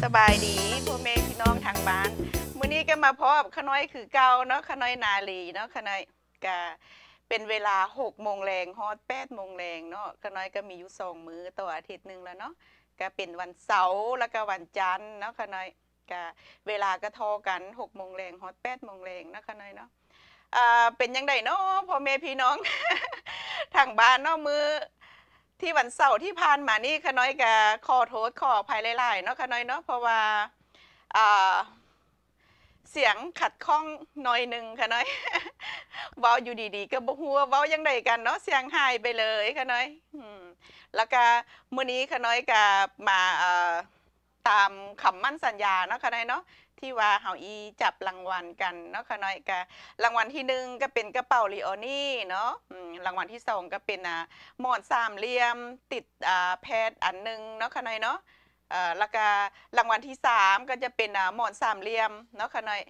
บายดีพ่อแม่พี่น้องทางบ้านมื้อนี้ก็มาพบขน้อยคือเก่าเนาะขน้อยนาลีเนาะขน้อยก็เป็นเวลา6 โมงแรงฮอด8 โมงแรงเนาะขน้อยก็มีอยู่2มื้อต่ออาทิตย์นึงแล้วเนาะก็เป็นวันเสาร์แล้วก็วันจันทร์เนาะขน้อยก็เวลาก็เท่ากัน6 โมงแรงฮอด8 โมงแรงเนาะขน้อยเนาะเป็นจังไดเนาะพ่อแม่พี่น้อง ทางบ้านเนาะมื้อที่วันเสาร์ที่ผ่านมานี่ขน้อยก็ขอโทษขออภัยหลายๆเนาะขน้อยเนาะเพราะว่าอ่าเสียงขัดข้องหน่อยหนึ่งค่ะน้อย เว้าอยู่ดีๆก็บ่ฮู้ว่าเว้าจังไดกันเนาะเสียงหายไปเลยค่ะน้อยแล้วก็มื้อนี้ค่ะน้อยก็มาตามคำมั่นสัญญาเนาะค่ะน้อยเนาะที่ว่าเฮาอีจับรางวัลกันเนาะค่ะน้อยก็รางวัลที่1ก็เป็นกระเป๋า Leonie เนาะรางวัลที่2ก็เป็นหมอนสามเหลี่ยมติดแพดอันหนึงเนาะค่ะน้อยเนาะแล้วก็รางวัลที่3ก็จะเป็นหมอนสามเหลี่ยมเนาะค่ะน้อย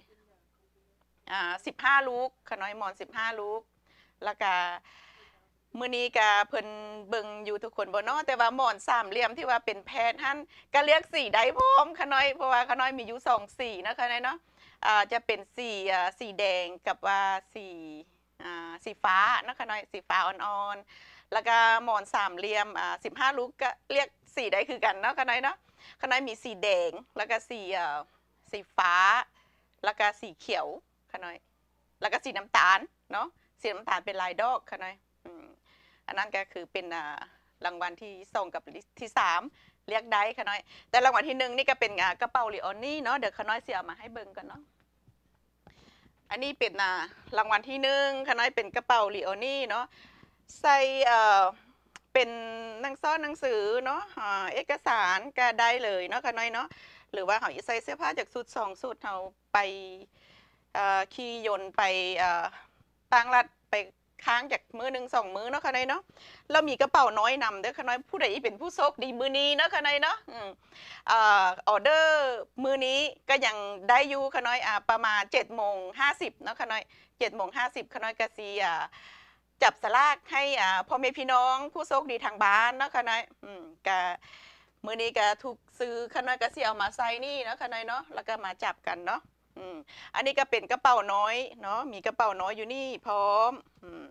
15 ลูกค่ะน้อยหมอน15 ลูกแล้วก็มื้อนี้ก็เพิ่นเบิ่งอยู่ทุกคนบ่เนาะแต่ว่าหมอนสามเหลี่ยมที่ว่าเป็นแพทหั่นก็เลือกสีได้พร้อมค่ะน้อยเพราะว่าค่ะน้อยมีอยู่2สีนะคะน้อยเนาะจะเป็นสีแดงกับว่าสีฟ้านะคะน้อยสีฟ้าอ่อนๆแล้วก็หมอนสามเหลี่ยม15 ลูกก็เรียกสีได้คือกันเนาะค่ะน้อยเนาะค่ะน้อยมีสีแดงแล้วก็สีฟ้าแล้วก็สีเขียวค่ะน้อยแล้วก็สีน้ำตาลเนาะสีน้ำตาลเป็นลายดอกค่ะน้อยอันนั้นก็คือเป็นรางวัลที่2กับที่3เรียกได้ค่ะน้อยแต่รางวัลที่1นี่ก็เป็นกระเป๋าลีออนนี่เนาะเดี๋ยวค่ะน้อยสิเอามาให้เบิ่งกันเนาะอันนี้เป็นรางวัลที่1ค่ะน้อยเป็นกระเป๋าลีออนนี่เนาะใส่เป็นหนังสือเนาะเอกสารก็ได้เลยเนาะค่ะน้อยเนาะหรือว่าเฮาใส่เสื้อผ้าจากสุด2สุดเฮาไปขี่ยนต์ไปต่างรัฐไปค้างจากมื้อ1 2มื้อเนาะค่ะน้อยเนาะแล้วมีกระเป๋าน้อยนำเด้อค่ะน้อยผู้ใดเป็นผู้โชคดีมื้อนี้เนาะค่ะน้อยเนาะออเดอร์มื้อนี้ก็ยังได้อยู่ค่ะน้อยประมาณ7:50เนาะค่ะน้อย7:50ค่ะน้อยก็สิจับสลากให้พ่อแม่พี่น้องผู้โชคดีทางบ้านเนาะค่ะน้อยก็มื้อนี้ก็ถูกซื้อค่ะน้อยก็สิเอามาใส่นี่เนาะค่ะน้อยเนาะแล้วก็มาจับกันเนาะอันนี้ก็เป็นกระเป๋าน้อยเนาะมีกระเป๋าน้อยอยู่นี่พร้อม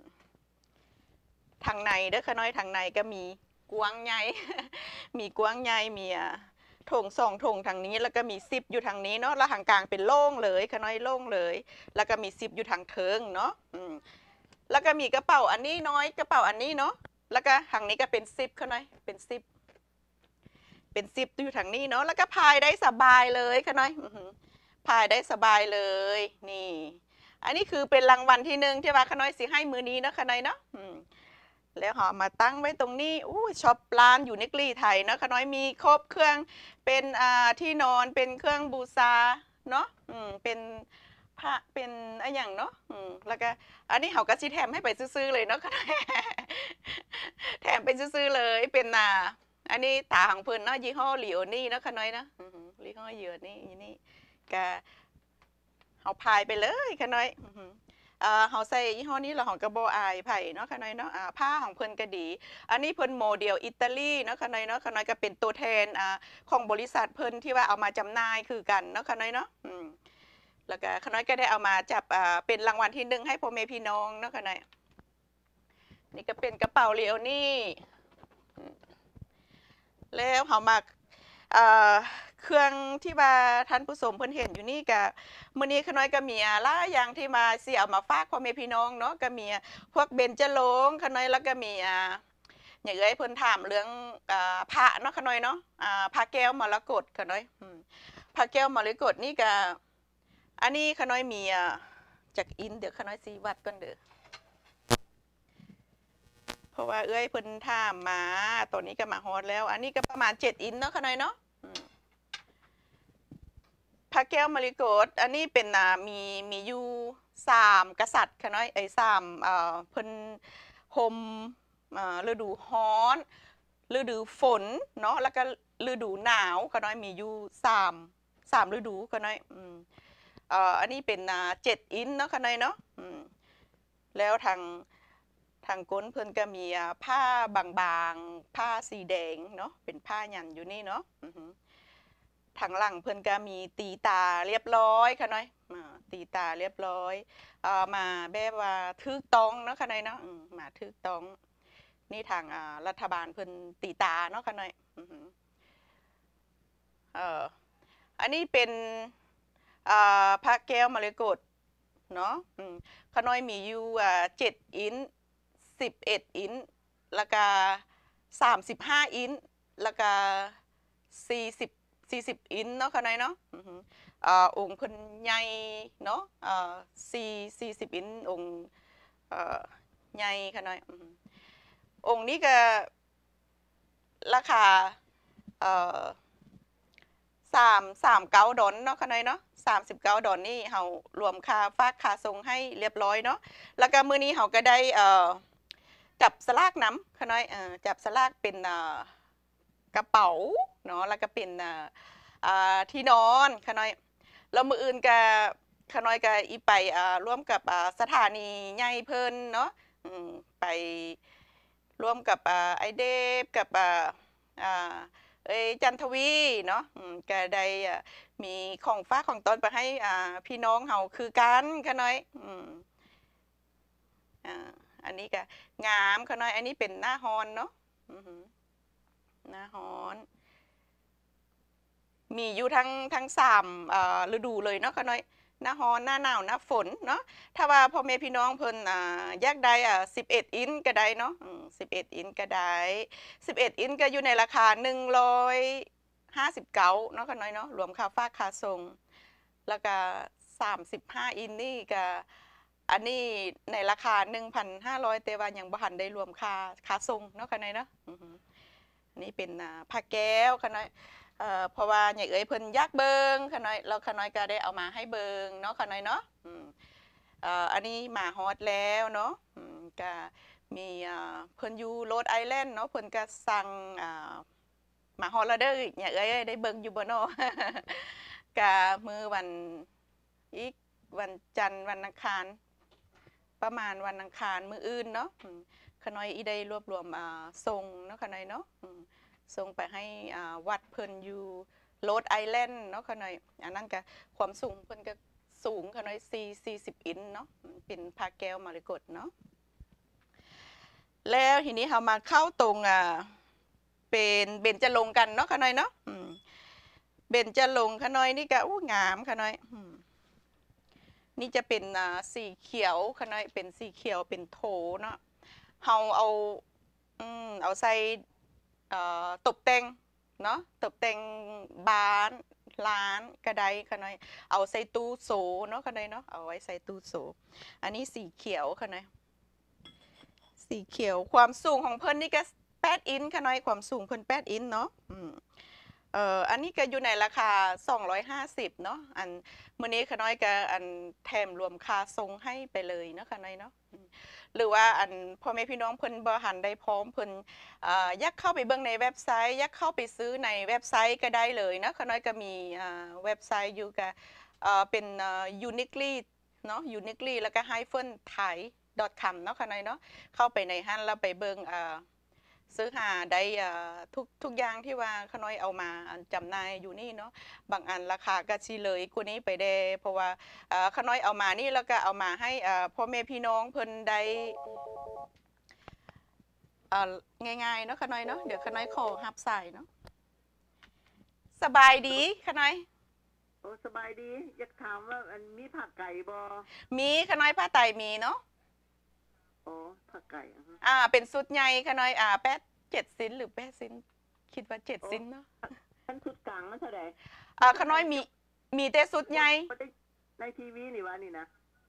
ทางในเด้อค่ะน้อยทางในก็มีกวางใหญ่ มีกวางใหญ่มีถง2 ถงทางนี้แล้วก็มีซิปอยู่ทางนี้เนาะแล้วทางกลางเป็นโล่งเลยค่ะน้อยโล่งเลยแล้วก็มีซิปอยู่ทางเทิงเนาะแล้วก็มีกระเป๋าอันนี้น้อยกระเป๋าอันนี้เนาะแล้วก็ทางนี้ก็เป็นซิปค่ะน้อยเป็นซิปอยู่ทางนี้เนาะแล้วก็พายได้สบายเลยค่ะน้อยพายได้สบายเลยนี่อันนี้คือเป็นรางวัลที่1ที่ว่าขน้อยสิให้มือนี้เนาะขน้อยเนาะแล้วหอมาตั้งไว้ตรงนี้ช็อปร้านอยู่ในกลีไทยเนาะขน้อยมีครบเครื่องเป็นที่นอนเป็นเครื่องบูชาเนาะเป็นพระเป็นอะไรอย่างเนาะแล้วก็อันนี้เขาก็สิแถมให้ไปซื้อๆเลยเนาะแถมเป็นซื้อๆเลยเป็นอันนี้ตาของเพิ่นเนาะยี่ห้อลีโอนี่เนาะขน้อยนะยี่ห้อลีโอนี่ก็เฮาพายไปเลยค่ะน้อยเฮาใส่ยี่ห้อนี้แล้วเฮาก็บ่อายไผเนาะค่ะน้อยเนาะผ้าของเพิ่นก็ดีอันนี้เพิ่นโมเดลอิตาลีเนาะค่ะน้อยเนาะค่ะน้อยก็เป็นตัวแทนของบริษัทเพิ่นที่ว่าเอามาจำหน่ายคือกันเนาะค่ะน้อยเนาะแล้วก็ค่ะน้อยก็ได้เอามาจับเป็นรางวัลที่1ให้พ่อแม่พี่น้องเนาะค่ะน้อยนี่ก็เป็นกระเป๋าเลโอนี่แล้วเฮามาเครื่องที่ว่าท่านผู้ชมเพิ่นเห็นอยู่นี่ก็มื้อนี้ขน้อยก็มีหลายอย่างที่มาสิเอามาฝากพ่อแม่พี่น้องเนาะก็มีพวกเบญจรงค์ขน้อยแล้วก็มีอย่างเอ้ยเพิ่นถามเรื่องพระเนาะขน้อยเนาะพระแก้วมรกตขน้อยพระแก้วมรกตนี่ก็อันนี้ขน้อยมีจากอินเดี๋ยวขน้อยสิวัดก่อนเด้อเพราะว่าเอ้ยเพิ่นถามมาตอนนี้ก็มาฮอดแล้วอันนี้ก็ประมาณ7 อินเนาะขน้อยเนาะพระแก้วมรกตอันนี้เป็นมีอยู่3 กษัตริย์ค่ะน้อย3เพิ่นห่มฤดูร้อนฤดูฝนเนาะแล้วก็ฤดูหนาวค่ะน้อยมีอยู่3ฤดูค่ะน้อยอันนี้เป็น7 อินเนาะค่ะน้อยเนาะแล้วทางก้นเพิ่นก็มีผ้าบางๆผ้าสีแดงเนาะเป็นผ้าหยันอยู่นี่เนาะทางหลังเพิ่นก็มีตีตาเรียบร้อยค่ะน้อยตีตาเรียบร้อยมาแบบว่าถูกต้องเนาะค่ะน้อยเนาะมาถูกต้องนี่ทางรัฐบาลเพิ่นตีตาเนาะค่ะน้อยอันนี้เป็นพระแก้วมรกตเนาะขาน้อยมีอยู่7 อิน11 อินแล้วก็35 อินแล้วก็40อินเนาะขาน้อยเนาะองค์เพิ่นใหญ่เนาะ40 อินองค์ใหญ่ขาน้อยองค์นี้ก็ราคา39 ดอลเนาะค่ะน้อยเนาะ39 ดอลนี่เฮารวมค่าฝากค่าส่งให้เรียบร้อยเนาะแล้วก็มื้อนี้เฮาก็ได้จับสลากน้ำค่ะน้อยจับสลากเป็นกระเป๋าเนาะแล้วก็เป็นที่นอนค่ะน้อยแล้วมื้ออื่นก็ค่ะน้อยก็อีไปร่วมกับสถานีใหญ่เพิ่นเนาะไปร่วมกับไอเดฟกับจันทวีเนาะก็ได้มีของฝากของต้นไปให้พี่น้องเฮาคือกันค่ะน้อยอันนี้ก็งามค่ะน้อยอันนี้เป็นหน้าฮอนเนาะหน้าฮอนมีอยู่ทั้ง3ฤดูเลยเนาะค่ะน้อยหน้าร้อนหน้าหนาวหน้าฝนเนาะถ้าว่าพ่อแม่พี่น้องเพิ่นอยากได้11 อินก็ได้เนาะ11 อินก็ได้11 อินก็อยู่ในราคา159เนาะค่ะน้อยเนาะรวมค่าฝากค่าส่งแล้วก็35 อินนี่ก็อันนี้ในราคา 1,500 แต่ว่ายังบ่ทันได้รวมค่าส่งเนาะค่ะน้อยเนาะนี่เป็นผ้าแก้วค่ะน้อยเพราะว่าใหญ่เอ๋ยเพิ่นอยากเบิงค่ะน้อยแล้วค่ะน้อยก็ได้เอามาให้เบิงเนาะค่ะน้อยเนาะอันนี้มาฮอตแล้วเนาะก็มีเพิ่นอยู่โรดไอแลนด์เนาะเพิ่นก็สั่งมาฮอตแล้วเด้อใหญ่เอ๋ยได้เบิงอยู่บ่เนาะก็มื้อวันอีกวันจันทร์วันอังคารประมาณวันอังคารมื้ออื่นเนาะค่ะน้อยอีได้รวบรวมส่งเนาะค่ะน้อยเนาะส่งไปให้วัดเพิ่นอยู่โรดไอแลนด์เนาะค่ะน้อยอันนั้นก็ความสูงเพิ่นก็สูงค่ะน้อย40 อินเนาะเป็นพระแก้วมรกตเนาะแล้วทีนี้เฮามาเข้าตรงเป็นเบญจรงค์กันเนาะค่ะน้อยเนาะเบญจรงค์ค่ะน้อยนี่ก็งามค่ะน้อยนี่จะเป็นสีเขียวค่ะน้อยเป็นสีเขียวเป็นโถเนาะเฮาเอาใส่ตกแต่งเนาะตกแต่งบ้านร้านกระไดค่ะน้อยเอาใส่ตู้โซเนาะค่ะน้อยเนาะเอาไว้ใส่ตู้โซอันนี้สีเขียวค่ะน้อยสีเขียวความสูงของเพิ่นนี่ก็8 อินค่ะน้อยความสูงเพิ่น8 อินเนาะอันนี้ก็อยู่ในราคา250เนาะอันมื้อนี้ค่ะน้อยก็อันแถมรวมค่าส่งให้ไปเลยเนาะค่ะน้อยเนาะหรือว่าอันพ่อแม่พี่น้องเพิ่นบ่หันได้พร้อมเพิ่นอยากเข้าไปเบิ่งในเว็บไซต์อยากเข้าไปซื้อในเว็บไซต์ก็ได้เลยนะค่ะน้อยก็มีเว็บไซต์อยู่ก็เป็นuniquely เนาะ uniquely แล้วก็ hyphen thai.com เนาะค่ะน้อยเนาะเข้าไปในหั้นแล้วไปเบิ่งซื้อหาได้ทุกอย่างที่ว่าขน้อยเอามาจำหน่ายอยู่นี่เนาะบางอันราคาก็สิเลยกว่านี้ไปได้เพราะว่าขน้อยเอามานี่แล้วก็เอามาให้พ่อแม่พี่น้องเพิ่นได้ง่ายๆเนาะขน้อยเนาะเดี๋ยวขน้อยขอรับสายเนาะสบายดีขน้อยโอ้สบายดีอยากถามว่าอันมีผักไก่บ่มีขน้อยผ้าไตมีเนาะโอ้ผักไก่เป็นสุดใหญ่ขน้อย7 สิ้นหรือ8 สิ้นคิดว่า7 สิ้นเนาะท่านสุดกลางมันเท่าไหร่ขน้อยมีแต่สุดใหญ่ในทีวีนี่วะนี่นะ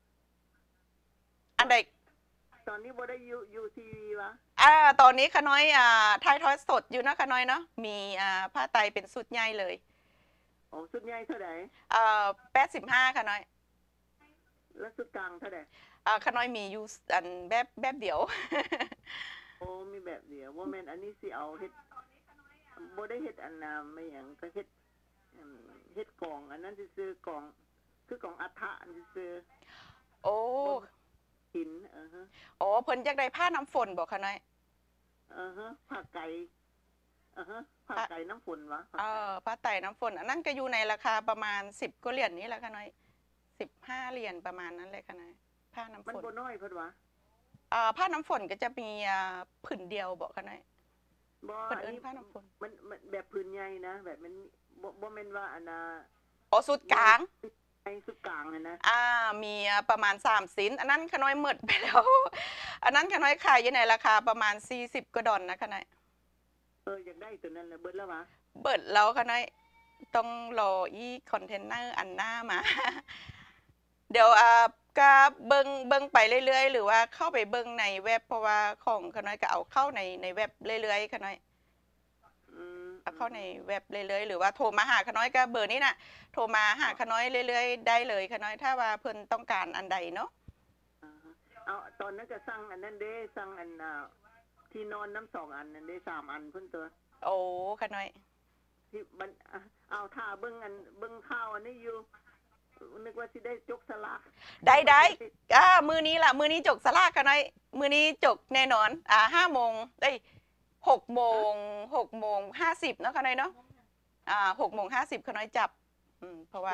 อันใดตอนนี้บ่ได้อยู่ทีวีวะตอนนี้ขน้อยถ่ายทอดสดอยู่นะขน้อยเนาะมีผ้าไตเป็นสุดใหญ่เลยโอ้สุดใหญ่เท่าไหร่ 85ขน้อยแล้วสุดกลางเท่าไหร่ขน้อยมีอยู่อันแบบเดียวโอ้มีแบบเดียวว่าแม่นอันนี้สิเอาเฮ็ดบ่ได้เฮ็ดอันไม่หยังก็เฮ็ดกล่องอันนั้นซื้อกล่องคือกล่องอัฐะอันซื้อโอ้หินอ๋อเพิ่นจักได้ผ้าน้ำฝนบ่คะน้อยผ้าไก่ผ้าไก่น้ำฝนวะผ้าไต่น้ำฝนอันนั้นก็อยู่ในราคาประมาณ10 ก็เหรียญนี้แหละค่ะน้อย15 เหรียญประมาณนั้นเลยค่ะน้อยผ้าน้ำฝมันนบ่น้อยเพิ่นวะผ้าน้ำฝนก็จะมีผืนเดียวบอกค่ะน้อยบ่เพิ่นอันเอิ้นนี้ผ้าน้ำฝนมันแบบพื้นใหญ่นะแบบมันบ่แม่นว่าอันน่ะอ๋อสุดกลางไอ้สุดกลางน่ะนะมีประมาณ3 สินอันนั้นค่ะน้อยหมดไปแล้ว อันนั้นค่ะน้อยขายอยู่ในราคาประมาณ40 ก็ดอนนะค่ะน้อยอยากได้ตัวนั้นแหละเบิดแล้ววะเบิดแล้วค่ะน้อยต้องรออีคอนเทนเนอร์อันหน้ามา เดี๋ยวก็เบิ่งไปเรื่อยๆหรือว่าเข้าไปเบิ่งในเว็บเพราะว่าของค่ะน้อยก็เอาเข้าในเว็บเรื่อยๆค่ะน้อยเอาเข้าในเว็บเรื่อยๆหรือว่าโทรมาหาค่ะน้อยก็เบอร์นี้น่ะโทรมาหาค่ะน้อยเรื่อยๆได้เลยค่ะน้อยถ้าว่าเพิ่นต้องการอันใดเนาะเอาตอนนั้นก็สั่งอันนั้นเด้สั่งอันที่นอนน้ำ2 อันนั่นเด้3 อันเพิ่นตัวโอ้ค่ะน้อยที่มันเอาถ้าเบิ่งข่าวอันนี้อยู่นึกว่าสิได้จกสลากได้มื้อนี้ล่ะมื้อนี้จกสลากค่ะน้อยมื้อนี้จกแน่นอน5 โมง6 โมง6 โมง 50เนาะค่ะน้อยเนาะ6 โมง 50ค่ะน้อยจับเพราะว่า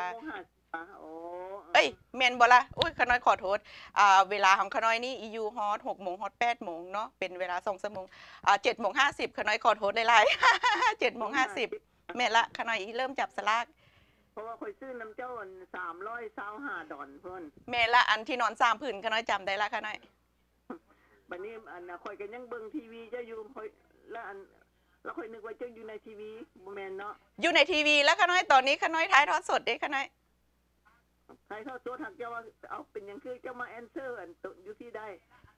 แม่นบ่ล่ะอุ้ยค่ะน้อยขอโทษเวลาของค่ะน้อยนี่ EU ฮอต6 โมงฮอต8 โมงเนาะเป็นเวลา2 ชั่วโมง7 โมง 50ค่ะน้อยขอโทษหลายๆ7 โมง 50แม่นละค่ะน้อยเริ่มจับสลากเพราะว่าค่อยซื้อน้ำเจ้าอัน325 ดอลเพิ่นแม่นละอันที่นอน3 ผืนค่ะน้อยจำได้ละค่ะน้อยบัดนี้อันน่ะค่อยก็ยังเบิ่งทีวีเจ้าอยู่ค่อยแล้วค่อยนึกว่าเจ้าอยู่ในทีวีบ่แม่นเนาะอยู่ในทีวีแล้วค่ะน้อยตอนนี้ค่ะน้อยถ่ายทอดสดเด้ค่ะน้อยใครทอดสดหักเจ้าว่าเอาเป็นหยังคือเจ้ามาแอนเซอร์อันอยู่ที่ได้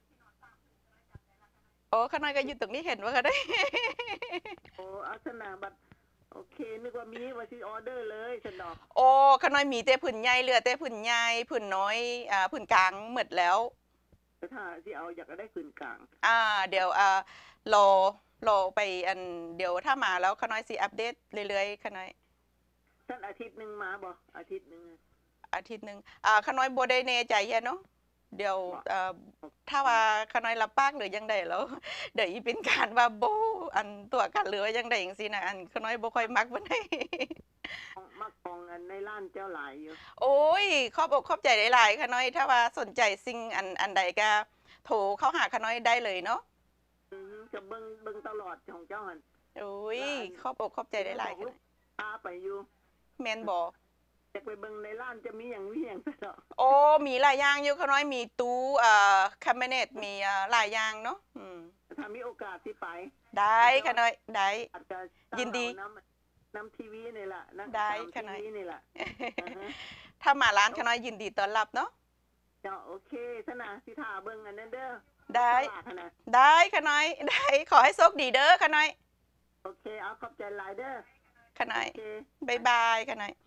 โอ้ค่ะน้อยก็อยู่ตรงนี้เห็นว่าค่ะได้โอ้อาสนะบัดโอเคนึกว่ามีว่าสิออเดอร์เลยฉันดอกโอ้ค่ะน้อยมีแต่ผืนใหญ่เหลือแต่ผืนใหญ่ผืนน้อยผืนกลางหมดแล้วถ้าสิเอาอยากได้ผืนกลางเดี๋ยวรอไปอันเดี๋ยวถ้ามาแล้วค่ะน้อยสิอัปเดตเรื่อยๆค่ะน้อยท่านอาทิตย์นึงมาบ่อาทิตย์นึงค่ะน้อยบ่ได้แน่ใจแย่เนาะเดี๋ยวถ้าว่าค่ะน้อยรับปากหรือยังไดแล้วเดี๋ยวอีเป็นการว่าโบอันตัวกันหรือว่ายังไดจังซี่นะอันค่ะน้อยบ่ค่อยมักปานใดมักของอันในร้านเจ้าหลายอยู่โอ้ยขอบอกขอบใจหลายๆค่ะน้อยถ้าว่าสนใจสิ่งอันใดก็โทรเข้าหาค่ะน้อยได้เลยเนาะจะเบิ่งตลอดของเจ้าหั่นโอ้ยขอบอกขอบใจหลายๆค่ะพาไปอยู่แม่นบ่จะไปเบิ่งในร้านจะมีหยังซะเนาะโอ้มีหลายอย่างอยู่ค่ะน้อยมีตู้คาเบเนตมีหลายอย่างเนาะถ้ามีโอกาสที่ไปได้ค่ะน้อยได้ยินดีน้ำทีวีนี่แหละนะได้ค่ะน้อยนี่แหละถ้ามาร้านค่ะน้อยยินดีต้อนรับเนาะโอเคซะนะสิท่าเบิ่งอันนั้นเด้อได้ค่ะน้อยได้ขอให้โชคดีเด้อค่ะน้อยโอเคเอาขอบใจหลายเด้อค่ะน้อยบ๊ายบายค่ะน้อย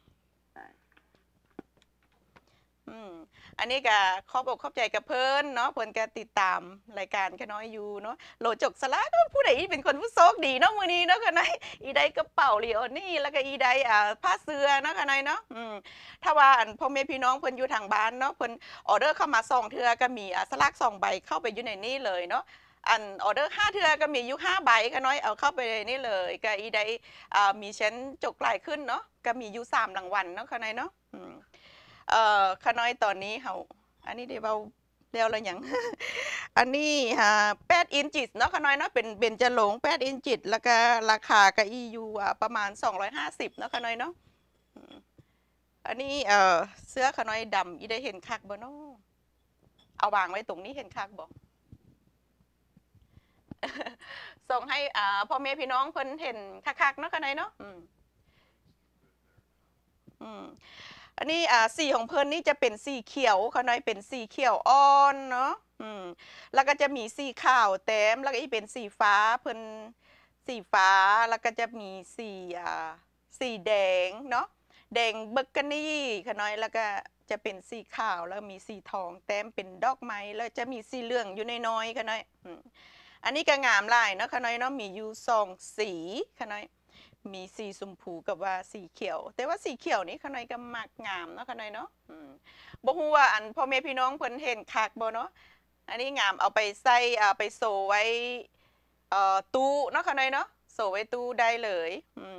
อันนี้ก็ขอบอกขอบใจกับเพิ่นเนาะเพิ่นก็ติดตามรายการค่ะน้อยอยู่เนาะโหลจกสลากผู้ใดเป็นคนผู้โชคดีเนาะมื้อนี้เนาะค่ะน้อยอีใดกระเป๋าเหลียวนี่แล้วก็อีใดผ้าเสื้อเนาะค่ะน้อยเนาะถ้าว่าอันพ่อแม่พี่น้องเพิ่นอยู่ทางบ้านเนาะเพิ่นออเดอร์เข้ามา2 เทื่อก็มีสลาก2 ใบเข้าไปอยู่ในนี้เลยเนาะอันออเดอร์5 เทื่อก็มีอยู่5 ใบค่ะน้อยเอาเข้าไปในนี้เลยก็อีใดมีเช่นจกหลายขึ้นเนาะก็มีอยู่3 รางวัลเนาะค่ะน้อยเนาะค่ะน้อยตอนนี้เฮาอันนี้ได้เบาเร็วแล้วหยัง อันนี้8 อินจิตเนาะค่ะน้อยเนาะเป็นเบญจรงค์8 อินจิตแล้วก็ราคาก็อยู่ประมาณ250เนาะค่ะน้อยเนาะอันนี้เสื้อค่ะน้อยดำอีได้เห็นคักบ่เนาะเอาวางไว้ตรงนี้เห็นคักบ่ ส่งให้พ่อแม่พี่น้องเพิ่นเห็นคักๆเนาะค่ะน้อยเนาะอันนี้สีของเพิ่นนี่จะเป็นสีเขียวค่ะน้อยเป็นสีเขียวอ่อนเนาะแล้วก็จะมีสีขาวแต้มแล้วก็อีเป็นสีฟ้าเพิ่นสีฟ้าแล้วก็จะมีสีแดงเนาะแดงเบอร์กานี่ค่ะน้อยแล้วก็จะเป็นสีขาวแล้วมีสีทองแต้มเป็นดอกไม้แล้วจะมีสีเหลืองอยู่น้อยๆค่ะน้อยอันนี้ก็งามหลายเนาะค่ะน้อยเนาะมีอยู่2 สีค่ะน้อยมีสีชมพูกับว่าสีเขียวแต่ว่าสีเขียวนี่ค่ะน้อยก็มักงามเนาะค่ะน้อยเนาะบ่ฮู้ว่าอันพ่อแม่พี่น้องเพิ่นเห็นคักบ่เนาะอันนี้งามเอาไปใส่ไปโซไว้ตู้เนาะค่ะน้อยเนาะโซไว้ตู้ได้เลย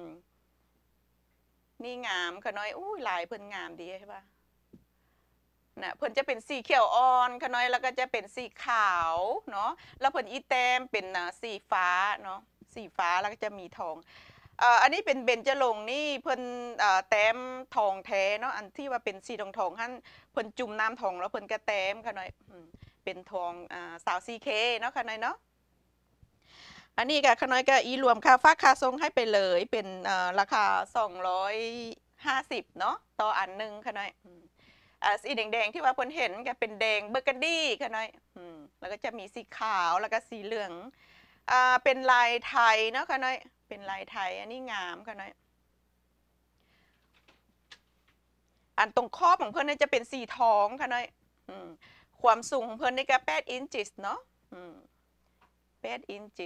นี่งามขน้อยอู้ลายเพิ่นงามดีใช่ปะนะเพิ่นจะเป็นสีเขียวอ่อนขน้อยแล้วก็จะเป็นสีขาวเนาะแล้วเพิ่นอีแต้มเป็นสีฟ้าเนาะสีฟ้าแล้วก็จะมีทองอันนี้เป็นเบญจรงค์นี่เพิ่นแต้มทองแท้เนาะอันที่ว่าเป็นสีทองหั่นเพิ่นจุ่มน้ำทองแล้วเพิ่นก็แต้มขน้อยเป็นทองสาวซีเคเนาะขน้อยเนาะอันนี้ก็ขน้อยก็อีรวมค่าฝากค่าทรงให้ไปเลยเป็นราคา250เนาะต่ออันนึงขน้อยสีแดงๆที่ว่าเพิ่นเห็นก็เป็นแดงเบอร์กันดี้ขน้อยแล้วก็จะมีสีขาวแล้วก็สีเหลืองเป็นลายไทยเนาะขน้อยเป็นลายไทยอันนี้งามขน้อยอันตรงครอบของเพิ่นนี่จะเป็นสีทองขน้อยความสูงของเพิ่นนี่ก็8 อินชิเนาะ8 อินชิ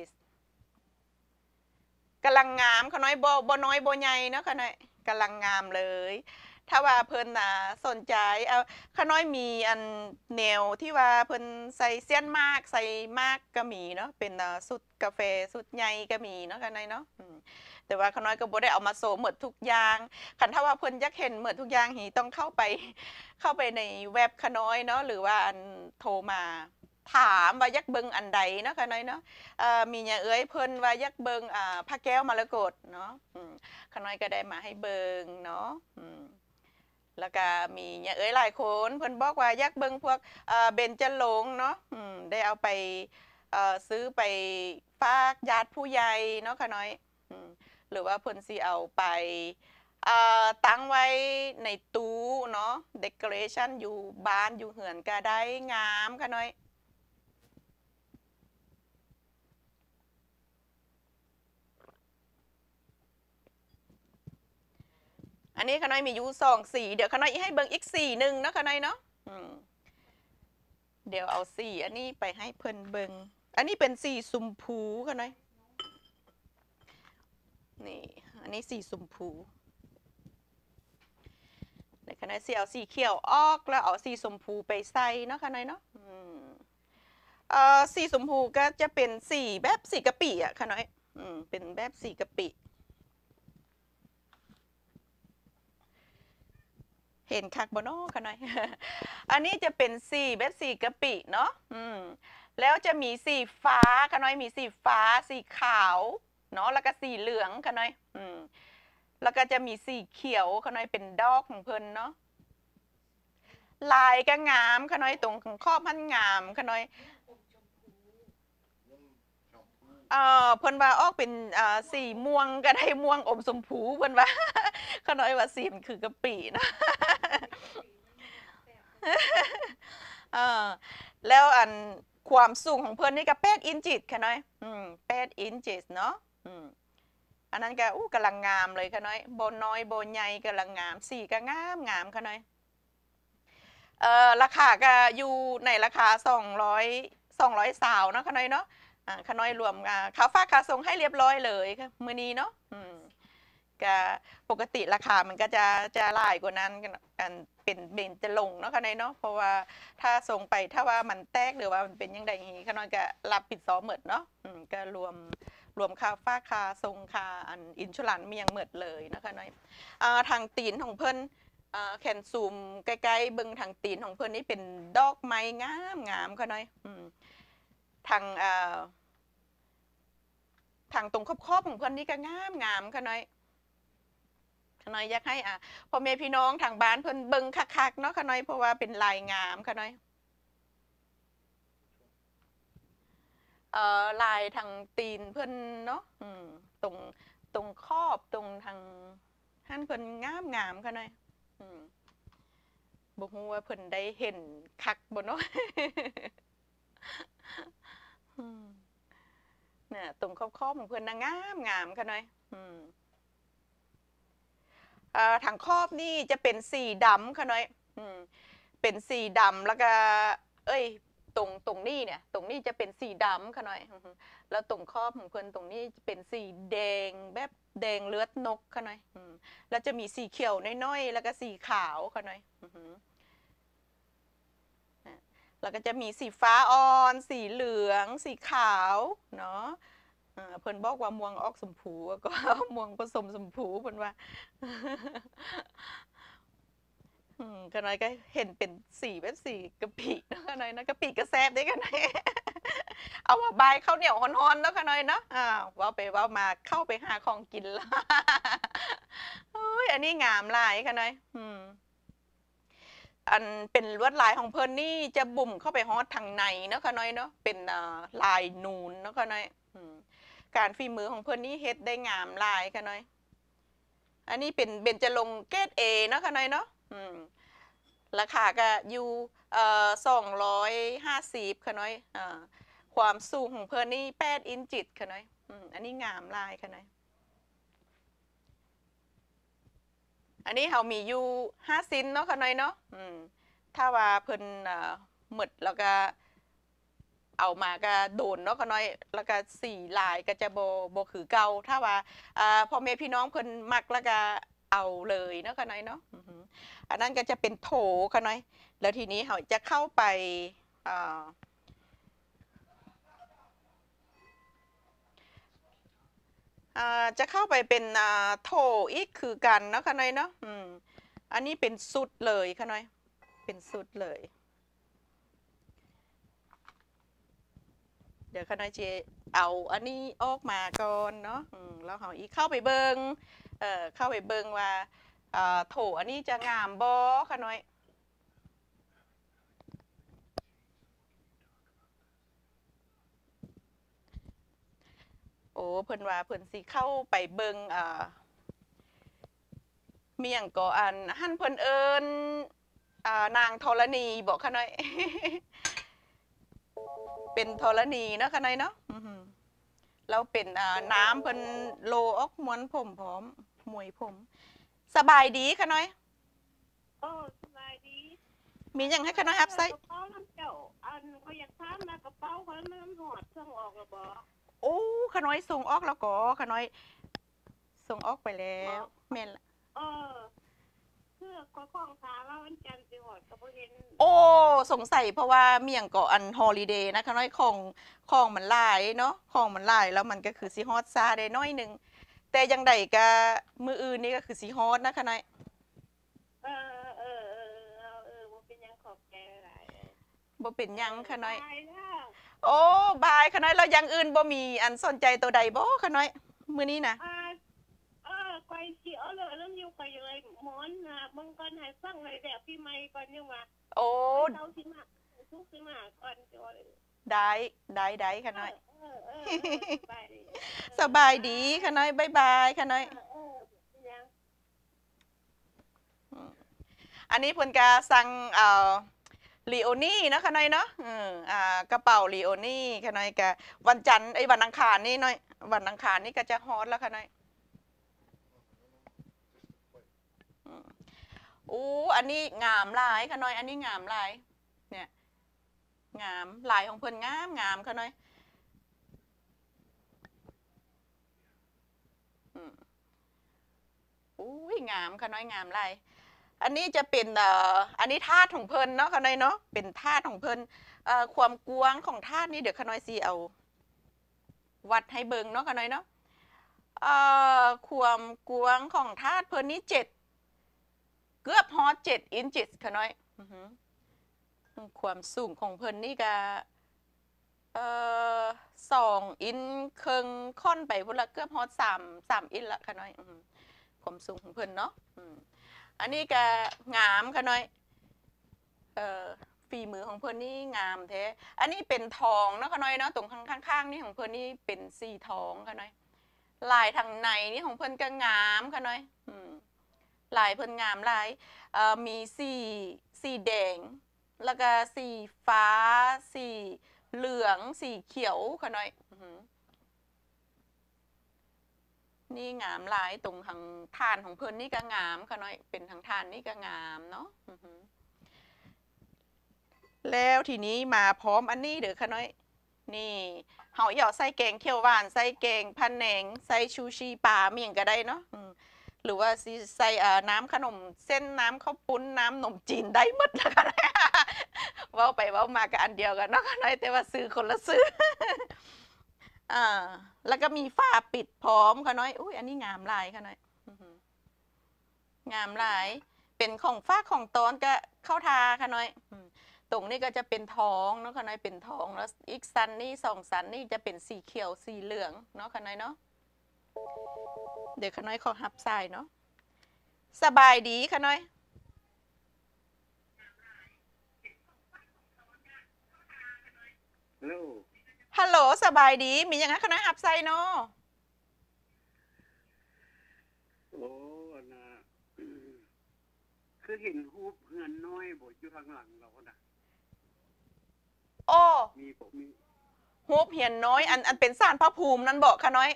กำลังงามขน้อยบ่น้อยบ่ใหญ่เนาะขน้อยกำลังงามเลยถ้าว่าเพิ่นสนใจขน้อยมีอันแนวที่ว่าเพิ่นใส่เสี้ยนมากใส่มากก็มีเนาะเป็นสุดกาแฟสุดใหญ่ก็มีเนาะขน้อยเนาะแต่ว่าขน้อยก็บ่ได้เอามาโชว์หมดทุกอย่างคันถ้าว่าเพิ่นอยากเห็นหมดทุกอย่างหีต้องเข้าไปในเว็บขน้อยเนาะหรือว่าอันโทรมาถามว่ายักเบิงอันใดเนาะขน้อยเนาะมีอย่างเอ้ยเพิ่นว่ายักเบิงพระแก้วมรกตเนาะขน้อยก็ได้มาให้เบิงเนาะแล้วก็มีอย่างเอ้ยหลายคนเพิ่นบอกว่ายักเบิงพวกเบญจรงค์เนาะได้เอาไปซื้อไปฝากญาติผู้ใหญ่เนาะขน้อยหรือว่าเพิ่นสิเอาไปตั้งไว้ในตู้เนาะเดคอเรชันอยู่บ้านอยู่เหือนก็ได้งามขน้อยอันนี้ขน้อยมีอยู่2 สีเดี๋ยวขน้อยให้เบิ่งอีกสีหนึ่งเนาะขน้อยเนาะเดี๋ยวเอาสีอันนี้ไปให้เพิ่นเบิ่งอันนี้เป็นสีชมพูขน้อยนี่อันนี้สีชมพูเดี๋ยวขน้อยสิเอาสีเขียวออกแล้วเอาสีชมพูไปใส่เนาะขน้อยเนาะสีชมพูก็จะเป็นสีแบบสีกะปิอ่ะขน้อยเป็นแบบสีกะปิเห็นคักบ่เนาะขน้อยอันนี้จะเป็นสีแบบสีกะปิเนาะแล้วจะมีสีฟ้าขน้อยมีสีฟ้าสีขาวเนาะแล้วก็สีเหลืองขน้อยแล้วก็จะมีสีเขียวขน้อยเป็นดอกของเพิ่นเนาะลายก็งามขน้อยตรงขอบมันงามขน้อยเพิ่นว่าออกเป็นสีม่วงก็ได้ม่วงอมชมพูเพิ่นว่าขน้อยว่าสีมันคือกะปินะแล้วอันความสูงของเพิ่นนี่ก็8 อินชิค่ะน้อย8 อินชิเนาะอันนั้นก็กำลังงามเลยค่ะน้อยโบน้อยโบใหญ่กำลังงามสีก็งามค่ะน้อยราคาก็อยู่ในราคา200 สาวเนาะค่ะน้อยเนาะค่ะน้อยรวมค่าฝากค่าส่งให้เรียบร้อยเลยค่ะมื้อนี้เนาะก็ปกติราคามันก็จะหลายกว่านั้นกันเป็นเบญจรงค์เนาะค่ะเนาะเพราะว่าถ้าส่งไปถ้าว่ามันแตกหรือว่ามันเป็นยังไงค่ะน้อยก็รับผิดชอบหมดเนาะก็รวมค่าฝากค่าส่งค่าอันอินชูรันมีอย่างหมดเลยนะคะน้อยทางตีนของเพิ่นแขนซูมใกล้ๆเบิ่งทางตีนของเพิ่นนี่เป็นดอกไม้งามค่ะน้อยทางตรงครอบของเพิ่นนี่ก็งามค่ะน้อยขน้อยอยากให้พ่อแม่พี่น้องทางบ้านเพิ่นเบิ่งคักๆเนาะขน้อยเพราะว่าเป็นลายงามขน้อยลายทางตีนเพิ่นเนาะตรงครอบตรงทางหั่นเพิ่นงามค่ะน้อยบ่ฮู้ว่าเพิ่นได้เห็นคักบ่เนาะเนี่ยตรงครอบของเพิ่นงามค่ะน้อยทางครอบนี่จะเป็นสีดำค่ะน้อยเป็นสีดำแล้วก็ตรงนี้เนี่ยตรงนี้จะเป็นสีดำค่ะน้อยแล้วตรงครอบของเพิ่นตรงนี้จะเป็นสีแดงแบบแดงเลือดนกค่ะน้อยแล้วจะมีสีเขียวน้อยๆแล้วก็สีขาวค่ะน้อยแล้วก็จะมีสีฟ้าอ่อนสีเหลืองสีขาวเนาะเพิ่นบอกว่าม่วงออกชมพูก็ม่วงผสมชมพูเพิ่นว่าก็น้อยก็เห็นเป็นสีแบบสีกะปิเนาะก็น้อยนะกะปิกระแซบได้กันน้อยเอามาบายข้าวเหนียวฮ้อนๆเนาะก็น้อยเนาะว่าไปว่ามาเข้าไปหาของกินละโอ้ยอันนี้งามหลายค่ะน้อยอันเป็นลวดลายของเพิ่นนี่จะบุ่มเข้าไปฮอดทางในเนาะค่ะน้อยเนาะเป็นลายนูนเนาะค่ะน้อยการฝีมือของเพิ่นนี่เฮ็ดได้งามหลายค่ะน้อยอันนี้เป็นเบญจรงค์เกรด A เนาะค่ะน้อยเนาะราคาก็อยู่250ค่ะน้อยความสูงของเพิ่นนี่8 อินชิค่ะน้อยอันนี้งามหลายค่ะน้อยอันนี้เขามีอยู่5 ซินเนาะค่ะน้อยเนาะถ้าว่าเพิ่นหมดแล้วก็เอามาก็โดนเนาะค่ะน้อยแล้วก็สีลายก็จะบ่คือเก่าถ้าว่าพ่อแม่พี่น้องเพิ่นมักแล้วก็เอาเลยเนาะค่ะน้อยเนาะอันนั้นก็จะเป็นโถค่ะน้อยแล้วทีนี้เขาจะเข้าไปจะเข้าไปเป็นโถอีกคือกันเนาะค่ะน้อยเนาะอันนี้เป็นสุดเลยค่ะน้อยเป็นสุดเลยเดี๋ยวค่ะน้อยเจเอาอันนี้ออกมาก่อนเนาะแล้วเขาอีกเข้าไปเบิงเข้าไปเบิงว่าโถอันนี้จะงามบ่ค่ะน้อยโอ้เพิ่นว่าเพิ่นสิเข้าไปเบิงเมียงก็อันหั่นเพิ่นเอิญนางธรณีบอกค่ะน้อยเป็นธรณีเนาะค่ะน้อยเนาะเราเป็นน้ำเพิ่นโลออกม้วนผมพร้อมมวยผมสบายดีค่ะน้อยสบายดีมีอย่างให้ค่ะน้อยครับไซกระเป๋าน้ำเจ้าอันเขาอยากถามนะกระเป๋าเขาน้ำหอดส่งออกแล้วบ่โอ้ค่ะน้อยส่งออกแล้วก็ค่ะน้อยส่งออกไปแล้วแม่นละคือก็ของถามว่าวันจันทร์สิหอดก็บ่เห็นโอ้สงสัยเพราะว่าเมี่ยงก็อันฮอลิเดย์นะคะน้อยของมันหลายเนาะของมันหลายแล้วมันก็คือสิฮอดซาได้น้อยนึงแต่ยังใดก็มื้ออื่นนี่ก็คือสิฮอดนะคะน้อยบ่เป็นหยังขอบใจหลายบ่เป็นหยังค่ะน้อยโอ้บายค่ะน้อยแล้วยังอื่นบ่มีอันสนใจตัวใดบ่ค่ะน้อยมื้อนี้นะไปสิเอาเลยน้ำอยู่ไปเลยหมอนนะบางคนให้ฟังเลยแบบพี่ใหม่ก่อนยังว่าโอ้เจ้าสิมาทุกสิมาก่อนจอได้ค่ะน้อยสบายดีค่ะน้อยบ๊ายบายค่ะน้อยอันนี้เพิ่นก็สั่งลีโอนี่เนาะค่ะน้อยเนาะกระเป๋าลีโอนี่ค่ะน้อยก็วันจันทร์วันอังคารนี่น้อยวันอังคารนี่ก็จะฮอตแล้วค่ะน้อยอันนี้งามลายค่ะน้อยอันนี้งามลายเนี่ยงามลายของเพิ่นงามค่ะน้อยงามค่ะน้อยงามลายอันนี้จะเป็นอันนี้ธาตุของเพิ่นเนาะค่ะน้อยเนาะเป็นธาตุของเพิ่นความกว้างของธาตุนี้เดี๋ยวค่ะน้อยสิเอาวัดให้เบิ่งเนาะค่ะน้อยเนาะความกว้างของธาตุเพิ่นนี้7เกือบฮอต7 อินชิค่ะน้อยความสูงของเพิ่นนี่ก็2 อินครึ่งค่อนไปพุ่นละเกือบฮอต3 อินละค่ะน้อยความสูงของเพิ่นเนาะอันนี้ก็งามค่ะน้อยฝีมือของเพิ่นนี่งามแท้อันนี้เป็นทองเนาะค่ะน้อยเนาะตรงข้างๆนี่ของเพิ่นนี่เป็นสีทองค่ะน้อยลายทางในนี่ของเพิ่นก็งามค่ะน้อยลายเพิ่นงามลายมีสีแดงแล้วก็สีฟ้าสีเหลืองสีเขียวค่ะน้อยนี่งามลายตรงทางฐานของเพิ่นนี่ก็งามค่ะน้อยเป็นทางฐานนี่ก็งามเนาะแล้วทีนี้มาพร้อมอันนี้เด้อค่ะน้อยนี่เฮาอยากใส่แกงเขียวหวานใส่แกงพะแนงใส่ชูชีปลาเมี่ยงก็ได้เนาะหรือว่าใส่น้ำขนมเส้นน้ำข้าวปุ้นน้ำนมจีนได้หมดแล้วกันว่าไปว่ามากับอันเดียวกันเนาะค่ะน้อยแต่ว่าซื้อคนละซื้ออ่าแล้วก็มีฝ้าปิดพร้อมค่ะน้อยอุ้ยอันนี้งามหลายค่ะน้อยงามหลายเป็นของฝ้าของตอนก็เข้าทาค่ะน้อยตรงนี้ก็จะเป็นท้องเนาะค่ะน้อยเป็นท้องแล้วอีกสันนี่2 สันนี่จะเป็นสีเขียวสีเหลืองเนาะค่ะน้อยเนาะเดี๋ยวค่ะน้อยขอหับสายเนาะสบายดีค่ะน้อยฮัลโหลสบายดีมีอย่างนั้นค่ะน้อยหับสายเนาะโอ้นะคือเห็นรูปเฮือนน้อยบ่อยู่ทางหลังเราน่ะโอ้มีบ่มีฮูบเหียนน้อยอันเป็นศาลพระภูมินั่นบอกค่ะน้อย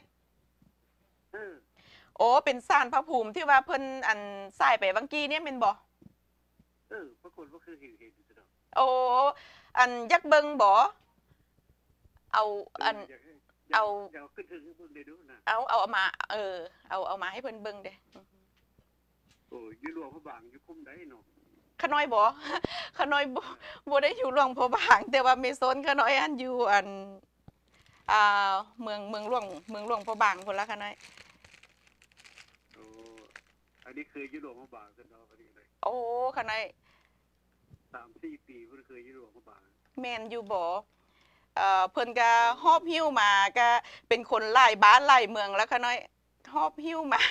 โอ้เป็นศาลพระภูมิที่ว่าเพิ่นอันใส่ไปบางกี้เนี่ยเป็นบ่ปรากฏว่าคือเห็นซะดอกโอ้อันยักเบิงบ่เอาอันเอาเดี๋ยวขึ้นถึงเบิ่งได้ดูนะเอามาเอามาให้เพิ่นเบิ่งเด้โอ้อยู่หลวงพระบางอยู่คุมได้เนาะขน้อยบ่ขน้อยบ่ได้อยู่หลวงพระบางแต่ว่าเมซนขน้อยอันอยู่อันเมืองหลวงพระบางพุ่นละขน้อยโอ้อันนี้เคยอยู่หลวงพระบางซะเนาะอันนี้เลยโอ้ขน้อย 3-4 ปีเพิ่นเคยอยู่หลวงพระบางแม่นอยู่บ่เพิ่นก็ฮอบหิ้วมาก็เป็นคนหลายบ้านหลายเมืองแล้วขน้อยฮอบหิ้วมา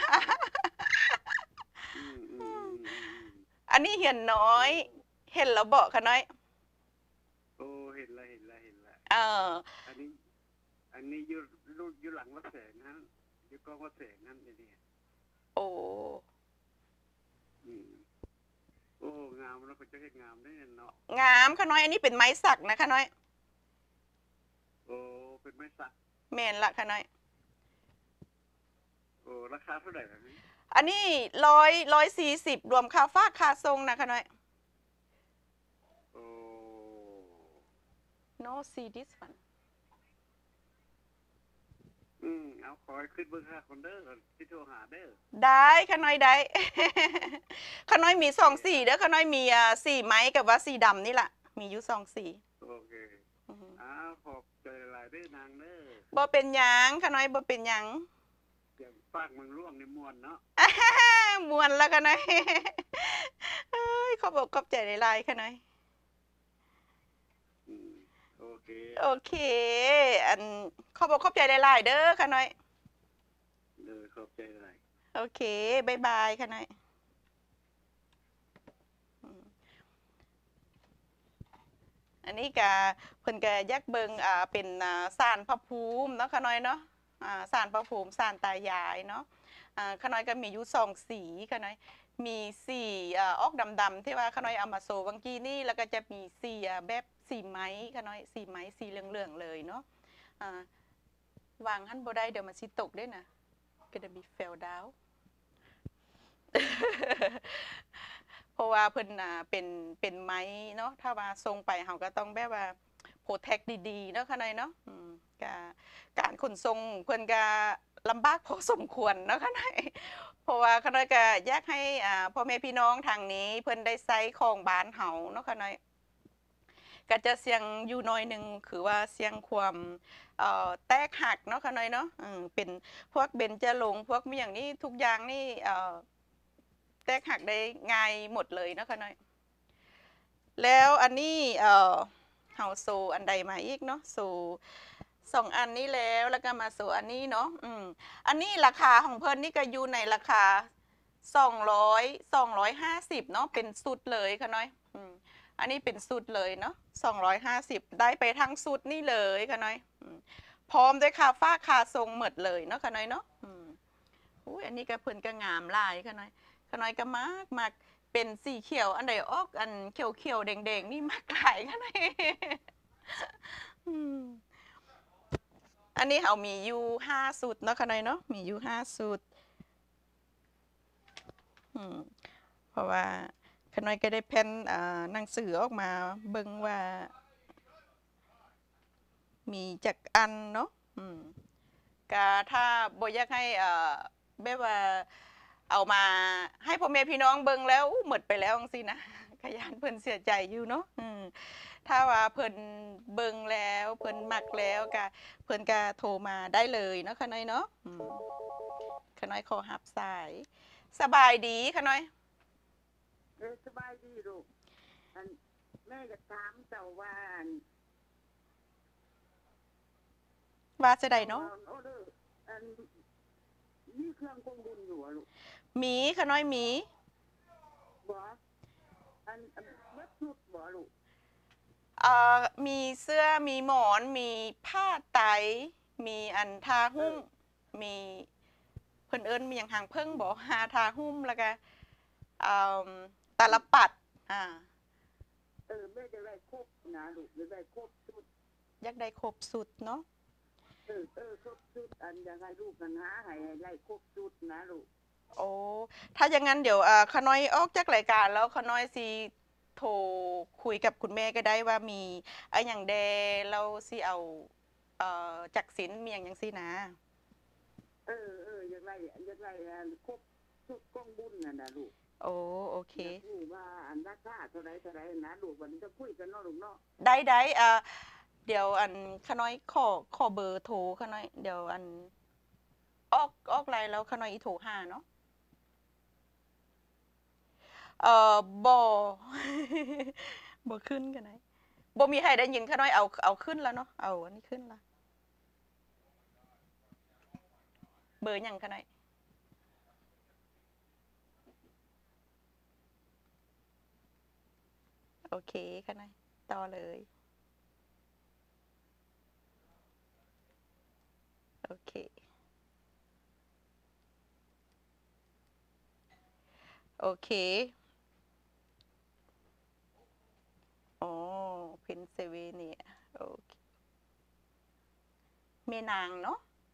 อันนี้เห็นน้อยเห็นแล้วบอกค่ะน้อยโอ้เห็นละอันนี้อยู่หลังวัดแสงนั้นอยู่กองวัดแสงนั้นนี่โอ้โอ้งามแล้วก็จะเฮ็ดงามได้เนาะงามค่ะน้อยอันนี้เป็นไม้สักนะค่ะน้อยโอ้เป็นไม้สักแม่นละค่ะน้อยโอ้ราคาเท่าไหร่ล่ะนี่อันนี้140รวมค่าฝากค่าส่งนะค่ะน้อยโอ้ no see this one เอาขอให้ขึ้นเบอร์5คนเด้อที่โทรหาเด้อได้ค่ะน้อยได้ค่ะน้อยมี2สีเด้อค่ะน้อยมีสีไม้กับว่าสีดำนี่ล่ะมีอยู่2สีโอเคขอบใจหลายเด้อนางเด้อบ่เป็นหยังค่ะน้อยบ่เป็นหยังฝากมึงร่วงในมวนเนาะมวนแล้วค่ะน้อยเอ้ยขอบใจหลายๆค่ะน้อยโอเคอันขอบใจหลายๆเด้อค่ะน้อยขอบใจหลายโอเคบ๊ายบายค่ะน้อยอันนี้ก็เพิ่นก็ยักเบิงเป็นศาลพระภูมิเนาะค่ะน้อยเนาะศาลพระภูมิศาลตายายเนาะค่ะน้อยก็มีอยู่2สีค่ะน้อยมีสีออกดำๆที่ว่าค่ะน้อยเอามาโซวังกี้นี่แล้วก็จะมีสีแบบสีไม้ค่ะน้อยสีไม้สีเหลืองๆเลยเนาะวางหั่นบ่ได้เดี๋ยวมันสิตกได้นะก็จะมีfell down เพราะว่าเพิ่นเป็นไม้เนาะถ้าว่าส่งไปเฮาก็ต้องแบบว่าโปรเทคดีๆเนาะค่ะน้อยเนาะการขนส่งเพิ่นก็ลำบากพอสมควรเนาะค่ะน้อยเพราะว่าค่ะน้อยก็อยากให้พ่อแม่พี่น้องทางนี้เพิ่นได้ใช้ของบ้านเฮาเนาะค่ะน้อยก็จะเสี่ยงอยู่น้อยนึงคือว่าเสี่ยงความแตกหักเนาะค่ะน้อยเนาะเป็นพวกเบญจรงค์พวกมีอย่างนี้ทุกอย่างนี่แตกหักได้ง่ายหมดเลยเนาะค่ะน้อยแล้วอันนี้เฮาโซอันใดมาอีกเนาะโซ2อันนี้แล้วก็มาโซอันนี้เนาะอันนี้ราคาของเพิ่นนี่ก็อยู่ในราคา250เนาะเป็นสุดเลยค่ะน้อยอันนี้เป็นสุดเลยเนาะ250ได้ไปทั้งสุดนี่เลยค่ะน้อยพร้อมด้วยค่าฝ้าค่าทรงหมดเลยเนาะค่ะน้อยเนาะอันนี้ก็เพิ่นก็งามหลายค่ะน้อยค่ะน้อยก็มากเป็นสีเขียวอันใดออกอันเขียวๆแดงๆนี่มากหลายค่ะน้อยอันนี้เขามีอยู่5สุดเนาะค่ะน้อยเนาะมีอยู่5สุดเพราะว่าค่ะน้อยก็ได้แผ่นหนังสือออกมาเบิ่งว่ามีจักอันเนาะก็ถ้าบ่อยากให้แบบว่าเอามาให้พ่อแม่พี่น้องเบิ่งแล้วหมดไปแล้วจังซี่นะขยันเพิ่นเสียใจอยู่เนาะถ้าว่าเพิ่นเบิ่งแล้วเพิ่นมักแล้วก็เพิ่นก็โทรมาได้เลยเนาะค่ะน้อยเนาะค่ะน้อยขอรับสายสบายดีค่ะน้อยสบายดีลูกอันแม่จะถามเจ้าว่าจะได้เนาะอันมีเครื่องกงบุญอยู่ลูกมีค่ะน้อยมีบ่อันเบิดชุดบ่ลูกมีเสื้อมีหมอนมีผ้าไตมีอันทาหุ้มมีเพิ่นเอิ้นมีหยังหางเพิ่งบ่หาทาหุ้มแล้วก็ตาลปัดแม่จะได้ครบนะลูกจะได้ครบชุดอยากได้ครบสุดเนาะครบชุดอันยังไงลูกกันหาให้ได้ครบชุดนะลูกโอ้ถ้าอย่างนั้นเดี๋ยวขน้อยออกจากรายการแล้วขน้อยสิโทรคุยกับคุณแม่ก็ได้ว่ามีอย่างแดเราสิเอาจักสินมีอย่างซี่นะยังไงครบชุดกองบุญนะลูกโอเคว่าอันราคาเท่าไรนะลูกวันนี้จะคุยกันเนาะลูกเนาะได้เดี๋ยวอันขน้อยขอเบอร์โทรขน้อยเดี๋ยวอันออกไลน์แล้วขน้อยอีโทรหาเนาะบ่ขึ้นกันไหนบ่มีใครได้ยินขน้อยเอาขึ้นแล้วเนาะเอาอันนี้ขึ้นละเบอร์ยังขน้อยโอเคขน้อยต่อเลยโอเคเพนซิลเวเนียโอเคเมนางเนาะ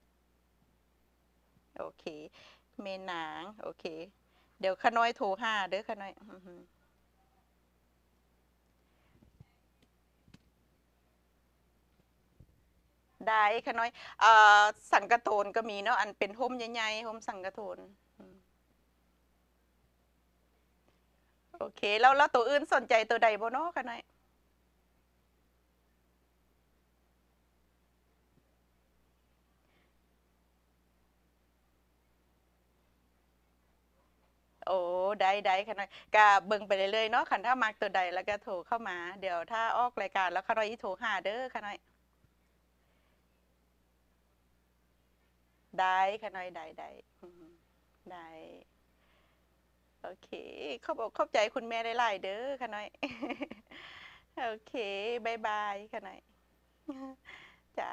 โอเคเมนางโอเคเดี๋ยวขน้อยโทรหาเด้อขน้อยได้ขน้อยสังกะโทนก็มีเนาะอันเป็นห่มใหญ่ๆห่มสังกะโทนโอเคแล้วตัวอื่นสนใจตัวใดบ่เนาะขน้อยได้ค่ะน้อยก็เบิ่งไปเรื่อยๆเนาะคันถ้ามักตัวใดแล้วก็โทรเข้ามาเดี๋ยวถ้าออกรายการแล้วค่ะน้อยโทรหาเด้อค่ะน้อยได้ค่ะน้อยได้โอเคขอบใจคุณแม่หลายๆเด้อค่ะน้อยโอเคบายบายค่ะน้อยจ้า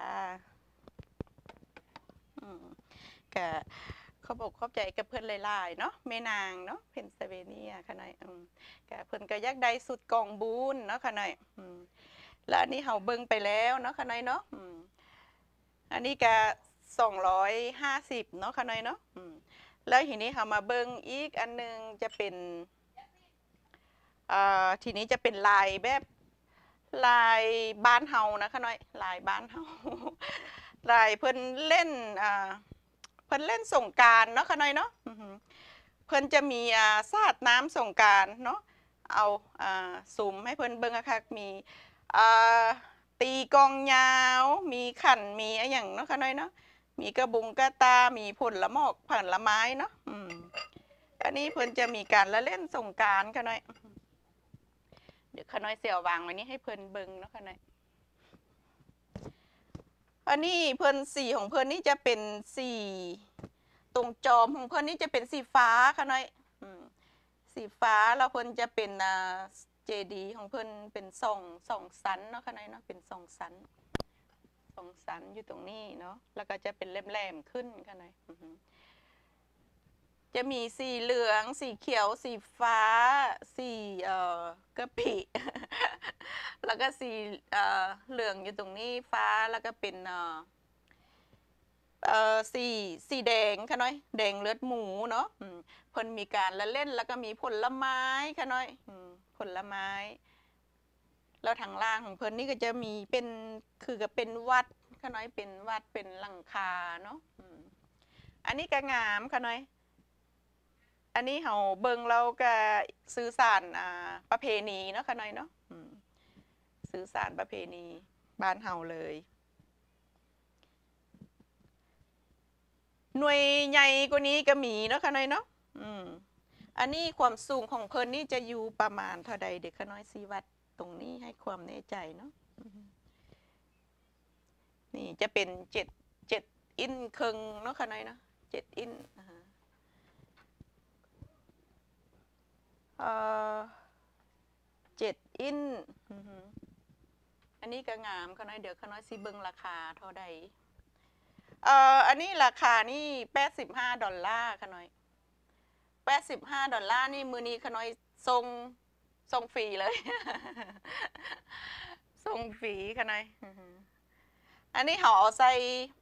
ก็ขอบใจกับเพื่อนหลายๆเนาะแม่นางเนาะเพนซิลเวเนียค่ะน้อยก็เพิ่นก็อยากได้สุดกองบุญเนาะค่ะน้อยแล้วอันนี้เฮาเบิ่งไปแล้วเนาะค่ะน้อยเนาะอันนี้ก็250เนาะค่ะน้อยเนาะแล้วทีนี้เฮามาเบิ่งอีกอันนึงจะเป็นทีนี้จะเป็นลายแบบลายบ้านเฮานะคะน้อยลายบ้านเฮาลายเพิ่นเล่นสงกรานต์เนาะค่ะน้อยเนาะเพิ่นจะมีสาดน้ำสงกรานต์เนาะเอาซูมให้เพิ่นเบิ่งค่ะมีตีกองยาวมีขันมีอะไรอย่างเนาะค่ะน้อยเนาะมีกระบุงกระตามีผลละไม้เนาะอันนี้เพิ่นจะมีการละเล่นสงกรานต์ค่ะน้อยเดี๋ยวค่ะน้อยเสี่ยววางไว้นี่ให้เพิ่นเบิ่งเนาะค่ะน้อยอันนี้เพิ่นสีของเพิ่นนี่จะเป็นสีตรงจอมของเพิ่นนี่จะเป็นสีฟ้าค่ะน้อยสีฟ้าแล้วเพิ่นจะเป็นเจดีของเพิ่นเป็นสองสันเนาะค่ะน้อยเนาะเป็นสองสันอยู่ตรงนี้เนาะแล้วก็จะเป็นแหลมๆขึ้นค่ะน้อยจะมีสีเหลืองสีเขียวสีฟ้าสีกะปิแล้วก็สีเหลืองอยู่ตรงนี้ฟ้าแล้วก็เป็นสีแดงค่ะน้อยแดงเลือดหมูเนาะเพิ่นมีการละเล่นแล้วก็มีผลไม้ค่ะน้อยผลไม้แล้วทางล่างของเพิ่นนี่ก็จะมีเป็นคือก็เป็นวัดค่ะน้อยเป็นวัดเป็นหลังคาเนาะอันนี้ก็งามค่ะน้อยอันนี้เฮาเบิ่งเราก็สื่อสารประเพณีเนาะค่ะน้อยเนาะสื่อสารประเพณีบ้านเฮาเลยหน่วยใหญ่กว่านี้ก็มีเนาะค่ะน้อยเนาะอันนี้ความสูงของเพิ่นนี่จะอยู่ประมาณเท่าใดเด็กค่ะน้อยสิวัดตรงนี้ให้ความแน่ใจเนาะนี่จะเป็น7อินครึ่งเนาะค่ะน้อยเนาะ7อิน7อินอันนี้ก็งามค่ะน้อยเดี๋ยวค่ะน้อยสิเบิ่งราคาเท่าใดอันนี้ราคานี่$85ค่ะน้อย$85นี่มื้อนี้ค่ะน้อยส่งฟรีเลย ส่งฟรีค่ะน้อยอันนี้เขาเอาใส่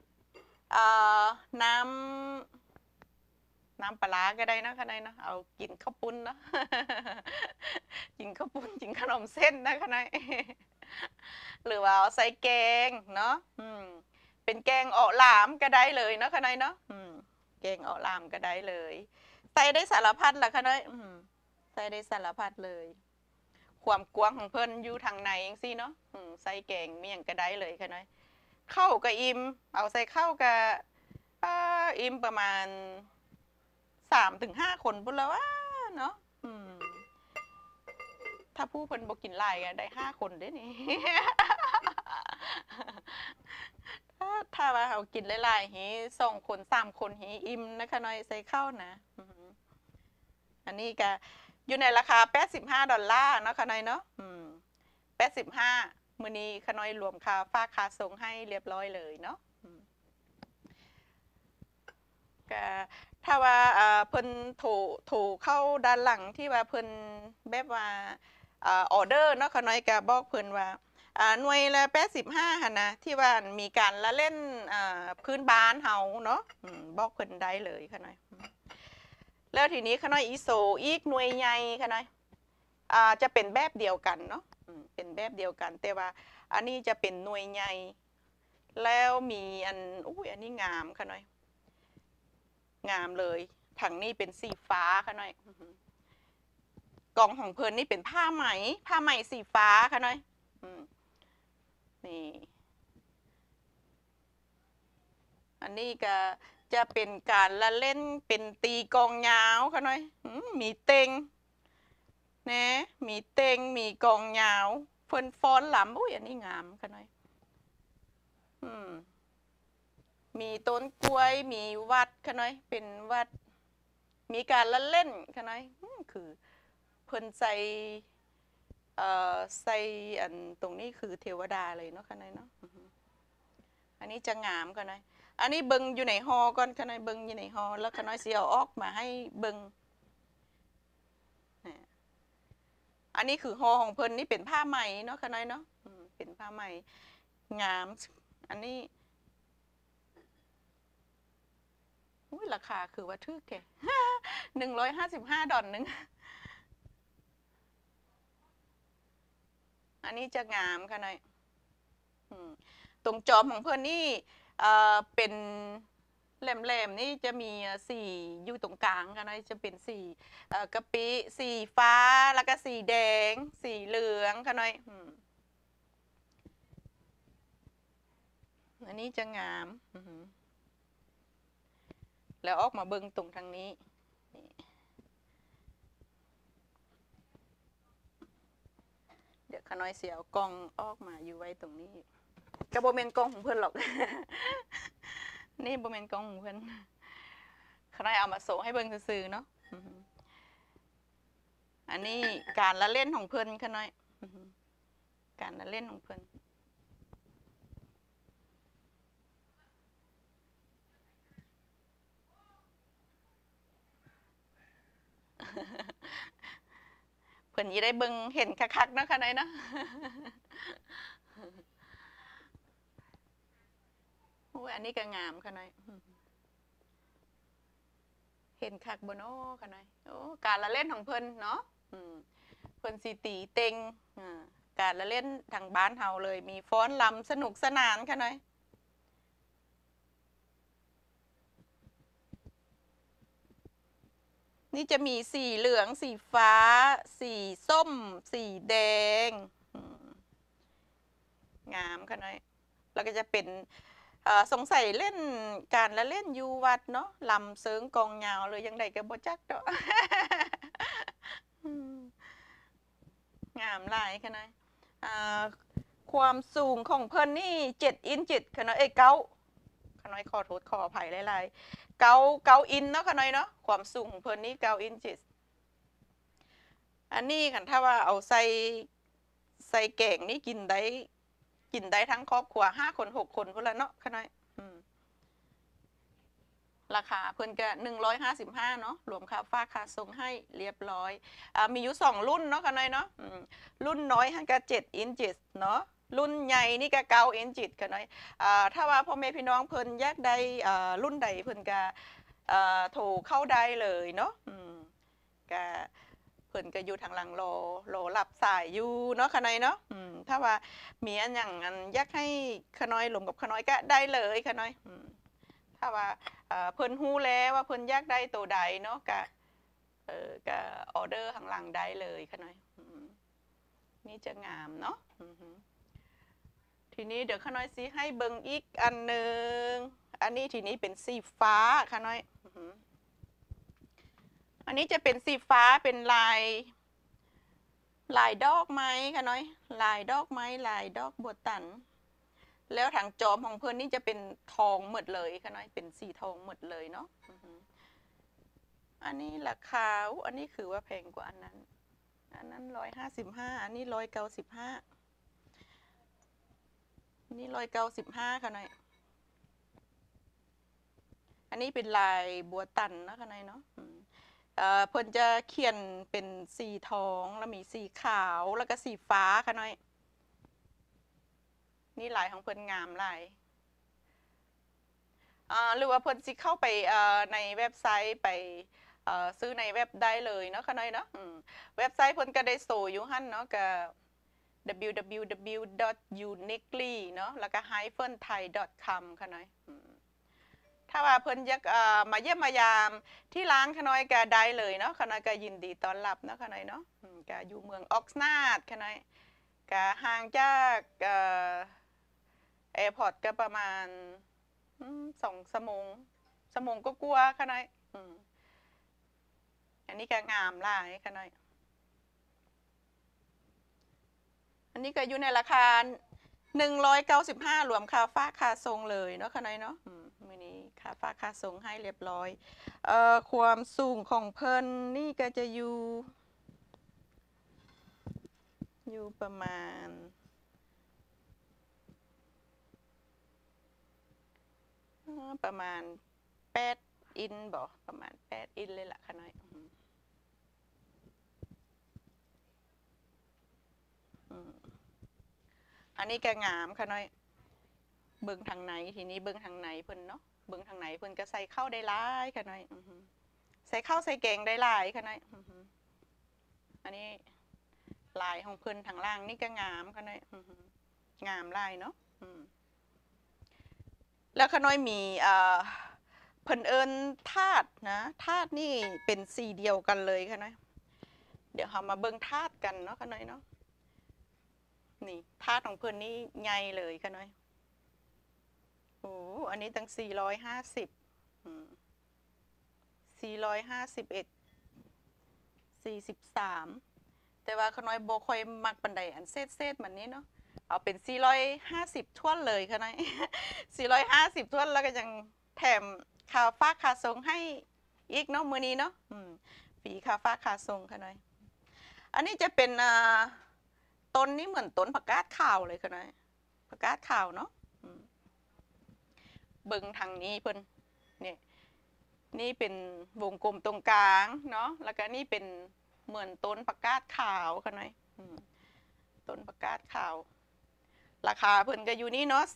น้ำปลาก็ได้นะค่ะน้อยเนาะเอากินข้าวปุ้นเนาะ กินข้าวปุ้นกินขนมเส้นนะค่ะน้อย หรือว่าเอาใส่แกงเนาะเป็นแกงออกหลามก็ได้เลยเนาะค่ะน้อยเนาะแกงออกหลามก็ได้เลยใส่ได้สารพัดล่ะค่ะน้อยใส่ได้สารพัดเลยความกว้างของเพิ่นอยู่ทางในเองสิเนาะใส่แกงเมี่ยงก็ได้เลยค่ะน้อยข้าวก็อิ่มเอาใส่ข้าวก็อิ่มประมาณ3-5 คนพุ่นแล้วเนาะถ้าผู้เพิ่นบ่กินหลายก็ได้5 คนเด้นี่ ถ้าว่าเขากินหลายๆหี2 คน3 คนหีอิ่มนะคะน้อยใส่ข้าวนะอันนี้ก็อยู่ในราคา$85เนาะค่ะน้อยเนาะ$85มื้อนี้ค่ะน้อยรวมค่าฝากค่าส่งให้เรียบร้อยเลยเนาะก็ถ้าว่าเพิ่นโทรเข้าด้านหลังที่ว่าเพิ่นแบบว่าออเดอร์เนาะค่ะน้อยก็บอกเพิ่นว่าหน่วยละ85หั่นนะที่ว่ามีการละเล่นพื้นบ้านเฮาเนาะบอกเพิ่นได้เลยค่ะน้อยแล้วทีนี้ค่ะน้อยอีโซอีกหน่วยใหญ่ค่ะน้อยจะเป็นแบบเดียวกันเนาะเป็นแบบเดียวกันแต่ว่าอันนี้จะเป็นหน่วยใหญ่แล้วมีอันนี้งามค่ะน้อยงามเลยถังนี้เป็นสีฟ้าค่ะน้อยกล่องของเพิ่นนี่เป็นผ้าไหมสีฟ้าค่ะน้อยนี่อันนี้ก็จะเป็นการละเล่นเป็นตีกองยาวค่ะน้อยมีเต็งนะมีเต็งมีกองยาวเพิ่นฟ้อนหลำอันนี้งามค่ะน้อยมีต้นกล้วยมีวัดค่ะน้อยเป็นวัดมีการละเล่นค่ะน้อยคือเพิ่นใส่อันตรงนี้คือเทวดาเลยเนาะค่ะน้อยเนาะอันนี้จะงามค่ะน้อยอันนี้เบิ่งอยู่ในฮอก่อนค่ะน้อยเบิ่งอยู่ในฮอแล้วค่ะน้อยสิเอาออกมาให้เบิ่งอันนี้คือฮอของเพิ่นนี่เป็นผ้าไหมเนาะค่ะน้อยเนาะเป็นผ้าไหมงามอันนี้ราคาคือว่าทึกแค่$155นึงอันนี้จะงามค่ะน้อยตรงจอมของเพื่อนนี่เป็นแหลมๆนี่จะมีสีอยู่ตรงกลางค่ะน้อยจะเป็นสีกะปิสีฟ้าแล้วก็สีแดงสีเหลืองค่ะน้อยอันนี้จะงามแล้วออกมาเบิ่งตรงทางนี้เดี๋ยวข้าน้อยเสียเอากล้องออกมาอยู่ไว้ตรงนี้กระโบเมนกล้องของเพื่อนหรอก นี่โบเมนกล้องของเพื่อนข้าน้อยเอามาโซ่ให้เบิ่งซื่อๆเนาะอันนี้การละเล่นของเพื่อนข้าน้อยการละเล่นของเพื่อนเพิ่นยี่ได้เบิ่งเห็นคักๆเนาะค่ะน้อยเนาะอันนี้ก็งามค่ะน้อยเห็นคักบ่เนาะค่ะน้อยการละเล่นของเพิ่นเนาะเพิ่นสิตีเต็งการละเล่นทางบ้านเฮาเลยมีฟ้อนรำสนุกสนานค่ะน้อยนนี่จะมีสีเหลืองสีฟ้าสีส้มสีแดงงามค่ะน้อยแล้วก็จะเป็นสงสัยเล่นการละเล่นยูวัดเนาะลำเซิงกองยาวเลยยังไดก็บ่จักดอก งามหลายค่ะน้อยความสูงของเพิ่นนี่7 อินช์ค่ะน้อยเก้าค่ะน้อยขอโทษขออภัยหลายๆ9 อินเนาะค่ะน้อยเนาะความสูงของเพิ่นนี่9 อินช์อันนี้ค่ะถ้าว่าเอาใส่แกงนี่กินได้ทั้งครอบครัว5 คน 6 คนพุ่นละเนาะค่ะน้อยราคาเพิ่นก็155เนาะรวมค่าฝากค่าส่งให้เรียบร้อยมีอยู่2รุ่นเนาะค่ะน้อยเนาะรุ่นน้อยก็7 อินช์เนาะรุ่นใหญ่นี่ก็9 อินช์ค่ะน้อยถ้าว่าพ่อแม่พี่น้องเพิ่นอยากได้รุ่นใดเพิ่นก็โทรเข้าได้เลยเนาะก็เพิ่นก็อยู่ทางหลังรอรับสายอยู่เนาะค่ะน้อยเนาะถ้าว่ามีอันอย่างอันอยากให้ค่ะน้อยรวมกับค่ะน้อยก็ได้เลยค่ะน้อยถ้าว่าเพิ่นฮู้แล้วว่าเพิ่นอยากได้ตัวใดเนาะก็ออเดอร์ข้างหลังได้เลยค่ะน้อยนี่จะงามเนาะทีนี้เดี๋ยวค่ะน้อยสิให้เบิ่งอีกอันนึงอันนี้ทีนี้เป็นสีฟ้าค่ะน้อยอันนี้จะเป็นสีฟ้าเป็นลายดอกไม้ค่ะน้อยลายดอกไม้ลายดอกบัวตันแล้วทางจอมของเพิ่นนี่จะเป็นทองหมดเลยค่ะน้อยเป็นสีทองหมดเลยเนาะอันนี้ราคาอันนี้คือว่าแพงกว่าอันนั้น155อันนี้195นี่195ค่ะน้อยอันนี้เป็นลายบัวตันนะค่ะน้อยเนาะเพิ่นจะเขียนเป็นสีทองแล้วมีสีขาวแล้วก็สีฟ้าค่ะน้อยนี่ลายของเพิ่นงามหลายหรือว่าเพิ่นสิเข้าไปในเว็บไซต์ไปซื้อในเว็บได้เลยเนาะค่ะน้อยเนาะเว็บไซต์เพิ่นก็ได้โซอยู่หั่นเนาะก็ www.uniquely เนาะแล้วก็ -thai.com ค่ะน้อยถ้าว่าเพิ่นอยากมาเยี่ยมมายามที่ร้านค่ะน้อยก็ได้เลยเนาะค่ะน้อยก็ยินดีต้อนรับเนาะค่ะน้อยเนาะก็อยู่เมืองออกซ์นาดค่ะน้อยก็ห่างจากแอร์พอร์ตก็ประมาณ2 ชั่วโมงก็กลัวค่ะน้อยอันนี้ก็งามหลายค่ะน้อยอันนี้ก็อยู่ในราคา195รวมค่าฝากค่าส่งเลยเนาะค่ะน้อยเนาะมื้อนี้ค่าฝากค่าส่งให้เรียบร้อยความสูงของเพิ่นนี่ก็จะอยู่ประมาณ8 อินบ่ประมาณ8 อินเลยล่ะค่ะน้อยอันนี้ก็งามค่ะน้อยเบิ่งทางไหนทีนี้เบิ่งทางไหนเพิ่นเนาะเบิ่งทางไหนเพิ่นก็ใส่เข้าได้หลายค่ะน้อยใส่เข้าใส่แกงได้หลายค่ะน้อยอันนี้ลายของเพิ่นทางล่างนี่ก็งามค่ะน้อยงามลายเนาะแล้วค่ะน้อยมีเพิ่นเอิ้นธาตุนะธาตุนี่เป็นสีเดียวกันเลยค่ะน้อยเดี๋ยวเรามาเบิ่งธาตุกันเนาะค่ะน้อยเนาะนี่ธาตุของเพิ่นนี่ใหญ่เลยค่ะน้อยโอ้อันนี้ตั้ง451 43แต่ว่าขน้อยบ่ค่อยมักปานใดอันเศษแบบนี้เนาะเอาเป็น450ท้วนเลยค่ะน้อย450ท้วนแล้วก็ยังแถมค่าฝากค่าส่งให้อีกเนาะมื้อนี้เนาะฟรีค่าฝากค่าส่งค่ะน้อยอันนี้จะเป็นต้นนี้เหมือนต้นผักกาดขาวเลยค่ะน้อยผักกาดขาวเนาะเบิ่งทางนี้เพิ่นนี่เป็นวงกลมตรงกลางเนาะแล้วก็นี่เป็นเหมือนต้นผักกาดขาวค่ะน้อยต้นผักกาดขาวราคาเพิ่นก็อยู่นี่เนาะ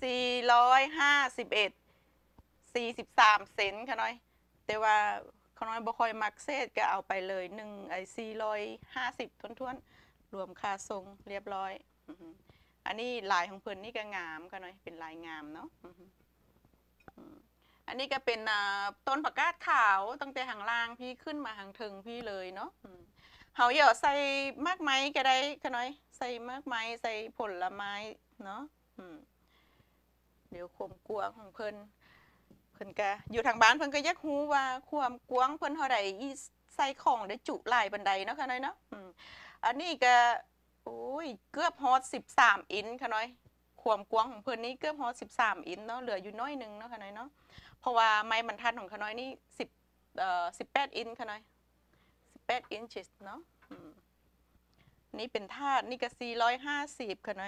451 43 เซนต์ค่ะน้อยแต่ว่าเขาน้อยบ่ค่อยมักเศษก็เอาไปเลย450ท้วนๆรวมค่าส่งเรียบร้อยอันนี้ลายของเพิ่นนี่ก็งามค่ะน้อยเป็นลายงามเนาะอันนี้ก็เป็นต้นผักกาดขาวตั้งแต่หางล่างพี่ขึ้นมาหางถึงพี่เลยเนาะเฮาอย่าใส่มากไม้ก็ได้ขน้อยใส่มากไม้ใส่ผลไม้เนาะเดี๋ยวความกวางของเพิ่นก็อยู่ทางบ้านเพิ่นก็ยักฮู้ว่าความกวางเพิ่นเท่าใดอีใส่ของได้จุหลายบันไดเนาะค่ะน้อยเนาะอันนี้ก็โอ้ยเกือบฮอด13 อินค่ะน้อยความกว้างของเพิ่นนี่เกือบฮอด13 อินเนาะเหลืออยู่น้อยนึงเนาะค่ะน้อยเนาะเพราะว่าไม้บรรทัดของค่ะน้อยนี่18 อินค่ะน้อย18 อินชิสเนาะนี่เป็นธาตุนี่ก็450ค่ะน้อย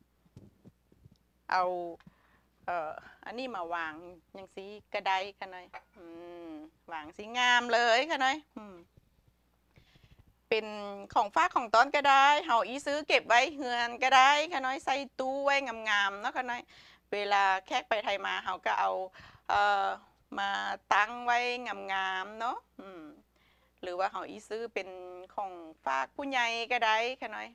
เอาอันนี้มาวางอย่างสีกระไดค่ะน้อยวางสีงามเลยค่ะน้อยเป็นของฝากของต้นก็ได้เฮาอีซื้อเก็บไว้เฮือนก็ได้ค่ะน้อยใส่ตู้ไว้งามๆเนาะค่ะน้อยเวลาแขกไปไทยมาเฮาก็เอามาตั้งไว้งามๆเนาะหรือว่าเฮาอีซื้อเป็นของฝากผู้ใหญ่ก็ได้ค่ะน้อย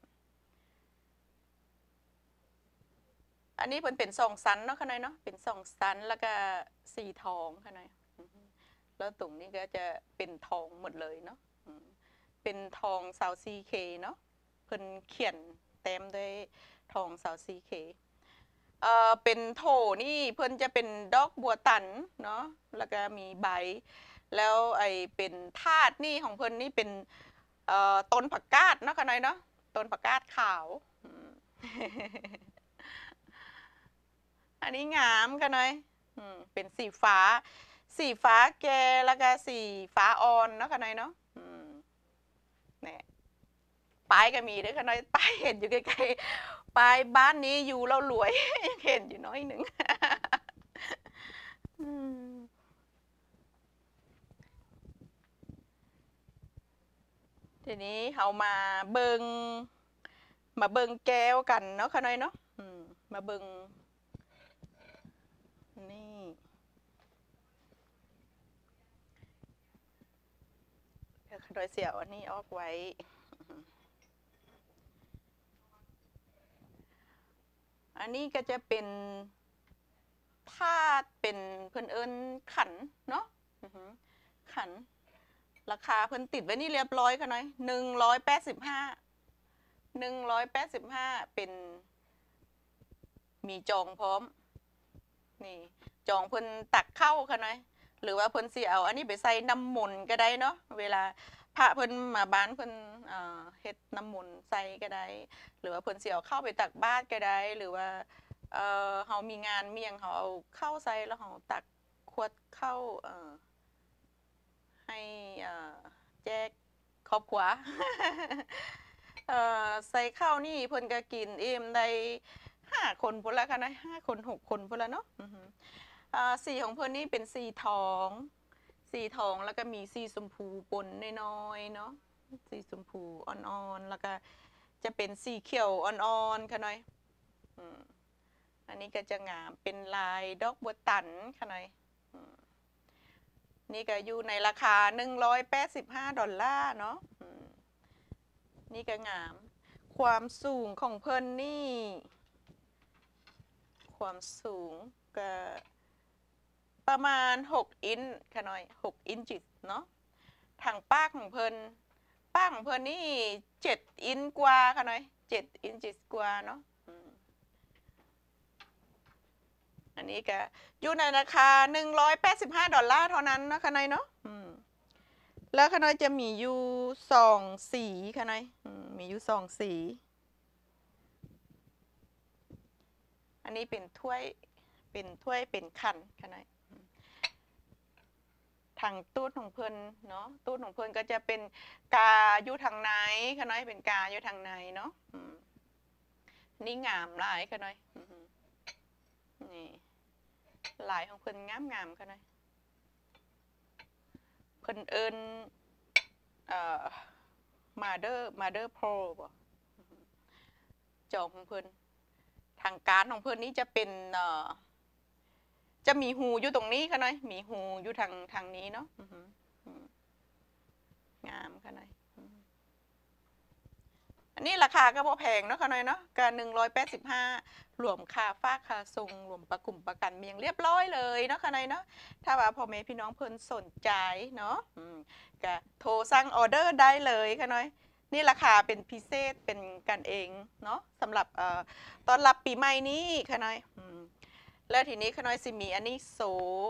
อันนี้เพิ่นเป็น2 ชั้นเนาะค่ะน้อยเนาะเป็น2 ชั้นแล้วก็สีทองค่ะน้อยแล้วตรงนี้ก็จะเป็นทองหมดเลยเนาะเป็นทอง24Kเนาะเพิ่นเขียนเต็มด้วยทอง24Kเป็นโถนี่เพิ่นจะเป็นดอกบัวตันเนาะแล้วก็มีใบแล้วไอเป็นธาตุนี่ของเพิ่นนี่เป็นต้นผักกาดเนาะค่ะน้อยเนาะต้นผักกาดขาวอันนี้งามค่ะน้อยเป็นสีฟ้าแก่แล้วก็สีฟ้าอ่อนเนาะค่ะน้อยเนาะเนี่ยป้ายก็มีด้วยค่ะน้อยป้ายเห็นอยู่ไกลๆป้ายบ้านนี้อยู่แล้วรวยเห็นอยู่น้อยหนึ่งทีนี้เรามาเบิงแก้วกันเนาะค่ะน้อยเนาะมาเบิงนี่โดยเสียวอันนี้ออกไว้อันนี้ก็จะเป็นธาตุเป็นเพิ่นเอิ้นขันเนาะขันราคาเพิ่นติดไว้นี่เรียบร้อยค่ะน้อย185เป็นมีจองพร้อมนี่จองเพิ่นตักเข้าค่ะน้อยหรือว่าเพิ่นสิเอาอันนี้ไปใส่น้ำมนต์ก็ได้เนาะเวลาพระเพิ่นมาบ้านเพิ่นเฮ็ดน้ำมนต์ใส่ก็ได้หรือว่าเพิ่นสิเอาเข้าไปตักบาตรก็ได้หรือว่าเฮามีงานมีหยังเฮาเอาเข้าใส่แล้วเฮาตักขวดเข้าให้แจกครอบครัวใส่ข้าวนี่เพิ่นก็กินอิ่มได้5 คนพุ่นละค่ะนะ5 คน 6 คนพุ่นละเนาะสีของเพิ่นนี่เป็นสีทองแล้วก็มีสีชมพูปนน้อยๆเนาะสีชมพูอ่อนๆแล้วก็จะเป็นสีเขียวอ่อนๆค่ะน้อยอันนี้ก็จะงามเป็นลายดอกบัวตันค่ะน้อยนี่ก็อยู่ในราคา$185เนาะนี่ก็งามความสูงของเพิ่นนี่ความสูงก็ประมาณ6 อินค่ะน้อย6 อินจิเนาะทางป้าของเพิ่นนี่7 อินกว่าค่ะน้อย7 อินจิกว่าเนาะอันนี้ก็อยู่ในราคา$185เท่านั้นนะค่ะน้อยเนาะแล้วค่ะน้อยจะมีอยู่2 สีค่ะน้อยมีอยู่2 สีอันนี้เป็นถ้วยเป็นขันค่ะน้อยทางตู้ของเพิ่นเนาะตู้ของเพิ่นก็จะเป็นกาอยู่ทางไหนค่ะน้อยเป็นกาอยู่ทางไหนเนาะนี่งามหลายค่ะน้อยนี่ลายของเพิ่นงามค่ะน้อยเพิ่นเอิ้นมาเดอร์โพรบ่จอของเพิ่นทางการของเพิ่นนี้จะเป็นจะมีหูอยู่ตรงนี้ค่ะน้อยมีหูอยู่ทางนี้เนาะงามค่ะน้อยอันนี้ราคาก็พอแพงเนาะค่ะน้อยเนาะก็185 รวมค่าฟ้าค่าส่งรวมประกุมประกันเมียงเรียบร้อยเลยเนาะค่ะนายเนาะถ้าว่าพ่อแม่พี่น้องเพิ่นสนใจเนาะก็โทรสั่งออเดอร์ได้เลยค่ะน้อยนี่ราคาเป็นพิเศษเป็นกันเองเนาะสำหรับต้อนรับปีใหม่นี้ค่ะน้อยแล้วทีนี้ค่ะน้อยสิมีอันนี้โซ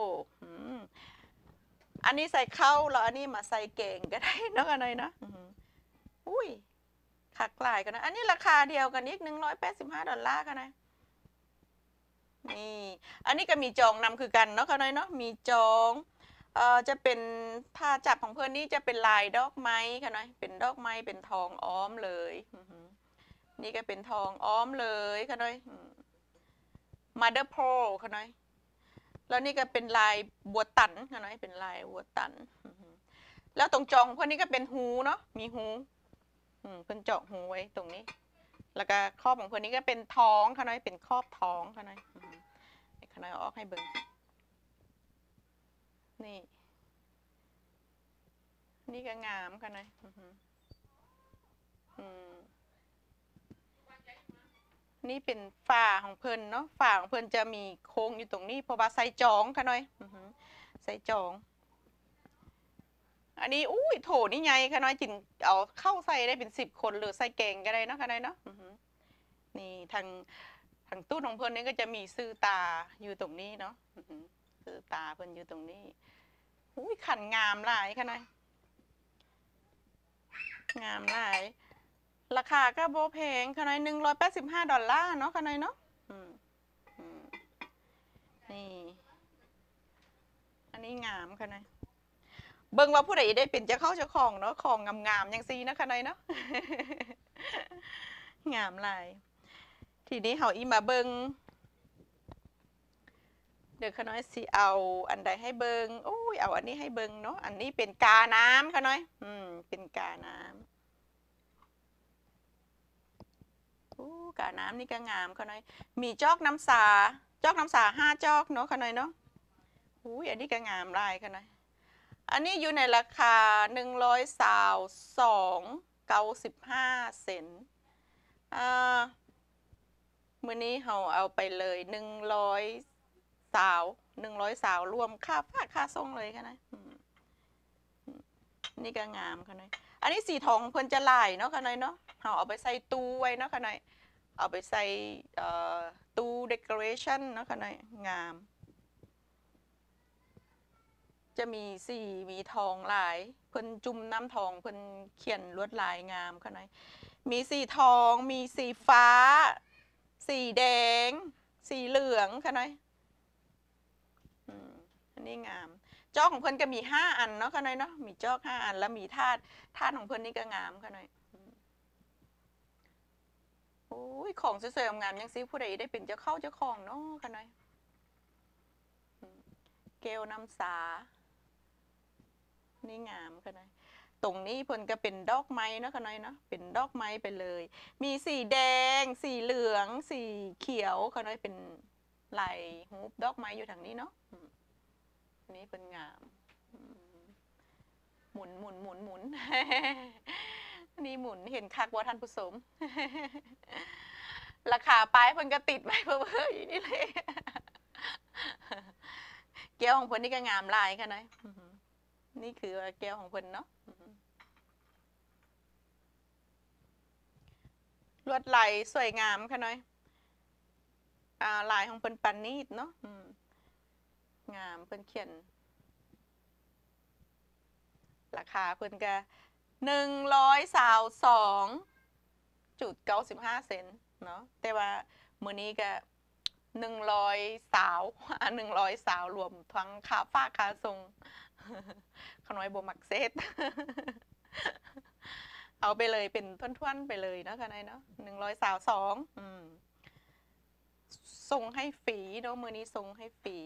อันนี้ใส่ข้าวแล้วอันนี้มาใส่เก่งก็ได้เนาะค่ะน้อยเนาะอุ้ยขักหลายกันนะอันนี้ราคาเดียวกันอีก$185ค่ะน้อยนี่อันนี้ก็มีจองนำคือกันเนาะค่ะน้อยเนาะมีจองจะเป็นถ้าจับของเพื่อนนี่จะเป็นลายดอกไม้ค่ะน้อยเป็นดอกไม้เป็นทองอ้อมเลยนี่ก็เป็นทองอ้อมเลยค่ะน้อยMother Pearl ค่ะน้อยแล้วนี่ก็เป็นลายบัวตันค่ะน้อยเป็นลายบัวตันแล้วตรงจองพวกนี้ก็เป็นหูเนาะมีหูเพิ่นเจาะหูไว้ตรงนี้แล้วก็ครอบของเพื่อนนี้ก็เป็นท้องค่ะน้อยเป็นครอบท้องค่ะน้อยค่ะน้อยเอาออกให้เบิ่งนี่ก็งามค่ะนะนี่เป็นฝ่าของเพิ่นเนาะฝ่าของเพิ่นจะมีโค้งอยู่ตรงนี้เพราะว่าใส่จองค่ะน้อยใส่จองอันนี้อุ้ยโถนี่ไงค่ะน้อยจินเอาเข้าใส่ได้เป็น10 คนหรือใส่เก่งก็ได้เนาะค่ะน้อยเนาะนี่ทางตู้ของเพิ่นนี่ก็จะมีซื่อตาอยู่ตรงนี้เนาะซื่อตาเพิ่นอยู่ตรงนี้อุ้ยขันงามหลายค่ะน้อยงามหลายราคาก็โบแพงค่ะน้อย$185เนาะค่ะน้อยเนาะนี่อันนี้งามค่ะน้อยเบิ่งว่าผู้ใดได้เป็นเจ้าเข้าเจ้าของเนาะของงามๆอย่างซีนะค่ะน้อยเนาะงามหลายทีนี้เฮาอีมาเบิ่งเดี๋ยวค่ะน้อยสิเอาอันใดให้เบิ่งโอ้ยเอาอันนี้ให้เบิ่งเนาะอันนี้เป็นกาน้ำค่ะน้อยเป็นกาน้ำกาน้ำนี่ก็งามค่ะน้อยมีจอกน้ำสา5 จอกเนาะค่ะน้อยเนาะอุ้ยอันนี้ก็งามหลายค่ะน้อยอันนี้อยู่ในราคา122.95 เซนต์มื้อนี้เฮาเอาไปเลย100 รวมค่าฝากค่าส่งเลยค่ะนะนี่ก็งามค่ะน้อยอันนี้สีทองเพิ่นจะลายเนาะค่ะน้อยเนาะเฮาเอาไปใส่ตู้ไว้เนาะค่ะน้อยเอาไปใส่ตู้เดคอเรชั่นเนาะค่ะน้อยงามจะมีสีมีทองลายเพิ่นจุ่มน้ำทองเพิ่นเขียนลวดลายงามค่ะน้อยมีสีทองมีสีฟ้าสีแดงสีเหลืองค่ะน้อยอันนี้งามจอกของเพิ่นก็มี5 อันเนาะค่ะน้อยเนาะมีจอก5 อันแล้วมีธาตุของเพิ่นนี่ก็งามค่ะน้อยโอ้ยของสวยๆงามยังซิผู้ใดได้เป็นเจ้าเข้าเจ้าของเนาะค่ะน้อยเกลน้ำสานี่งามค่ะน้อยตรงนี้เพิ่นก็เป็นดอกไม้เนาะค่ะน้อยเนาะเป็นดอกไม้ไปเลยมีสีแดงสีเหลืองสีเขียวค่ะน้อยเป็นลายฮูปดอกไม้อยู่ทางนี้เนาะนี่เป็นงามหมุนนี่หมุนเห็นคักว่าท่านผู้ชมราคาป้ายเพิ่นก็ติดไว้เพิ่มอยู่นี่เลยแก้วของเพิ่นนี่ก็งามลายค่ะน้อยนี่คือแก้วของเพิ่นเนาะลวดลายสวยงามค่ะน้อยลายของเพิ่นปานนีดเนาะงามเพิ่นเขียนราคาเพิ่นก็122.95 เซนต์เนาะแต่ว่ามื้อนี้ก็100 รวมทั้งค่าฝากค่าส่งขน้อยบ่มักเซตเอาไปเลยเป็นท่วนๆไปเลยเนาะค่ะนายเนาะ122ส่งให้ฟรีเนาะมื้อนี้ส่งให้ฟรี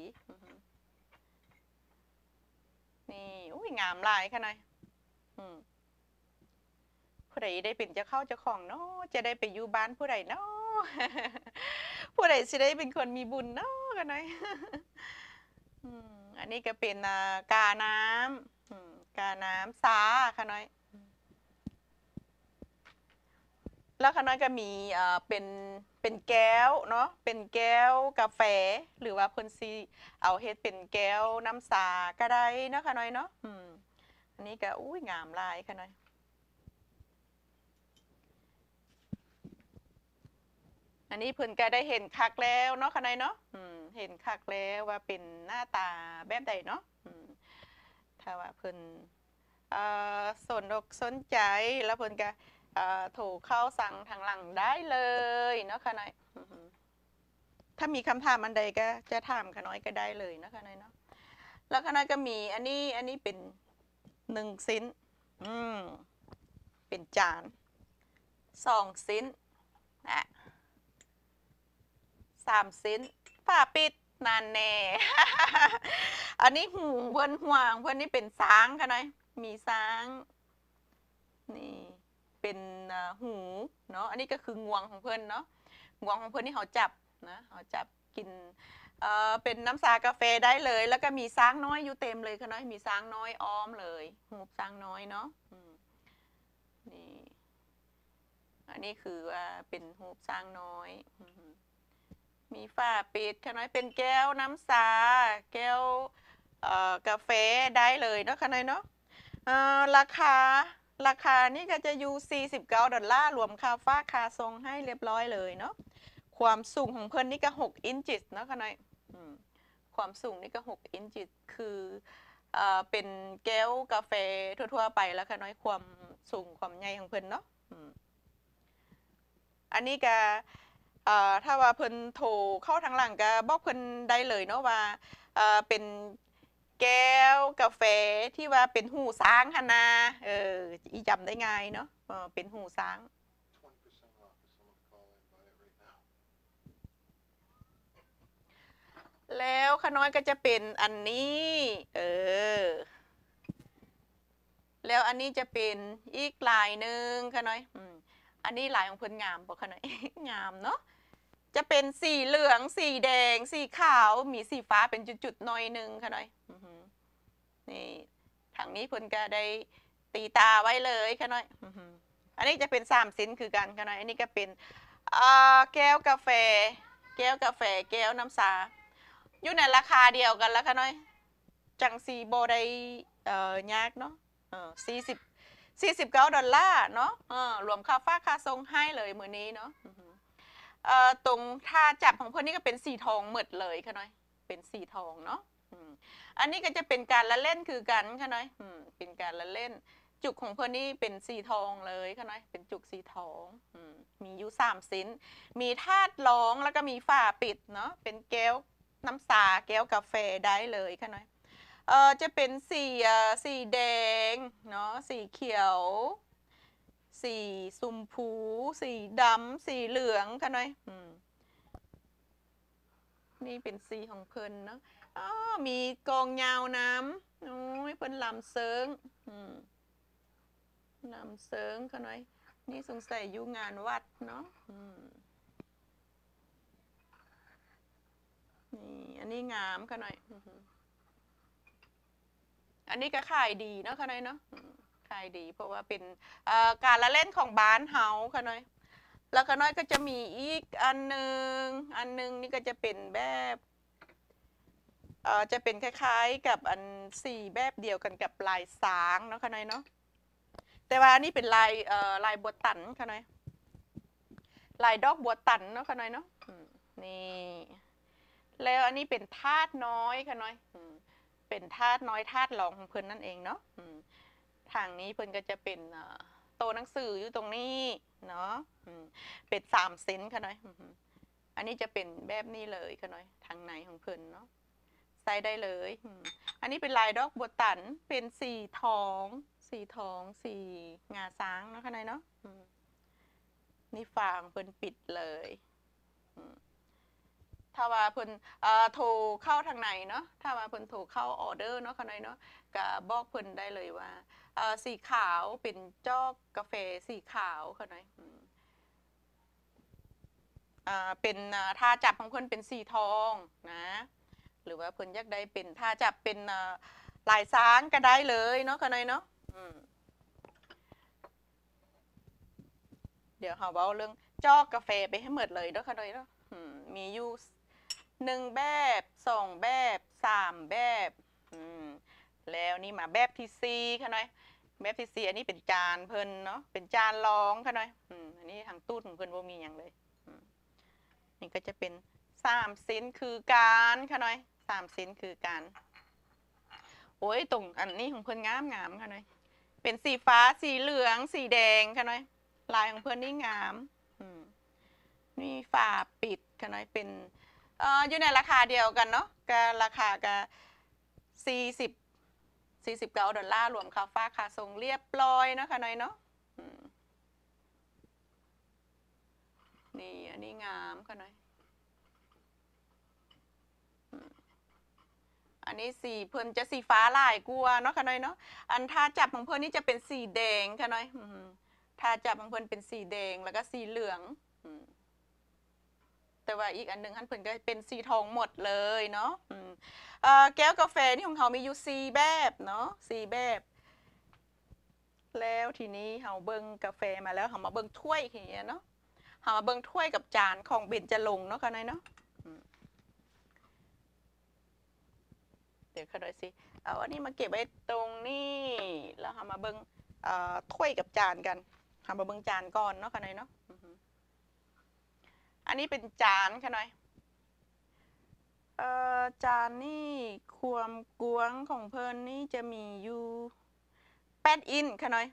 นี่อุ้ยงามหลายค่ะนายผู้ใดได้เป็นเจ้าเข้าเจ้าของเนาะจะได้ไปอยู่บ้านผู้ใดเนาะผู้ใดสิได้เป็นคนมีบุญเนาะกันหน่อยอันนี้ก็เป็นกาน้ำสาค่ะน้อยแล้วขน้อยก็มีเป็นแก้วเนาะเป็นแก้วกาแฟหรือว่าเพิ่นซีเอาเฮ็ดเป็นแก้วน้ำสาก็ได้เนาะขน้อยเนาะอันนี้ก็อุ้ยงามลายขน้อยอันนี้เพิ่นก็ได้เห็นคักแล้วเนาะขน้อยเนาะเห็นคักแล้วว่าเป็นหน้าตาแบบใดเนาะถ้าว่าเพิ่นสนอกสนใจแล้วเพิ่นก็โทรเข้าสั่งทางหลังได้เลยเนาะค่ะน้อยถ้ามีคำถามอันใดก็จะถามค่ะน้อยก็ได้เลยนะคะน้อยเนาะแล้วค่ะน้อยก็มีอันนี้เป็น1ชิ้นเป็นจาน2ชิ้นนะ3ชิ้นฝาปิดนานแน่ อันนี้หูเพื่อนห่วงเพื่อนนี่เป็นช้างค่ะน้อยมีช้างนี่เป็นหูเนาะอันนี้ก็คืองวงของเพื่อนเนาะงวงของเพื่อนนี่เขาจับนะเขาจับกินเป็นน้ำชากาแฟได้เลยแล้วก็มีช้างน้อยอยู่เต็มเลยค่ะน้อยมีช้างน้อยอ้อมเลยหูช้างน้อยเนาะนี่อันนี้คือว่าเป็นหูช้างน้อยมีฝาปิดค่ะน้อยเป็นแก้วน้ำชาแก้วกาแฟได้เลยเนาะค่ะน้อยเนาะราคานี่ก็จะอยู่$49รวมค่าฟ้าค่าทรงให้เรียบร้อยเลยเนาะความสูงของเพิ่นนี่ก็6 อินชิเนาะค่ะน้อยความสูงนี่ก็6 อินชิคือเป็นแก้วกาแฟทั่วๆไปแล้วค่ะน้อยความสูงความใหญ่ของเพิ่นเนาะอันนี้ก็ถ้าว่าเพิ่นโทรเข้าทางหลังก็บอกเพิ่นได้เลยเนาะว่าเป็นแก้วกาแฟที่ว่าเป็นหูช้างฮะนาอีจำได้ง่ายเนาะเป็นหูช้างแล้วขน้อยก็จะเป็นอันนี้แล้วอันนี้จะเป็นอีกลายหนึ่งขน้อยอันนี้ลายของเพิ่นงามบ่ขน้อย งามเนาะจะเป็นสีเหลืองสีแดงสีขาวมีสีฟ้าเป็นจุดๆหน่อยนึงค่ะน้อยนี่ทางนี้เพิ่นก็ได้ตีตาไว้เลยค่ะน้อยอันนี้จะเป็น3ชิ้นคือกันค่ะน้อยอันนี้ก็เป็นแก้วกาแฟแก้วน้ำชาอยู่ในราคาเดียวกันแล้วค่ะน้อยจังสีโบได้ยากเนาะ$49เนาะรวมค่าฟ้าค่าทรงให้เลยมื้อนี้เนาะตรงท่าจับของเพื่อนนี่ก็เป็นสีทองหมดเลยค่ะน้อยเป็นสีทองเนาะอันนี้ก็จะเป็นการละเล่นคือกันค่ะน้อยเป็นการละเล่นจุกของเพื่อนนี่เป็นสีทองเลยค่ะน้อยเป็นจุกสีทองมีอยู่3ชิ้นมีธาตุรองแล้วก็มีฝาปิดเนาะเป็นแก้วน้ำชาแก้วกาแฟได้เลยค่ะน้อยจะเป็นสีแดงเนาะสีเขียวสีชมพูสีดำสีเหลืองค่ะน้อยนี่เป็นสีของเพิ่นเนาะมีกองยาวน้ำโอ้ยเพิ่นลำเซิงลำเซิงค่ะน้อยนี่สงสัยอยู่งานวัดเนาะนี่อันนี้งามค่ะน้อยอันนี้ก็ขายดีเนาะค่ะน้อยเนาะขายดีเพราะว่าเป็นการละเล่นของบ้านเฮาค่ะน้อยแล้วค่ะน้อยก็จะมีอีกอันนึงนี่ก็จะเป็นแบบจะเป็นคล้ายๆกับอันสีแบบเดียวกันกับลายช้างเนาะค่ะน้อยเนาะแต่ว่าอันนี้เป็นลายบัวตันค่ะน้อยลายดอกบัวตันเนาะค่ะน้อยเนาะนี่แล้วอันนี้เป็นธาตุน้อยค่ะน้อยเป็นธาตุน้อยธาตุรองของเพิ่นนั่นเองเนาะทางนี้เพิ่นก็จะเป็นโต๊ะหนังสืออยู่ตรงนี้เนาะเป็น3ชิ้นค่ะน้อยอันนี้จะเป็นแบบนี้เลยค่ะน้อยทางในของเพิ่นเนาะใส่ได้เลยอันนี้เป็นลายดอกบัวตันเป็นสีทองสีงาช้างเนาะค่ะน้อยเนาะนี่ฝาของเพิ่นปิดเลยถ้าว่าเพิ่นโทรเข้าทางไหนเนาะถ้าว่าเพิ่นโทรเข้าออเดอร์เนาะค่ะน้อยเนาะก็บอกเพิ่นได้เลยว่าสีขาวเป็นจอกกาแฟสีขาวค่ะน้อยเป็นท่าจับของเพิ่นเป็นสีทองนะหรือว่าเพิ่นอยากได้เป็นท่าจับเป็นลายช้างก็ได้เลยเนาะค่ะน้อยเนาะเเดี๋ยวเขาเอาเรื่องจอกกาแฟไปให้หมดเลยเด้อค่ะเลยเนาะมีอยู่1 แบบ2 แบบ3 แบบแล้วนี่มาแบบที่4ค่ะหน่อยแบบที่4อันนี้เป็นจานเพิ่นเนาะเป็นจานรองค่ะหน่อยอันนี้ทางตู้ของเพิ่นบ่มีอย่างเลยนี่ก็จะเป็น3 ชิ้นคือการค่ะหน่อย3 ชิ้นคือการโอ้ยตรงอันนี้ของเพิ่นงามค่ะหน่อยเป็นสีฟ้าสีเหลืองสีแดงค่ะหน่อยลายของเพิ่นนี่งามนี่ฝาปิดค่ะหน่อยเป็นอยู่ในราคาเดียวกันเนาะก็ราคาก็49 ดอลลาร์รวมค่าฟ้าค่าส่งเรียบร้อยเนาะค่ะหน่อยเนาะนี่อันนี้งามค่ะหน่อยอันนี้สีเพิ่นจะสีฟ้าลายกลัวเนาะค่ะหน่อยเนาะอันถ้าจับของเพิ่นนี่จะเป็นสีแดงค่ะหน่อยถ้าจับของเพิ่นเป็นสีแดงแล้วก็สีเหลืองแต่ว่าอีกอันหนึ่งท่านเพิ่นก็เป็นสีทองหมดเลยเนาะแก้วกาแฟนี่ของเขามีอยู่4 แบบเนาะ4 แบบแล้วทีนี้เราเบิ่งกาแฟมาแล้วเรามาเบิ่งถ้วยอย่างเงี้ยเนาะเรามาเบิ่งถ้วยกับจานของเบญจรงค์เนาะค่ะนายเนาะเดี๋ยวค่ะหน่อยสิเอาอันนี้มาเก็บไว้ตรงนี้แล้วเรามาเบิ่งถ้วยกับจานกันเรามาเบิ่งจานก่อนเนาะค่ะนายเนาะอันนี้เป็นจานค่ะหน่อยจานนี่ความกว้างของเพิ่นนี่จะมีอยู่8 อินค่ะหน่อย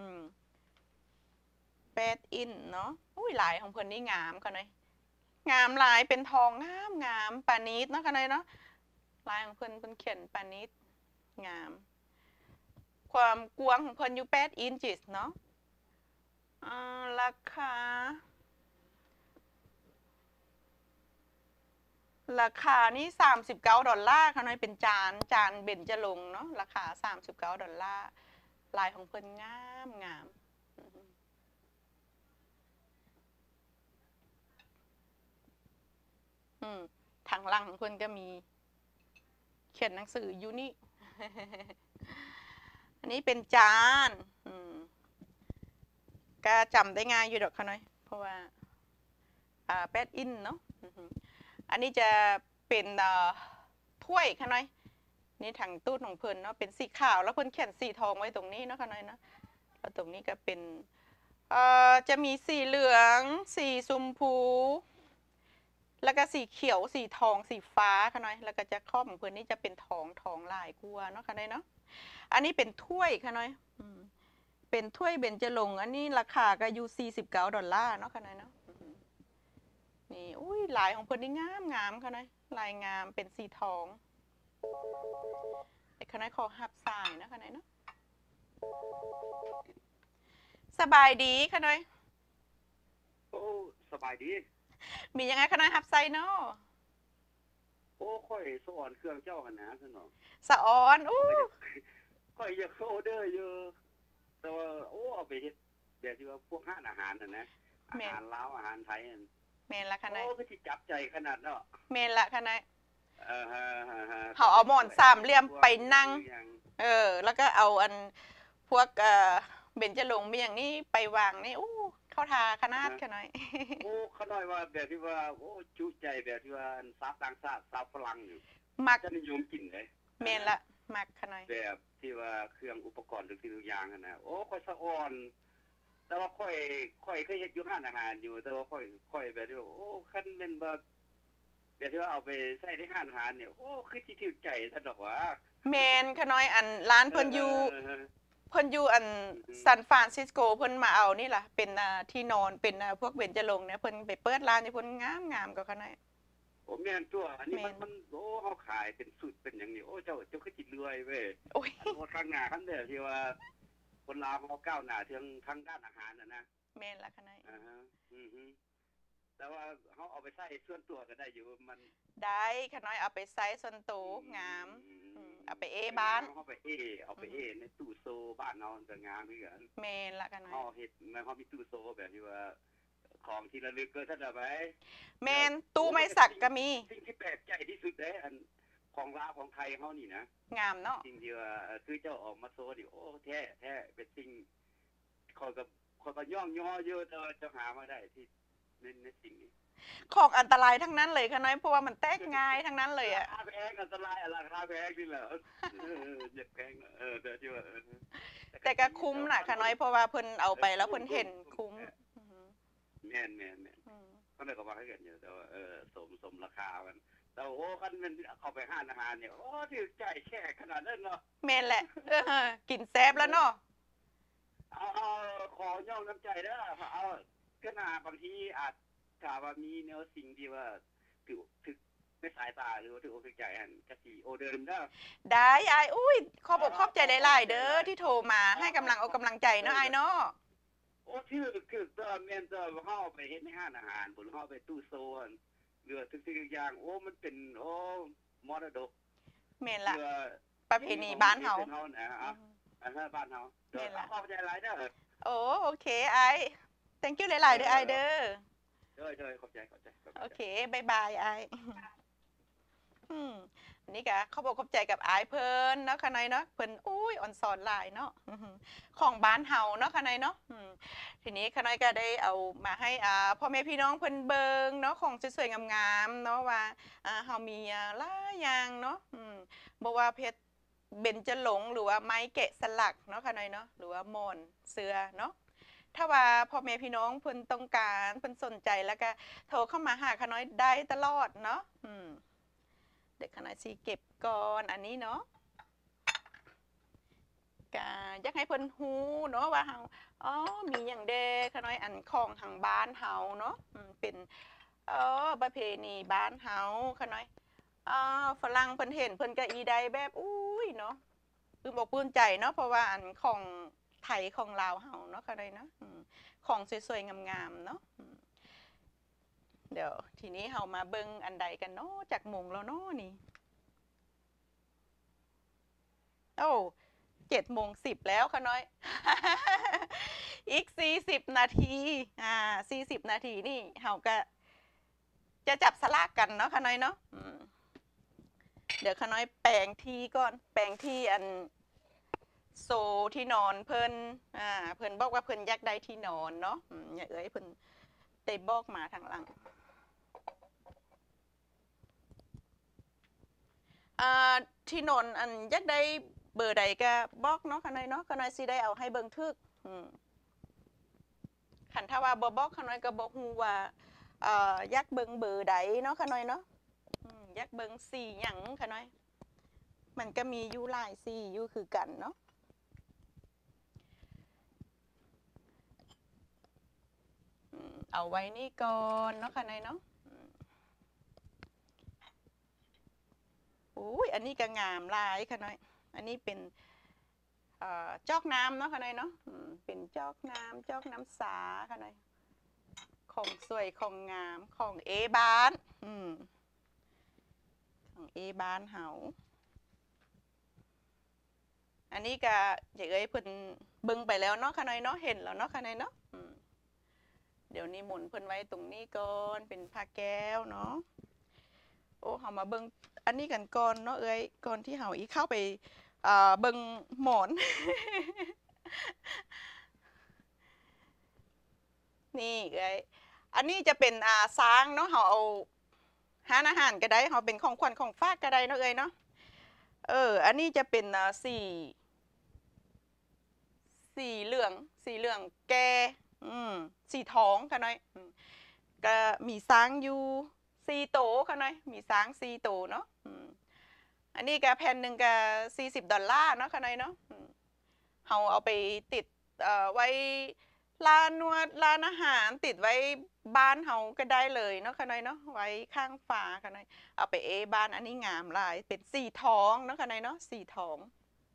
8 อินเนาะอุ้ยลายของเพิ่นนี่งามค่ะหน่อยงามลายเป็นทองงามปานิดเนาะค่ะหน่อยเนาะลายของเพิ่นเขียนปานิดงามความกว้างของเพิ่นอยู่8 อินจิสเนาะราคานี่39 ดอลลาร์ค่ะน้อยเป็นจานเบญจรงค์เนาะราคา39 ดอลลาร์ลายของเพิ่นงามทางหลังของเพิ่นก็มีเขียนหนังสืออยู่นี่ อันนี้เป็นจานก็จำได้ง่ายอยู่ดอกค่ะน้อยเพราะว่า8 อินเนาะอันนี้จะเป็นถ้วยค่ะน้อยนี่ถังตู้ของเพิ่นเนาะเป็นสีขาวแล้วเพิ่นเขียนสีทองไว้ตรงนี้เนาะค่ะน้อยนะแล้วตรงนี้ก็เป็นจะมีสีเหลืองสีชมพูแล้วก็สีเขียวสีทองสีฟ้าค่ะน้อยแล้วก็จะครอบของเพิ่นนี่จะเป็นทองลายกัวเนาะค่ะน้อยเนาะอันนี้เป็นถ้วยค่ะน้อยเป็นถ้วยเบญจรงค์อันนี้ราคาก็อยู่49 ดอลลาร์เนาะค่ะน้อยเนาะนี่อุ้ยลายของเพิ่นนี่งามค่ะน้อยลายงามเป็นสีทองไอ้ค่ะน้อยขอหับสายนะค่ะน้อยเนาะสบายดีค่ะน้อยโอ้สบายดีมียังไงค่ะน้อยหับไซเนาะโอ้ค่อยสอนเครื่องเจ้าขนาดนั้นเนาะสะออนอู้ค่อยอยากออเดอร์เยอะแต่ว่าโอ้เอาไปเฮ็ดแบบที่ว่าพวกร้านอาหารน่ะนะอาหารลาวอาหารไทยนั่นแม่นละค่ะนายโอ้ก็สิจับใจขนาดเนาะแม่นละค่ะนายเขาเอาหมอน3 เหลี่ยมไปนั่งแล้วก็เอาอันพวกเบญจรงค์มีอย่างนี้ไปวางนี่อู้เข้าทาขนาดค่ะน้อยโอ้ขน้อยว่าแบบที่ว่าโอ้จุใจแบบที่ว่าซาต่างชาติซาฝรั่งอยู่มักจะนิยมกินเลยแม่นละมักค่ะน้อยแบบที่ว่าเครื่องอุปกรณ์ทุกสิ่งทุกอย่างนะโอ้ค่อยสะอ่อนแต่ว่าค่อยเคยเฮ็ดอยู่ร้านอาหารอยู่แต่ว่าค่อยแบบที่ว่าโอ้คันแม่นบ่แบบที่ว่าเอาไปใช้ในร้านอาหารเนี่ยโอ้คือสิถูกใจซะดอกว่าแม่นค่ะน้อยอันร้านเพิ่นอยู่อันซานฟรานซิสโกเพิ่นมาเอานี่ล่ะเป็นที่นอนเป็นพวกเบญจรงค์เนี่ยเพิ่นไปเปิดร้านนี่เพิ่นงามก็ค่ะน้อยโอ้แม่นตัวอันนี้มันโอ้เฮาขายเป็นสูตรเป็นหยังนี่โอ้เจ้าคือสิรวยเว้ยโอ้ยข้างหน้าคั่นเด้อที่ว่าคนลาวเขาก้าวหน้าทางด้านอาหารน่ะนะแม่นล่ะค่ะน้อยแต่ว่าเฮาเอาไปใช้ส่วนตัวก็ได้อยู่มันได้ค่ะน้อยเอาไปใช้ส่วนตัวงามเอาไปบ้านเอาไปในตู้โซบ้านเฮาก็งามคือกันแม่นล่ะค่ะน้อยเฮาเฮ็ดเฮามีตู้โซแบบที่ว่าของที่ระลึกก็ท่านเอาไว้แม่นตู้ไม้สักก็มีสิ่งที่แปลกใจที่สุดเลยอันของลาวของไทยเฮานี่นะงามเนาะจริงที่ว่าคือเจ้าออกมาโซนี่โอ้แท้เป็นสิ่งคอยคนก็ย่องย่อเยอะแต่ว่าจะหามาได้ที่ในสิ่งนี้ของอันตรายทั้งนั้นเลยค่ะน้อยเพราะว่ามันแตกง่ายทั้งนั้นเลยอ่ะราคาแพงอันตรายราคาแพงนี่แหละเจ็บแพงแต่ที่ว่าแต่ก็คุ้มน่ะค่ะน้อยเพราะว่าเพิ่นเอาไปแล้วเพิ่นเห็นคุ้มแม่นก็เลยก็ว่าให้กันอยู่แต่ว่าสมราคามันแต่โอ้คันมันเอาไปห้านอาหารเนี่ยโอ้ถือใจแค่ขนาดนั้นเนาะแม่นแหละกินแซ่บแล้วเนาะเอาขอย่อมน้ำใจเด้อเอาก็น่าบางทีอาจถ้าว่ามีแนวสิ่งที่ว่าถึกไม่สายตาหรือว่าถึกอกถึกใจอันกะสิโอเดิมเด้อได้อายอุ้ยขอบอกขอบใจหลายๆเด้อที่โทรมาให้กำลังเอากำลังใจเนาะอายเนาะโอ้ชื่อคือตัวแม่นตัวเฮาไปเฮ็ดในห้านอาหารบ่เฮาไปตู้โซนหรือทุกสิ่งทุกอย่างโอ้มันเป็นโอ้มรดกแม่นล่ะประเพณีบ้านเฮาบ้านเฮาเด้อขอบใจหลายเด้อโอเคอาย thank you หลายๆเด้ออายเด้อเด้อขอบใจโอเคบายบายอายอันนี้ก็เขาบอกขอบใจกับอายเพิ่นเนาะค่ะนายเนาะเพิ่นอุ้ยอ่อนสอนหลายเนาะของบ้านเฮาเนาะค่ะนายเนาะทีนี้ค่ะนายก็ได้เอามาให้พ่อแม่พี่น้องเพิ่นเบิงเนาะของสวยๆงามๆเนาะว่าเฮามีหลายอย่างเนาะบ่ว่าเพชรเบญจหลงหรือว่าไม้แกะสลักเนาะค่ะนายเนาะหรือว่าหมอนเสือเนาะถ้าว่าพ่อแม่พี่น้องเพิ่นต้องการเพิ่นสนใจแล้วก็โทรเข้ามาหาค่ะน้อยได้ตลอดเนาะเด็กขนาดสีเก็บก่อนอันนี้เนาะกะอยากให้เพิ่นฮู้เนาะว่าเฮามีอย่างเด้ขน้อยอันของทางบ้านเฮาเนาะเป็นประเพณีบ้านเฮาขน้อยฝรั่งเพิ่นเห็นเพิ่นก็อีได้แบบอุ้ยเนาะคือบอกปลื้มใจเนาะเพราะว่าอันของไทยของลาวเฮาเนาะขน้อยเนาะของสวยๆงามๆเนาะเดี๋ยวทีนี้เฮามาเบิ่งอันใดกันเนาะจากมุงแล้วเนาะนี่7:10แล้วค่ะน้อย อีก40 นาที40 นาทีนี่เฮาก็จะจับสลากกันเนาะค่ะน้อยเนาะเดี๋ยวค่ะน้อยแปลงที่ก่อนแปลงที่อันโซที่นอนเพิ่นเพิ่นบอกว่าเพิ่นอยากได้ที่นอนเนาะอย่าเอ้ยเพิ่นได้บอกมาทางหลังที่นอนอันอยากได้เบอร์ใดก็บอกเนาะค่ะน้อยเนาะค่ะน้อยสิได้เอาให้เบิ่งทึกคันถ้าว่าบ่บอกค่ะน้อยก็บ่ฮู้ว่าอยากเบิ่งเบอร์ใดเนาะค่ะน้อยเนาะอยากเบิ่งสีหยังค่ะน้อยมันก็มีอยู่หลายสีอยู่คือกันเนาะเอาไว้นี่ก่อนเนาะค่ะน้อยเนาะอุ้ยอันนี้ก็งามหลายค่ะน้อยอันนี้เป็นจอกน้ำเนาะค่ะน้อยเนาะเป็นจอกน้ำสาค่ะน้อยของสวยของงามของบ้านของบ้านเฮาอันนี้ก็อย่างเอ้ยเพิ่นเบิ่งไปแล้วเนาะค่ะน้อยเนาะเห็นแล้วเนาะค่ะน้อยเนาะเดี๋ยวนี้หมุนเพิ่นไว้ตรงนี้ก่อนเป็นผ้าแก้วเนาะโอ้เฮามาเบิ่งอันนี้กันก่อนเนาะเอ้ยก่อนที่เฮาอีเข้าไปเบิ่งหมอน นี่เอ้ยอันนี้จะเป็นช้างเนาะเฮาเอาหาอาหารก็ได้เฮาเป็นของขวัญของฝากก็ได้เนาะเอ้ยเนาะอันนี้จะเป็นสีเหลืองแก่สีทองค่ะน้อยก็มีช้างอยู่4 โตค่ะน้อยมีช้าง4 โตเนาะอันนี้ก็แผ่นหนึ่งก็$40เนาะค่ะน้อยเนาะเฮาเอาไปติดไว้ร้านนวดร้านอาหารติดไว้บ้านเฮาก็ได้เลยเนาะค่ะน้อยเนาะไว้ข้างฝาค่ะน้อยเอาไปบ้านอันนี้งามหลายเป็นสีทองเนาะค่ะน้อยเนาะสีทอง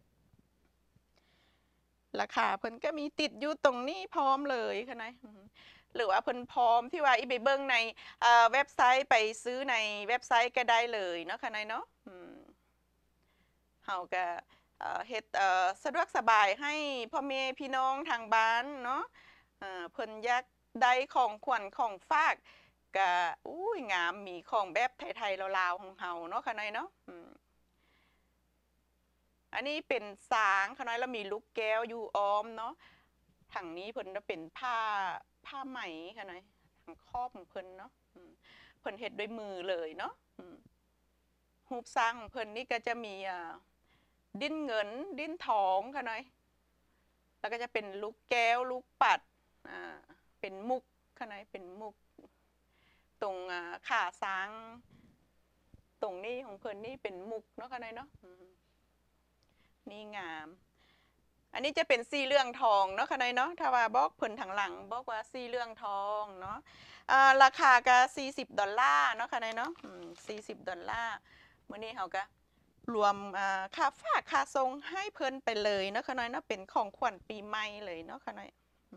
ราคาเพิ่นก็มีติดอยู่ตรงนี้พร้อมเลยค่ะน้อยหรือว่าเพิ่นพร้อมที่ว่าไปเบิ่งในเว็บไซต์ไปซื้อในเว็บไซต์ก็ได้เลยเนาะค่ะน้อยเนาะเฮาก็เฮ็ดสะดวกสบายให้พ่อแม่พี่น้องทางบ้านเนาะเพิ่นอยากได้ของขวัญของฝากก็อุ้ยงามมีของแบบไทยๆลาวๆของเฮาเนาะค่ะน้อยเนาะอันนี้เป็นสางค่ะน้อยแล้วมีลูกแก้วอยู่อ้อมเนาะถังนี้เพิ่นจะเป็นผ้าไหมค่ะหน่อยถังครอบของเพิ่นเนาะเพิ่นเฮ็ดด้วยมือเลยเนาะรูปสร้างของเพิ่นนี่ก็จะมีดิ้นเงินดิ้นทองค่ะหน่อยแล้วก็จะเป็นลูกแก้วลูกปัดเป็นมุกค่ะหน่อยเป็นมุกตรงขาซ้างตรงนี้ของเพิ่นนี่เป็นมุกเนาะค่ะหน่อยเนาะนี่งามอันนี้จะเป็นสีเหลืองทองเนาะค่ะหน่อยเนาะถ้าว่าบอกเพิ่นทางหลังบอกว่าสีเหลืองทองเนาะราคาก็$40เนาะค่ะหน่อยเนาะ$40มื้อนี้เฮาก็รวมค่าฝากค่าส่งให้เพิ่นไปเลยเนาะค่ะหน่อยเนาะเป็นของขวัญปีใหม่เลยเนาะค่ะหน่อย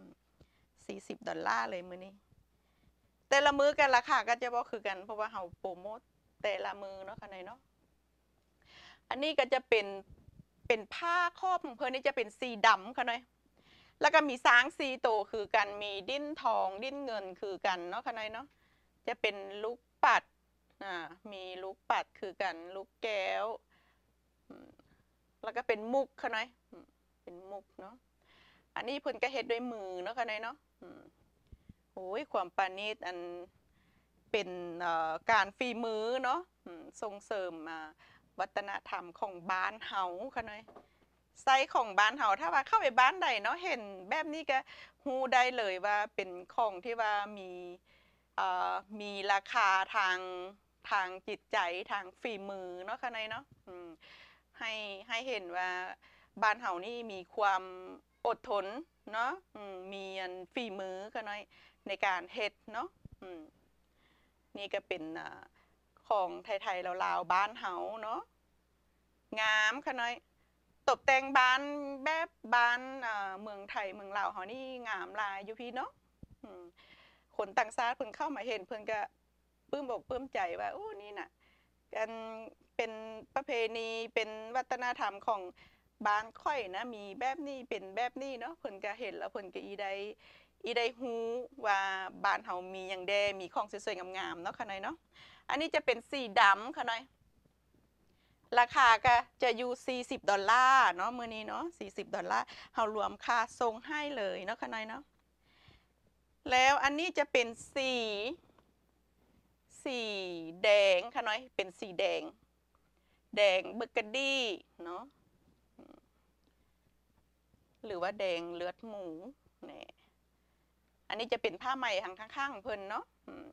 $40เลยมื้อนี้แต่ละมื้อกันราคาก็จะบ่คือกันเพราะว่าเฮาโปรโมทแต่ละมื้อเนาะค่ะหน่อยเนาะอันนี้ก็จะเป็นผ้าครอบของเพิ่นนี่จะเป็นสีดำค่ะหน่อยแล้วก็มีช้างสีโตคือกันมีดิ้นทองดิ้นเงินคือกันเนาะค่ะหน่อยเนาะจะเป็นลูกปัดมีลูกปัดคือกันลูกแก้วแล้วก็เป็นมุกค่ะหน่อยเป็นมุกเนาะอันนี้เพิ่นก็เฮ็ดด้วยมือเนาะค่ะหน่อยเนาะโอ้ยความประณีตอันเป็นการฝีมือเนาะส่งเสริมวัฒนธรรมของบ้านเฮาค่ะหน่อยไซส์ของบ้านเฮาถ้าว่าเข้าไปบ้านใดเนาะเห็นแบบนี้ก็ฮู้ได้เลยว่าเป็นของที่ว่ามีราคาทางจิตใจทางฝีมือเนาะค่ะหน่อยเนาะให้เห็นว่าบ้านเฮานี่มีความอดทนเนาะมีฝีมือค่ะหน่อยในการเฮ็ดเนาะนี่ก็เป็นของไทยๆลาวๆบ้านเฮาเนาะงามค่ะหน่อยตกแต่งบ้านแบบบ้านเมืองไทยเมืองลาวเฮานี่งามหลายอยู่พี่เนาะคนต่างชาติเพิ่นเข้ามาเห็นเพิ่นก็ปลื้มอกปลื้มใจว่าโอ้นี่น่ะกันเป็นประเพณีเป็นวัฒนธรรมของบ้านค่อยนะมีแบบนี้เป็นแบบนี้เนาะเพิ่นก็เห็นแล้วเพิ่นก็อีได้ฮู้ว่าบ้านเฮามีหยังแดมีของสวยๆงามๆเนาะค่ะหน่อยเนาะอันนี้จะเป็นสีดำค่ะหน่อยราคาก็จะอยู่$40เนาะมื้อนี้เนาะ$40เฮารวมค่าส่งให้เลยเนาะค่ะหน่อยเนาะแล้วอันนี้จะเป็นสีแดงค่ะหน่อยเป็นสีแดงเบอร์กันดี้เนาะหรือว่าแดงเลือดหมูเนี่ยอันนี้จะเป็นผ้าไหมทางข้างๆเพิ่นเนาะ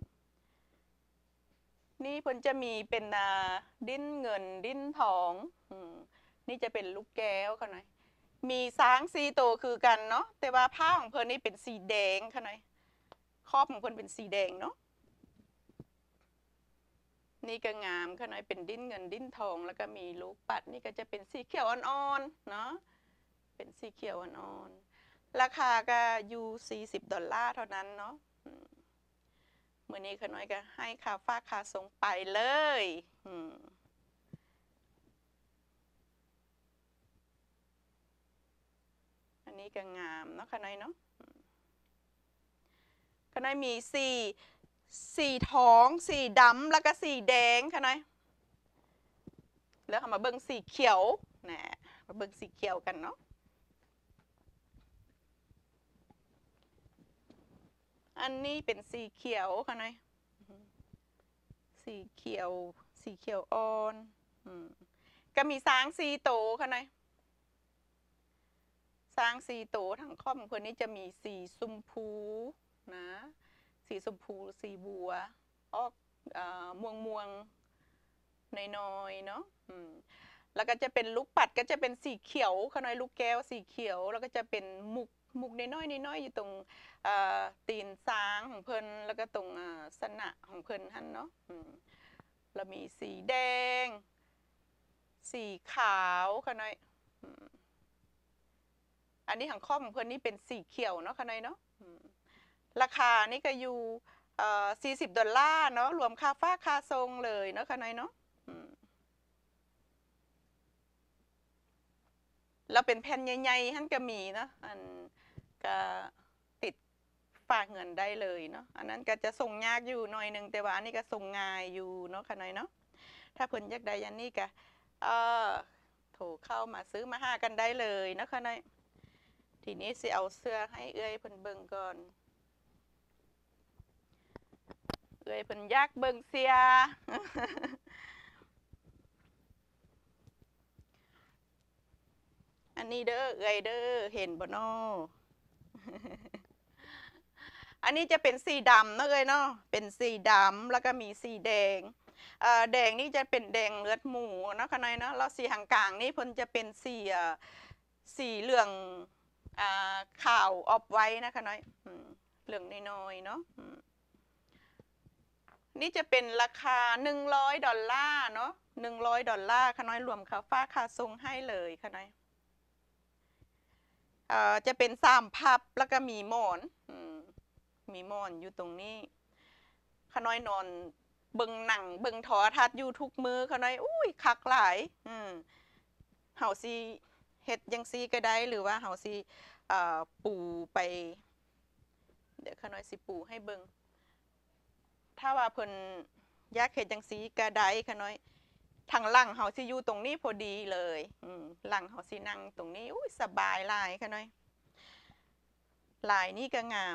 นี่เพิ่นจะมีเป็นดิ้นเงินดิ้นทองนี่จะเป็นลูกแก้วค่ะหน่อยมีช้างสีโตคือกันเนาะแต่ว่าผ้าของเพิ่นนี่เป็นสีแดงค่ะหน่อยครอบของเพิ่นเป็นสีแดงเนาะนี่ก็งามค่ะหน่อยเป็นดิ้นเงินดิ้นทองแล้วก็มีลูกปัดนี่ก็จะเป็นสีเขียวอ่อนๆเนาะเป็นสีเขียวอ่อนๆราคาก็อยู่$40เท่านั้นเนาะมื้อนี้ค่ะหน่อยก็ให้ค่าฝากค่าส่งไปเลยอันนี้ก็งามเนาะค่ะหน่อยเนาะค่ะหน่อยมีสีทองสีดำแล้วก็สีแดงค่ะหน่อยแล้วเอามาเบิ่งสีเขียวนะมาเบิ่งสีเขียวกันเนาะอันนี้เป็นสีเขียวค่ะหน่อยสีเขียวอ่อนก็มีช้างสีโตค่ะหน่อยช้างสีโตทางครอบคนนี้จะมีสีชมพูนะสีชมพูสีบัวออกม่วงน้อยๆเนาะแล้วก็จะเป็นลูกปัดก็จะเป็นสีเขียวค่ะหน่อยลูกแก้วสีเขียวแล้วก็จะเป็นมุกน้อยๆอยู่ตรงตีนช้างของเพิ่นแล้วก็ตรงสนะของเพิ่นหั่นเนาะแล้วมีสีแดงสีขาวค่ะหน่อยอันนี้ทางครอบของเพิ่นนี่เป็นสีเขียวเนาะค่ะหน่อยเนาะราคานี่ก็อยู่$40เนาะรวมค่าฝากค่าส่งเลยเนาะค่ะหน่อยเนาะแล้วเป็นแผ่นใหญ่ๆหั่นก็มีเนาะอันก็ติดฝากเงินได้เลยเนาะอันนั้นก็จะส่งยากอยู่หน่อยนึงแต่ว่าอันนี้ก็ส่งง่ายอยู่เนาะค่ะหน่อยเนาะถ้าเพิ่นอยากได้อันนี้ก็โทรเข้ามาซื้อมาหากันได้เลยเนาะค่ะหน่อยทีนี้สิเอาเสื้อให้เอื้อยเพิ่นเบิ่งก่อนเอื้อยเพิ่นอยากเบิ่งเสีย อันนี้เด้อเอื้อยเด้อเห็นบ่น้อ อันนี้จะเป็นสีดำเนาะเอ้ยเนาะเป็นสีดำแล้วก็มีสีแดงแดงนี่จะเป็นแดงเลือดหมูเนาะข้างในเนาะแล้วสีหางกลางนี่เพิ่นจะเป็นสีเหลืองขาวออบไว้นะคะน้อยเหลืองน้อยๆเนาะนี่จะเป็นราคา$100เนาะ$100ค่ะน้อยรวมค่าฟ้าค่าส่งให้เลยค่ะน้อยจะเป็น3พับแล้วก็มีหมอนมีหมอนอยู่ตรงนี้ขน้อยนอนเบิ่งหนังเบิ่งโทรทัศน์อยู่ทุกมื้อขน้อยอุ้ยคักหลายเฮาสิเฮ็ดจังซี่ก็ได้หรือว่าเฮาสิปูไปเดี๋ยวขน้อยสิปูให้เบิ่งถ้าว่าเพิ่นอยากเฮ็ดจังซี่ก็ได้ขน้อยทางหลังเฮาสิอยู่ตรงนี้พอดีเลยหลังเฮาสินั่งตรงนี้อุ้ยสบายหลายขน้อยลายนี้ก็งาม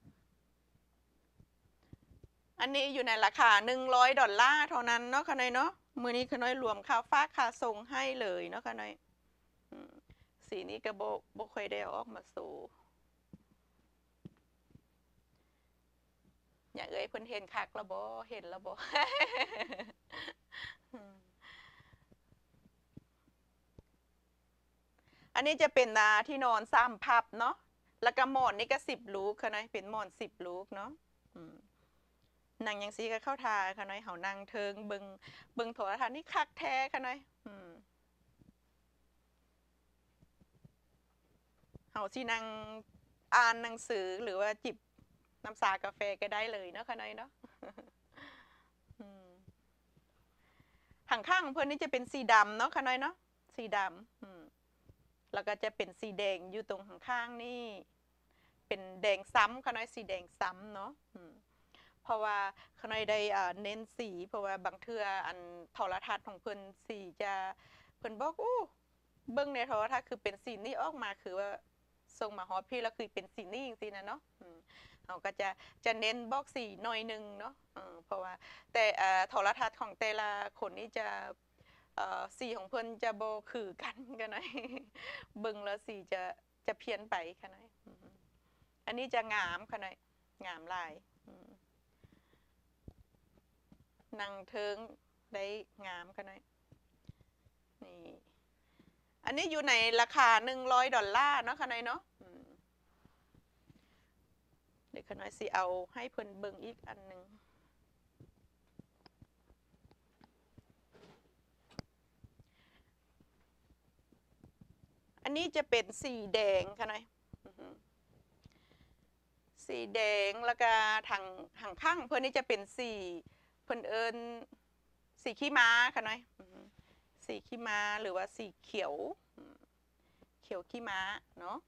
อันนี้อยู่ในราคา$100เท่านั้นเนาะค่ะน้อยเนาะมื้อนี้ค่ะน้อยรวมค่าฟ้าค่าส่งให้เลยเนาะค่ะน้อยสีนี้ก็บ่ค่อยได้ออกมาสู่อย่าเอ่ยเพิ่นเห็นคักแล้วบ่เห็นแล้วบ่ อันนี้จะเป็นที่นอน3พับเนาะแล้วก็หมอนนี่ก็10ลูกค่ะน้อยเป็นหมอน10ลูกเนาะนั่งยังซีก็เข้าทาค่ะน้อยเฮานั่งเทิงเบิ่งโทรทัศน์นี่คักแท้ค่ะน้อยเฮาสินั่งอ่านหนังสือหรือว่าจิบน้ำชากาแฟก็ได้เลยเนาะค่ะน้อยเนาะข้างๆเพิ่นนี่จะเป็นสีดำเนาะค่ะน้อยเนาะสีดำแล้วก็จะเป็นสีแดงอยู่ตรงข้างๆนี่เป็นแดงซ้ำค่ะน้อยสีแดงซ้ำเนาะเพราะว่าขน้อยได้เน้นสีเพราะว่าบางเทื่ออันโทรทัศน์ของเพิ่นสีจะเพิ่นบอกอู้เบิ่งในโทรทัศน์คือเป็นสีนี้ออกมาคือว่าส่งมาฮอดพี่แล้วคือเป็นสีนี้จริงๆนะเนาะเฮาก็จะเน้นบอกสีหน่อยนึงเนาะเพราะว่าแต่โทรทัศน์ของแต่ละคนนี่จะสีของเพิ่นจะบ่คือกันกันหน่อยเบิ่งแล้วสีจะเพี้ยนไปค่ะหน่อยอันนี้จะงามค่ะหน่อยงามหลายนั่งเทิงได้งามกันหน่อยนี่อันนี้อยู่ในราคา$100เนาะค่ะหน่อยเนาะเดี๋ยวค่ะหน่อยสิเอาให้เพิ่นเบิ่งอีกอันนึงอันนี้จะเป็นสีแดงค่ะหน่อยสีแดงแล้วก็ทางข้างเพิ่นนี่จะเป็นสีเพิ่นเอิ้นสีขี้ม้าค่ะน้อยสีขี้ม้าหรือว่าสีเขียวขี้ม้าเนาะ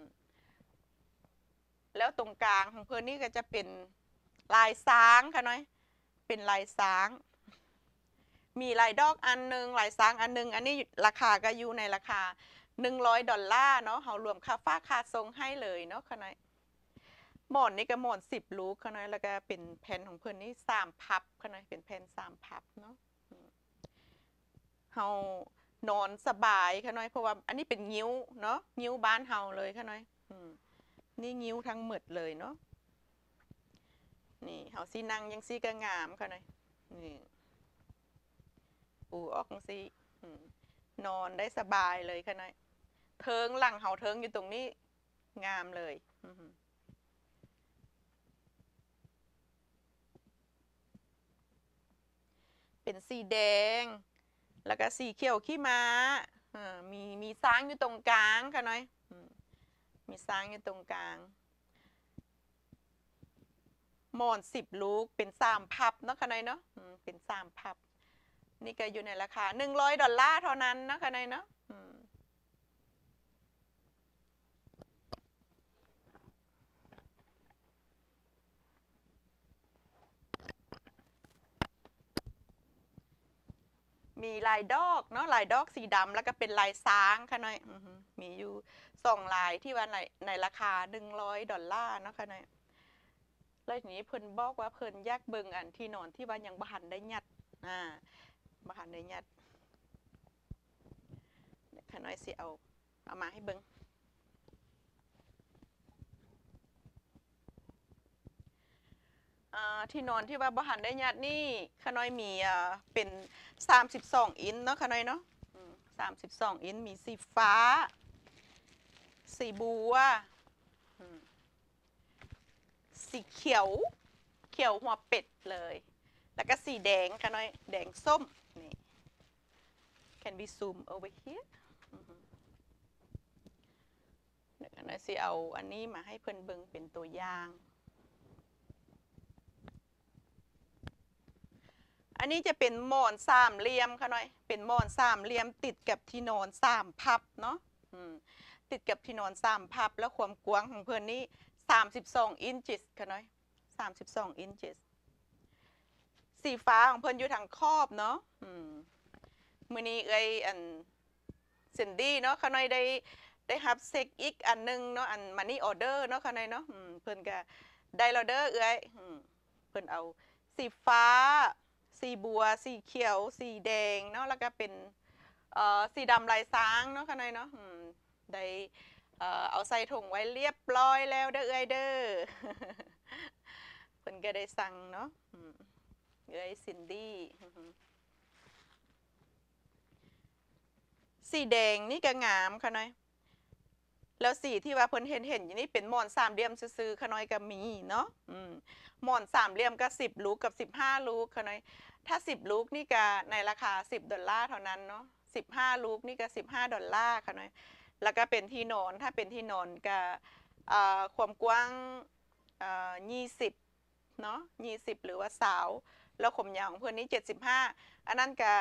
แล้วตรงกลางของเพิ่นนี่ก็จะเป็นลายช้างค่ะน้อยเป็นลายช้างมีลายดอกอันนึงลายช้างอันนึงอันนี้ราคาก็อยู่ในราคา$100เนาะเฮารวมค่าฟ้าค่าส่งให้เลยเนาะค่ะน้อยหมอนนี่ก็หมอน10ลูกค่ะน้อยแล้วก็เป็นแผ่นของเพิ่นนี่3พับค่ะน้อยเป็นแผ่น3พับเนาะเฮานอนสบายค่ะน้อยเพราะว่าอันนี้เป็นงิ้วเนาะงิ้วบ้านเฮาเลยค่ะน้อยนี่งิ้วทั้งหมดเลยเนาะนี่เฮาสินั่งยังซี่ก็งามค่ะน้อยนี่ปูออกจังซี่นอนได้สบายเลยค่ะน้อยเทิงหลังเฮาเทิงอยู่ตรงนี้งามเลยเป็นสีแดงแล้วก็สีเขียวขี้ม้ามีช้างอยู่ตรงกลางค่ะน้อยมีช้างอยู่ตรงกลางหมอน10ลูกเป็น3พับเนาะค่ะน้อยเนาะเป็น3พับนี่ก็อยู่ในราคา$100เท่านั้นเนาะค่ะน้อยเนาะมีลายดอกเนาะลายดอกสีดำแล้วก็เป็นลายช้างค่ะน้อยมีอยู่ 2 ลายที่ว่าในราคา$100เนาะค่ะเนาะแล้วทีนี้เพิ่นบอกว่าเพิ่นอยากเบิ่งอันที่นอนที่ว่ายังบ่ทันได้ยัดบ่ทันได้ยัดเดี๋ยวค่ะน้อยสิเอามาให้เบิ่งที่นอนที่ว่าบ่ทันได้ยัดนี่ค่ะน้อยมีเป็น32 อินช์เนาะค่ะน้อยเนาะ32 อินช์มีสีฟ้าสีบัวสีเขียวหัวเป็ดเลยแล้วก็สีแดงค่ะน้อยแดงส้มนี่ can we zoom over here เดี๋ยวกันน้อยสิเอาอันนี้มาให้เพิ่นเบิ่งเป็นตัวอย่างอันนี้จะเป็นหมอน3 เหลี่ยมค่ะน้อยเป็นหมอน3 เหลี่ยมติดกับที่นอน3 พับเนาะติดกับที่นอน3 พับแล้วความกว้างของเพิ่นนี่32 อินช์ค่ะน้อย32 อินช์สีฟ้าของเพิ่นอยู่ทางขอบเนาะมื้อนี้อันเซนดี้เนาะค่ะน้อยได้รับเช็คอีกอันนึงเนาะอันมันนี่ออเดอร์เนาะค่ะน้อยเนาะเพิ่นก็ได้ออเดอร์เพิ่นเอาสีฟ้าสีบัวสีเขียวสีแดงเนาะแล้วก็เป็นสีดำลายช้างเนาะค่ะน้อยเนาะได้เอาใส่ถุงไว้เรียบร้อยแล้วเด้อเด้อเพิ่นก็ได้สั่งเนาะซินดี้สีแดงนี่ก็งามค่ะน้อยแล้วสีที่ว่าเพิ่นเห็นอยู่นี่เป็นหมอน3 เหลี่ยมซื่อๆค่ะน้อยก็มีเนาะหมอน3 เหลี่ยมก็10 ลูกกับ15 ลูกค่ะน้อยถ้า10 ลูกนี่ก็ในราคา$10เท่านั้นเนาะ15 ลูกนี่ก็$15ค่ะน้อยแล้วก็เป็นที่นอนถ้าเป็นที่นอนก็ความกว้าง20เนาะ20หรือว่าสาวแล้วความยาวของเพิ่นนี่75อันนั้นก็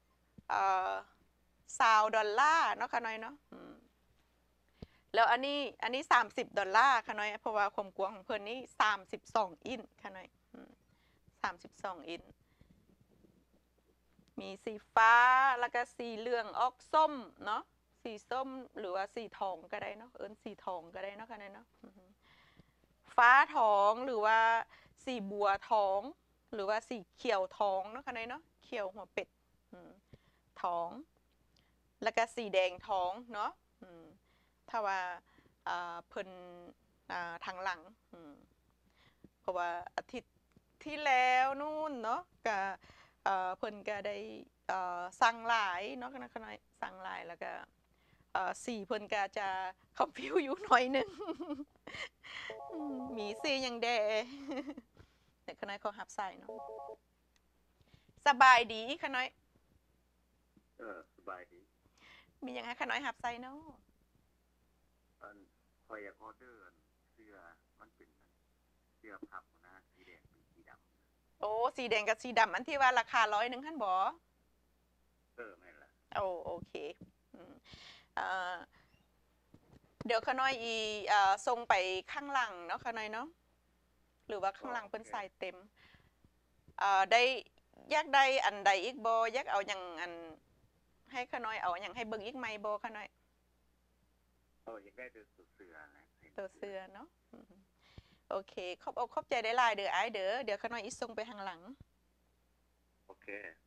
$20เนาะค่ะน้อยเนาะแล้วอันนี้$30ค่ะน้อยเพราะว่าความกว้างของเพิ่นนี่32 อินช์ค่ะน้อย32 อินช์มีสีฟ้าแล้วก็สีเหลืองออกส้มเนาะสีส้มหรือว่าสีทองก็ได้เนาะสีทองก็ได้เนาะค่ะน้อยเนาะฟ้าทองหรือว่าสีบัวทองหรือว่าสีเขียวทองเนาะค่ะน้อยเนาะเขียวหัวเป็ดทองแล้วก็สีแดงทองเนาะถ้าว่าเพิ่นทางหลังเพราะว่าอาทิตย์ที่แล้วนู่นเนาะก็เพิ่นก็ได้สั่งหลายเนาะค่ะน้อยสั่งหลายแล้วก็สีเพิ่นก็จะคอมฟิวอยู่หน่อยนึงมีสีอย่างแดแต่ค่ะน้อยขอหับใส่เนาะสบายดีค่ะน้อยสบายดีมีอย่างไรค่ะน้อยหับใส่เนาะคอยอยากออเดอร์เสื้อมันเป็นเสื้อพับนะสีแดงเป็นสีดำโอ้สีแดงกับสีดำอันที่ว่าราคา100คั่นบ่ไม่ละโอเคเดี๋ยวขาน้อยส่งไปข้างหลังเนาะขาน้อยเนาะหรือว่าข้างหลังเป็นสายเต็มได้อยากได้อันใดอีกบ่อยากเอาอย่างอันให้ขาน้อยเอาอย่างให้เบิ่งอีกไหมบ่ขาน้อยอยากได้ตัวเสื้อนะตัวเสื้อเนาะโอเคขอบใจได้หลายเด้อไอ้เดี๋ยวขาน้อยอีส่งไปข้างหลังโอเค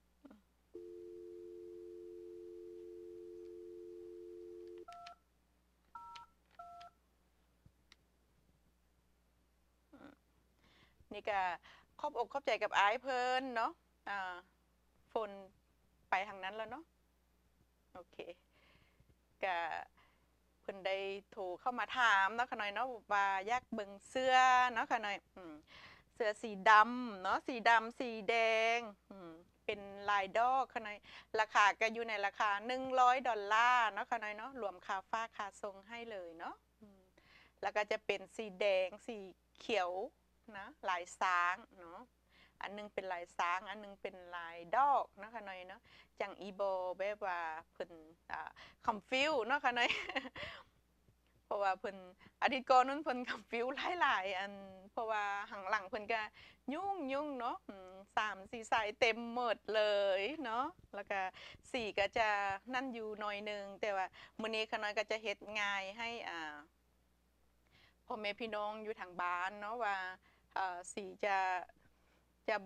นี่ก็ขอบอกขอบใจกับไอ้เพิ่นเนาะฝนไปทางนั้นแล้วเนาะโอเคก็เพิ่นได้โทรเข้ามาถามเนาะค่ะหน่อยเนาะว่าอยากเบิ่งเสื้อเนาะค่ะหน่อยเสื้อสีดำเนาะสีดำสีแดงเป็นลายดอกค่ะหน่อยราคาก็อยู่ในราคา$100เนาะค่ะหน่อยเนาะรวมค่าฟ้าค่าทรงให้เลยเนาะแล้วก็จะเป็นสีแดงสีเขียวนะลายช้างเนาะอันนึงเป็นลายช้างอันนึงเป็นลายดอกเนาะค่ะหน่อยเนาะจังอีโบแบบว่าเพิ่นคอมฟิวเนาะค่ะหน่อยเพราะว่าเพิ่นอาทิตย์ก่อนนั้นเพิ่นคอมฟิวหลายๆอันเพราะว่าหังหลังเพิ่นก็ยุ่งเนาะ 3-4 สายเต็มหมดเลยเนาะแล้วก็สีก็จะนั่นอยู่หน่อยนึงแต่ว่ามื้อนี้ขน้อยก็จะเฮ็ดง่ายให้พ่อแม่พี่น้องอยู่ทางบ้านเนาะว่าสีจะ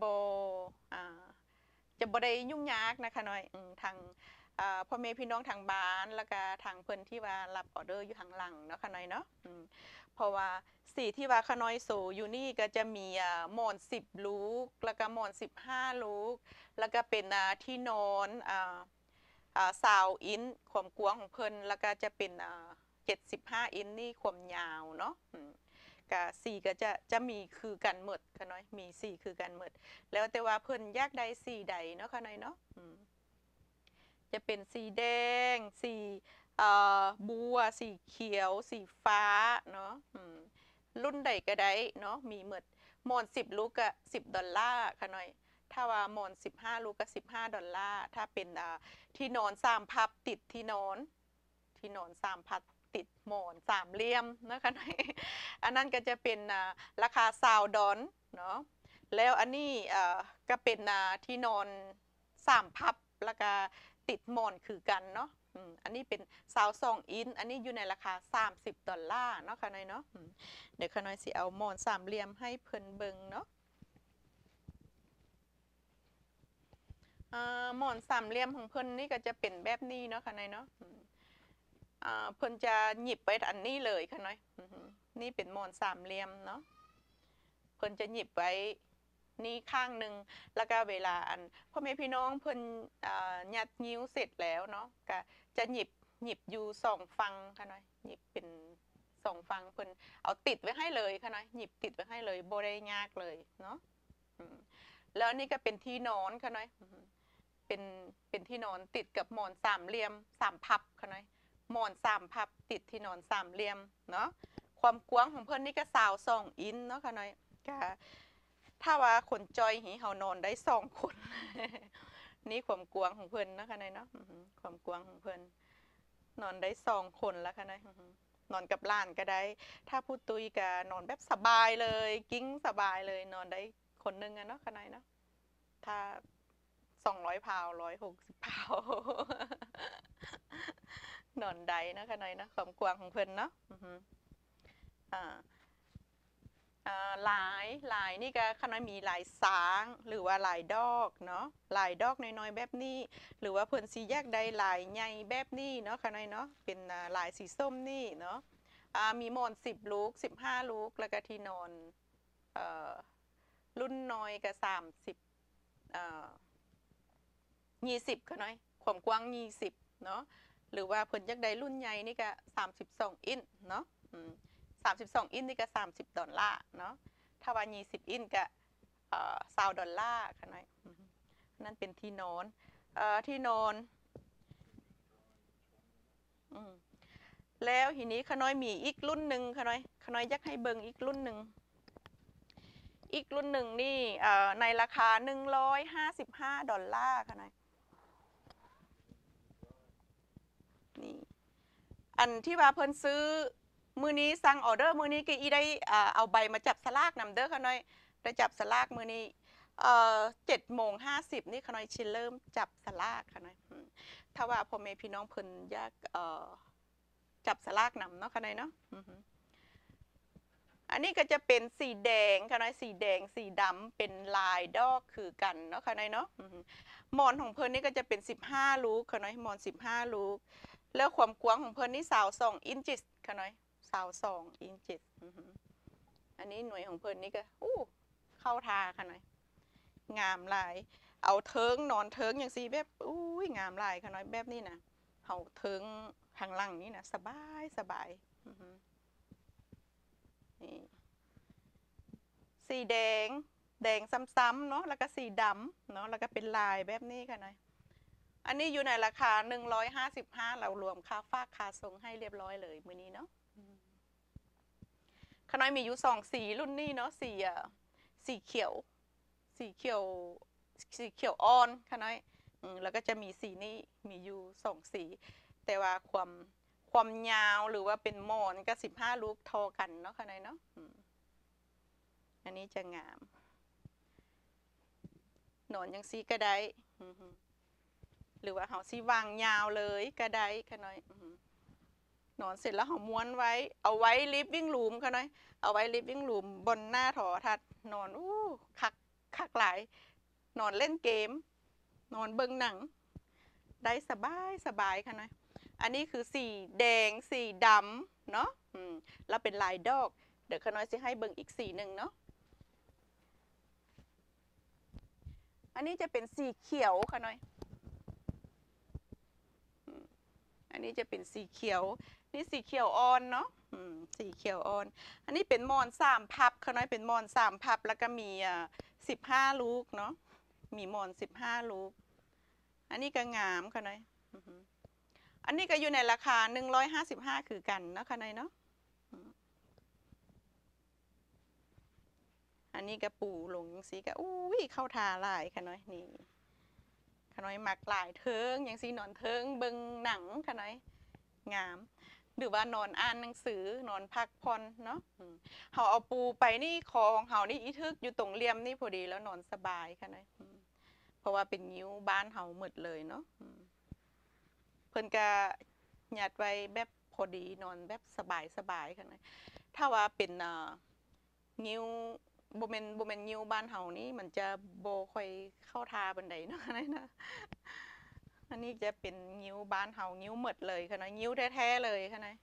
บ่ได้ยุ่งยากนะคะน้อยทางพ่อแม่พี่น้องทางบ้านแล้วก็ทางเพิ่นที่ว่ารับออเดอร์อยู่ทางหลังเนาะค่ะน้อยเนาะเพราะว่าสีที่ว่าขน้อยโซอยู่นี่ก็จะมีหมอน10ลูกแล้วก็หมอน15ลูกแล้วก็เป็นที่นอน20อินความกว้างของเพิ่นแล้วก็จะเป็น75อินนี่ความยาวเนาะก็สีก็จะมีคือกันหมดค่ะน้อยมีสีคือกันหมดแล้วแต่ว่าเพิ่นอยากได้สีใดเนาะค่ะน้อยเนาะจะเป็นสีแดงสีบัวสีเขียวสีฟ้าเนาะรุ่นใดก็ได้เนาะมีหมดหมอน10ลูกก็$10ค่ะน้อยถ้าว่าหมอน15ลูกก็$15ถ้าเป็นที่นอน3พับติดที่นอน3พับติดหมอน3เหลี่ยมนะคะน้อยอันนั้นก็จะเป็นราคา$20เนาะแล้วอันนี้ก็เป็นที่นอน3พับแล้วก็ติดหมอนคือกันเนาะอันนี้เป็น22อินอันนี้อยู่ในราคา$30เนาะค่ะน้อยเนาะเดี๋ยวค่ะน้อยสิเอาหมอน3เหลี่ยมให้เพิ่นเบิ่งเนาะหมอน3เหลี่ยมของเพิ่นนี่ก็จะเป็นแบบนี้เนาะค่ะน้อยเนาะเพิ่นจะหยิบไปอันนี้เลยค่ะน้อยนี่เป็นหมอน3เหลี่ยมเนาะเพิ่นจะหยิบไว้นี่ข้างหนึ่งแล้วก็เวลาพ่อแม่พี่น้องเพิ่นยัดนิ้วเสร็จแล้วเนาะก็จะหยิบอยู่2ฝั่งค่ะน้อยหยิบเป็น2ฝั่งเพิ่นเอาติดไว้ให้เลยค่ะน้อยหยิบติดไว้ให้เลยบ่ได้ยากเลยเนาะแล้วนี่ก็เป็นที่นอนค่ะน้อยเป็นที่นอนติดกับหมอน3เหลี่ยม3พับค่ะน้อยหมอน3พับติดที่นอน3เหลี่ยมเนาะความกว้างของเพิ่นนี่ก็22อินเนาะค่ะน้อยก็ถ้าว่าคนจอยหีเฮานอนได้2คนนี่ความกว้างของเพิ่นนะคะนายเนาะความกว้างของเพิ่นนอนได้2คนแล้วค่ะนายนอนกับหลานก็ได้ถ้าพูดตุยก็นอนแบบสบายเลยกิ้งสบายเลยนอนได้คนนึงอะเนาะค่ะนายเนาะถ้า200พาว160พาวนอนได้นะคะนายเนาะความกว้างของเพิ่นเนาะลายนี่ก็ขน้อยมีลายสางหรือว่าลายดอกเนาะลายดอกน้อยๆแบบนี้หรือว่าเพิ่นสีแยกได้ลายใหญ่แบบนี้เนาะขน้อยเนาะเป็นลายสีส้มนี่เนาะมีหมอน10ลูก15ลูกแล้วก็ที่นอนรุ่นน้อยก็20ขน้อยความกว้าง20เนาะหรือว่าเพิ่นอยากได้รุ่นใหญ่นี่ก็32อินเนาะ32อินนี่ก็$30เนาะถ้าว่า20อินก็$20ค่ะน้อยนั่นเป็นที่นอนแล้วทีนี้ขน้อยมีอีกรุ่นหนึ่งขน้อยอยากให้เบิ่งอีกรุ่นหนึ่งนี่ในราคา$155ค่ะน้อยนี่อันที่ว่าเพิ่นซื้อมือนี้สั่งออเดอร์มือนี้ก็อีได้เอาใบมาจับสลากนำเด้อค่ะน้อยได้จับสลากมือนี้7:50นี่ค่ะน้อยชิเริ่มจับสลากค่ะน้อยถ้าว่าพ่อแม่พี่น้องเพิ่นอยากจับสลากนำเนาะค่ะน้อยเนาะอันนี้ก็จะเป็นสีแดงค่ะน้อยสีแดงสีดำเป็นลายดอกคือกันเนาะค่ะน้อยเนาะหมอนของเพิ่นนี่ก็จะเป็น15ลูกค่ะน้อยหมอน15ลูกแล้วความกว้างของเพิ่นนี่22อินช์ค่ะน้อย22อินช์อันนี้หน่วยของเพิ่นนี่ก็เข้าทาค่ะน้อยงามหลายเอาเทิงนอนเทิงอย่างสีแบบงามหลายค่ะน้อยแบบนี้นะเอาเทิงข้างล่างนี่นะสบายนี่สีแดงซ้ำๆเนาะแล้วก็สีดำเนาะแล้วก็เป็นลายแบบนี้ค่ะน้อยอันนี้อยู่ในราคา155เรารวมค่าฝากค่าส่งให้เรียบร้อยเลยมื้อนี้เนาะขน้อยมีอยู่2สีรุ่นนี้เนาะสีเขียวอ่อนขน้อยแล้วก็จะมีสีนี้มีอยู่2สีแต่ว่าความยาวหรือว่าเป็นหมอนก็15ลูกทอกันเนาะขน้อยเนาะอันนี้จะงามนอนยังซีก็ได้หรือว่าเฮาซีวางยาวเลยก็ได้ค่ะน้อยนอนเสร็จแล้วเฮาม้วนไว้เอาไว้ลิฟวิ่งรูมค่ะน้อยเอาไว้ลิฟวิ่งรูมบนหน้าโทรทัศน์นอนคักหลายนอนเล่นเกมนอนเบิ่งหนังได้สบายค่ะน้อยอันนี้คือสีแดงสีดำเนาะแล้วเป็นลายดอกเดี๋ยวค่ะน้อยจะให้เบิ่งอีกสีหนึ่งเนาะอันนี้จะเป็นสีเขียวค่ะน้อยอันนี้จะเป็นสีเขียวนี่สีเขียวอ่อนเนาะสีเขียวอ่อนอันนี้เป็นมอน3 พับค่ะน้อยเป็นมอน3 พับแล้วก็มี15 ลูกเนาะมีมอน15 ลูกอันนี้ก็งามค่ะน้อยอันนี้ก็อยู่ในราคา155คือกันเนาะค่ะน้อยเนาะอันนี้ก็ปูลงยังสีก็อุ้ยเข้าทาลายค่ะน้อยนี่ค่ะน้อยมักหลายเทิงยังสีนอนเทิงเบิ่งหนังค่ะน้อยงามหรือว่านอนอ่านหนังสือนอนพักผ่อนเนาะเขาเอาปูไปนี่คอของเขานี่อีทึกอยู่ตรงเลี่ยมนี่พอดีแล้วนอนสบายค่ะน้อยเพราะว่าเป็นนิ้วบ้านเขาหมดเลยเนาะเพิ่นก็ยัดไว้แบบพอดีนอนแบบสบายค่ะน้อยถ้าว่าเป็นนิ้วโบเมนนิ้วบ้านเฮานี่มันจะโบค่อยเข้าทาบันไดเนาะนะอันนี้จะเป็นนิ้วบ้านเฮานิ้วหมดเลยค่ะนะนิ้วแท้ๆเลยค่ะนะ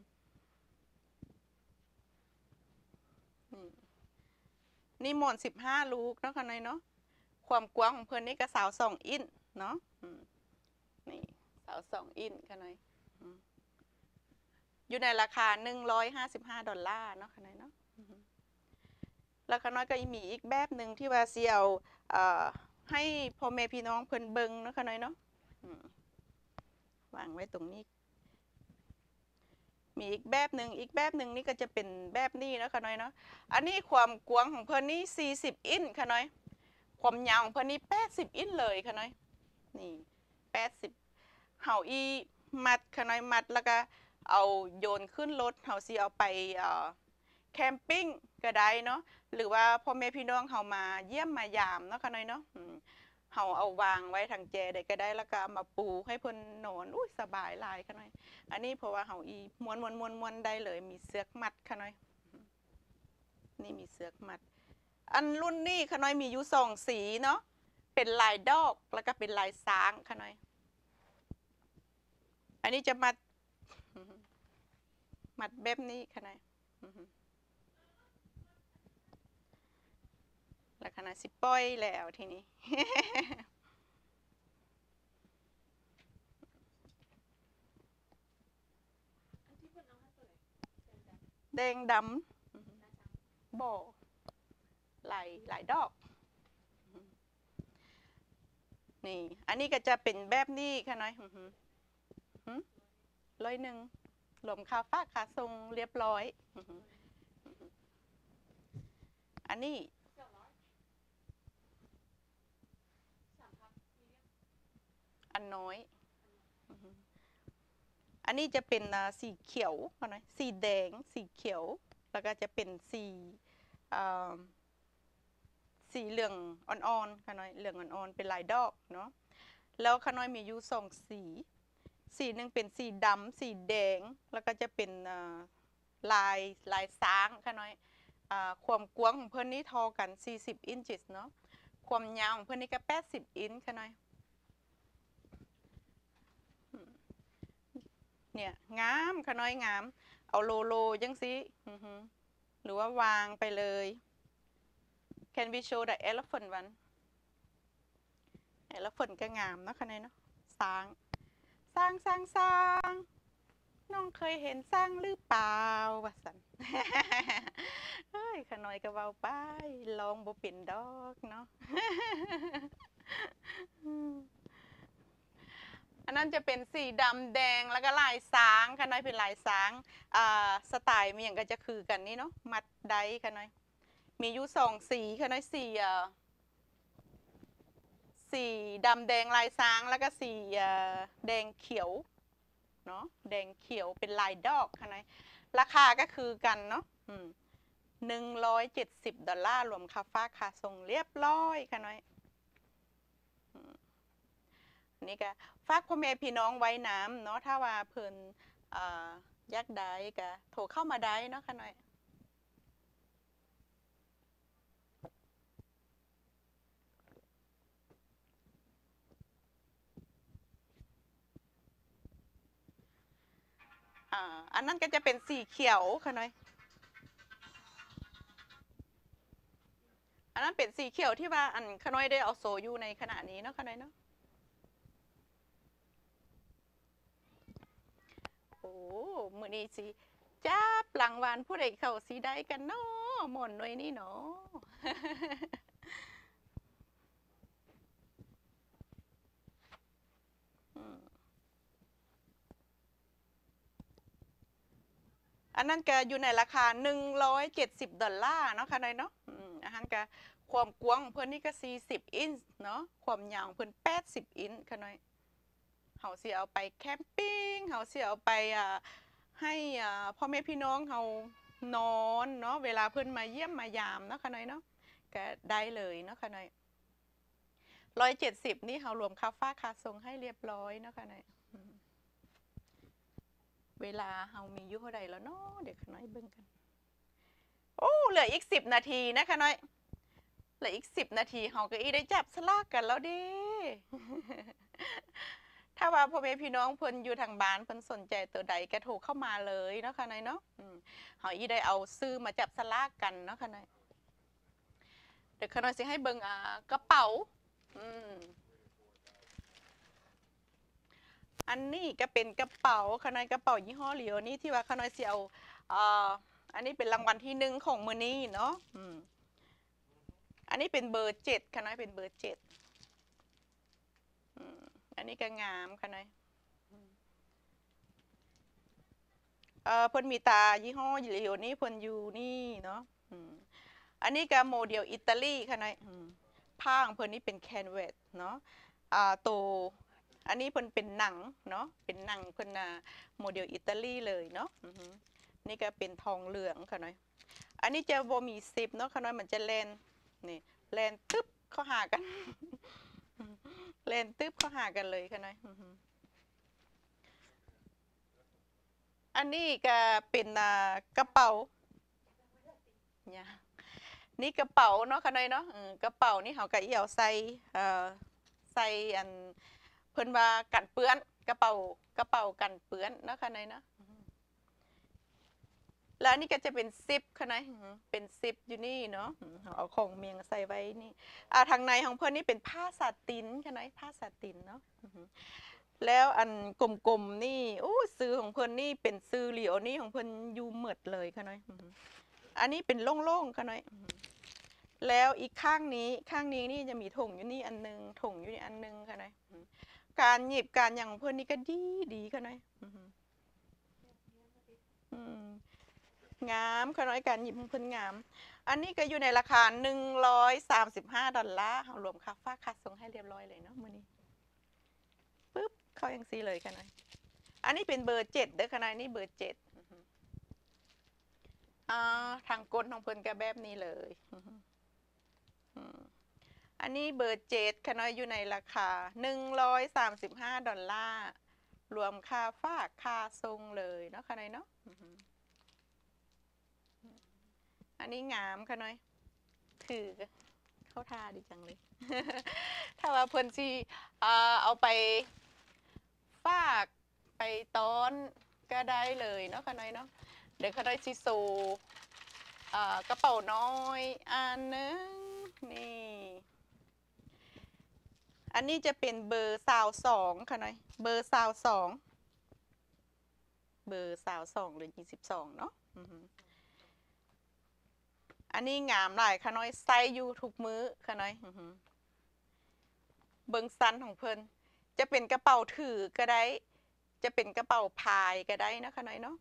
นี่หมอน15 ลูกเนาะค่ะเนาะความกว้างของเพิ่นนี่ก็22 อินเนาะนี่22 อินค่ะน้อยอยู่ในราคา$155เนาะค่ะน้อยเนาะแล้วค่ะน้อยก็มีอีกแบบหนึ่งที่ว่าสิเอาให้พ่อแม่พี่น้องเพิ่นเบิ่งเนาะค่ะน้อยเนาะวางไว้ตรงนี้มีอีกแบบหนึ่งนี่ก็จะเป็นแบบนี้นะค่ะน้อยเนาะอันนี้ความกว้างของเพิ่นนี่40 อินค่ะน้อยความยาวของเพิ่นนี่80 อินเลยค่ะน้อยนี่80เฮาอีมัดค่ะน้อยมัดแล้วก็เอาโยนขึ้นรถเฮาสิเอาไปแคมปิ้งก็ได้เนาะหรือว่าพ่อแม่พี่น้องเฮามาเยี่ยมมายามเนาะค่ะน้อยเนาะเฮาเอาวางไว้ทางแจได้ก็ได้แล้วก็มาปูให้เพิ่นนอนอุ้ยสบายหลายค่ะน้อยอันนี้เพราะว่าเฮาอีม้วนได้เลยมีเสือกมัดค่ะน้อยนี่มีเสือกมัดอันรุ่นนี้ค่ะน้อยมีอยู่2 สีเนาะเป็นลายดอกแล้วก็เป็นลายช้างค่ะน้อยอันนี้จะมัดแบบนี้ค่ะน้อยแล้วขนาดสิป้อยแล้วทีนี้แดงดำบ่หลายดอกนี่อันนี้ก็จะเป็นแบบนี้ค่ะน้อย101รวมค่าฝากค่าส่งเรียบร้อยอันนี้อันน้อยอันนี้จะเป็นสีเขียวค่ะน้อยสีแดงสีเขียวแล้วก็จะเป็นสีเหลืองอ่อนๆค่ะน้อยเหลืองอ่อนๆเป็นลายดอกเนาะแล้วค่ะน้อยมีอยู่สีหนึ่งเป็นสีดำสีแดงแล้วก็จะเป็นลายช้างค่ะน้อยความกว้างของเพื่อนนี่ทอกัน40 อินช์เนาะความยาวของเพื่อนนี่ก็80 อินช์ค่ะน้อยเนี่ยงามค่ะน้อยงามเอาโลจังสิหรือว่าวางไปเลย Can we show the elephant one elephant ก็งามเนาะค่ะน้อยเนาะช้างน้องเคยเห็นสร้างหรือเปล่าวะสันเฮ้ยขน้อยก็เว้าไปลองบ่เป็นดอกเนาะอันนั้นจะเป็นสีดำแดงแล้วก็ลายช้างขน้อยเป็นลายช้างสไตล์มีอย่างก็จะคือกันนี่เนาะมัดไดขน้อยมีอยู่2 สีขน้อยสีดำแดงลายช้างแล้วก็สีแดงเขียวเนาะแดงเขียวเป็นลายดอกค่ะน้อยราคาก็คือกันเนาะ$170รวมค่าฝากค่าส่งเรียบร้อยค่ะน้อยนี่ก็ฝากพ่อแม่พี่น้องไว้น้ำเนาะถ้าว่าเพิ่นอยากได้ก็โทรเข้ามาได้เนาะค่ะหน่อยอันนั้นก็จะเป็นสีเขียวค่ะหน่อยอันนั้นเป็นสีเขียวที่ว่าอันขน้อยได้เอาโซอยู่ในขณะนี้เนาะขน้อยเนาะโอ้มื้อนี้สิจับรางวัลผู้ใดเข้าสิได้กันเนาะหม่อนหน่วยนี่เนาะ อันนั้นก็อยู่ในราคา$170เนาะค่ะนายเนาะอันนั้นก็ความกว้างของเพิ่นนี่ก็40อินช์เนาะความยาวของเพิ่น80อินช์ค่ะนายเฮาสิเอาไปแคมปิ้งเฮาสิเอาไปให้พ่อแม่พี่น้องเฮานอนเนาะเวลาเพิ่นมาเยี่ยมมายามเนาะค่ะนายเนาะก็ได้เลยเนาะค่ะนาย170นี่เฮารวมค่าฟ้าค่าส่งให้เรียบร้อยเนาะค่ะนายเวลาเฮามีอยู่เท่าใดแล้วเนาะเดี๋ยวขน้อยเบิ่งกันโอ้เหลืออีก10นาทีนะคะน้อยเหลืออีก10นาทีเฮาก็ได้จับสลากกันแล้วเด้ ถ้าว่าพ่อแม่พี่น้องเพิ่นอยู่ทางบ้านเพิ่นสนใจตัวใดก็โทรเข้ามาเลยเนาะค่ะน้อยเนาะเฮาได้เอาซื้อมาจับสลากกันเนาะค่ะน้อยเดี๋ยวขน้อยสิให้เบิ่งกระเป๋าอันนี้ก็เป็นกระเป๋าขนาดกระเป๋ายี่ห้อเหลียวนี่ที่ว่าขน้อยสิเอาอันนี้เป็นรางวัลที่1ของมื้อนี้เนาะอันนี้เป็นเบอร์7ขน้อยเป็นเบอร์7อันนี้ก็งามขน้อยเพิ่นมีตายี่ห้อเหลียวนี่เพิ่นอยู่นี่เนาะอันนี้ก็โมเดลอิตาลีขน้อยผ้าของเพิ่นนี่เป็นแคนวาสเนาะโตอันนี้เพิ่นเป็นหนังเนาะเป็นหนังเพิ่นโมเดลอิตาลีเลยเนาะนี่ก็เป็นทองเหลืองค่ะน้อยอันนี้จะบ่มีซิปเนาะค่ะน้อยมันจะแลนนี่แลนตึ๊บเข้าหากัน แลนตึ๊บเข้าหากันเลยค่ะน้อยอันนี้ก็เป็นกระเป๋าเนี่ยนี่กระเป๋าเนาะค่ะน้อยเนาะกระเป๋านี่เฮาก็เอาใส่อันเพิ่นว่ากันเปื้อนกระเป๋ากันเปื้อนเนาะค่ะน้อยเนาะแล้วนี่ก็จะเป็นซิปค่ะน้อยเป็นซิปอยู่นี่เนาะเอาของเมียงใส่ไว้นี่ทางในของเพิ่นนี่เป็นผ้าสาตินค่ะน้อยผ้าสาตินเนาะแล้วอันกลมๆนี่โอ้ซื้อของเพิ่นนี่เป็นซื้อเหลียวนี่ของเพิ่นอยู่หมดเลยค่ะน้อยอันนี้เป็นโล่งๆค่ะน้อยแล้วอีกข้างนี้นี่จะมีถุงอยู่นี่อันนึงถุงอยู่นี่อันนึงค่ะน้อยการหยิบการอย่างเพื่อนนี่ก็ดีค่ะน้อยงามค่ะน้อยการหยิบเพื่อนงามอันนี้ก็อยู่ในราคา$135รวมค่าฝากค่าส่งให้เรียบร้อยเลยเนาะมื้อนี้ปึ๊บเข้าอย่างซีเลยค่ะน้อยอันนี้เป็นเบอร์7เด้อค่ะน้อยนี่เบอร์7ทางก้นของเพื่อนก็แบบนี้เลยอันนี้เบอร์7ค่ะน้อยอยู่ในราคา$135รวมค่าฝากค่าส่งเลยเนาะค่ะน้อยเนาะอันนี้งามค่ะน้อยถือเข้าท่าดีจังเลย ถ้าว่าเพิ่นสิเอาไปฝากไปต้อนก็ได้เลยเนาะค่ะน้อยเนาะเดี๋ยวเขาได้สิโซกระเป๋าน้อยอันนึงนี่อันนี้จะเป็นเบอร์22ค่ะน้อยเบอร์22หรือ22เนาะอันนี้งามหลายค่ะน้อยใส่อยู่ทุกมื้อค่ะน้อยเบิ่งซันของเพิ่นจะเป็นกระเป๋าถือก็ได้จะเป็นกระเป๋าพายก็ได้นะค่ะน้อยเนาะ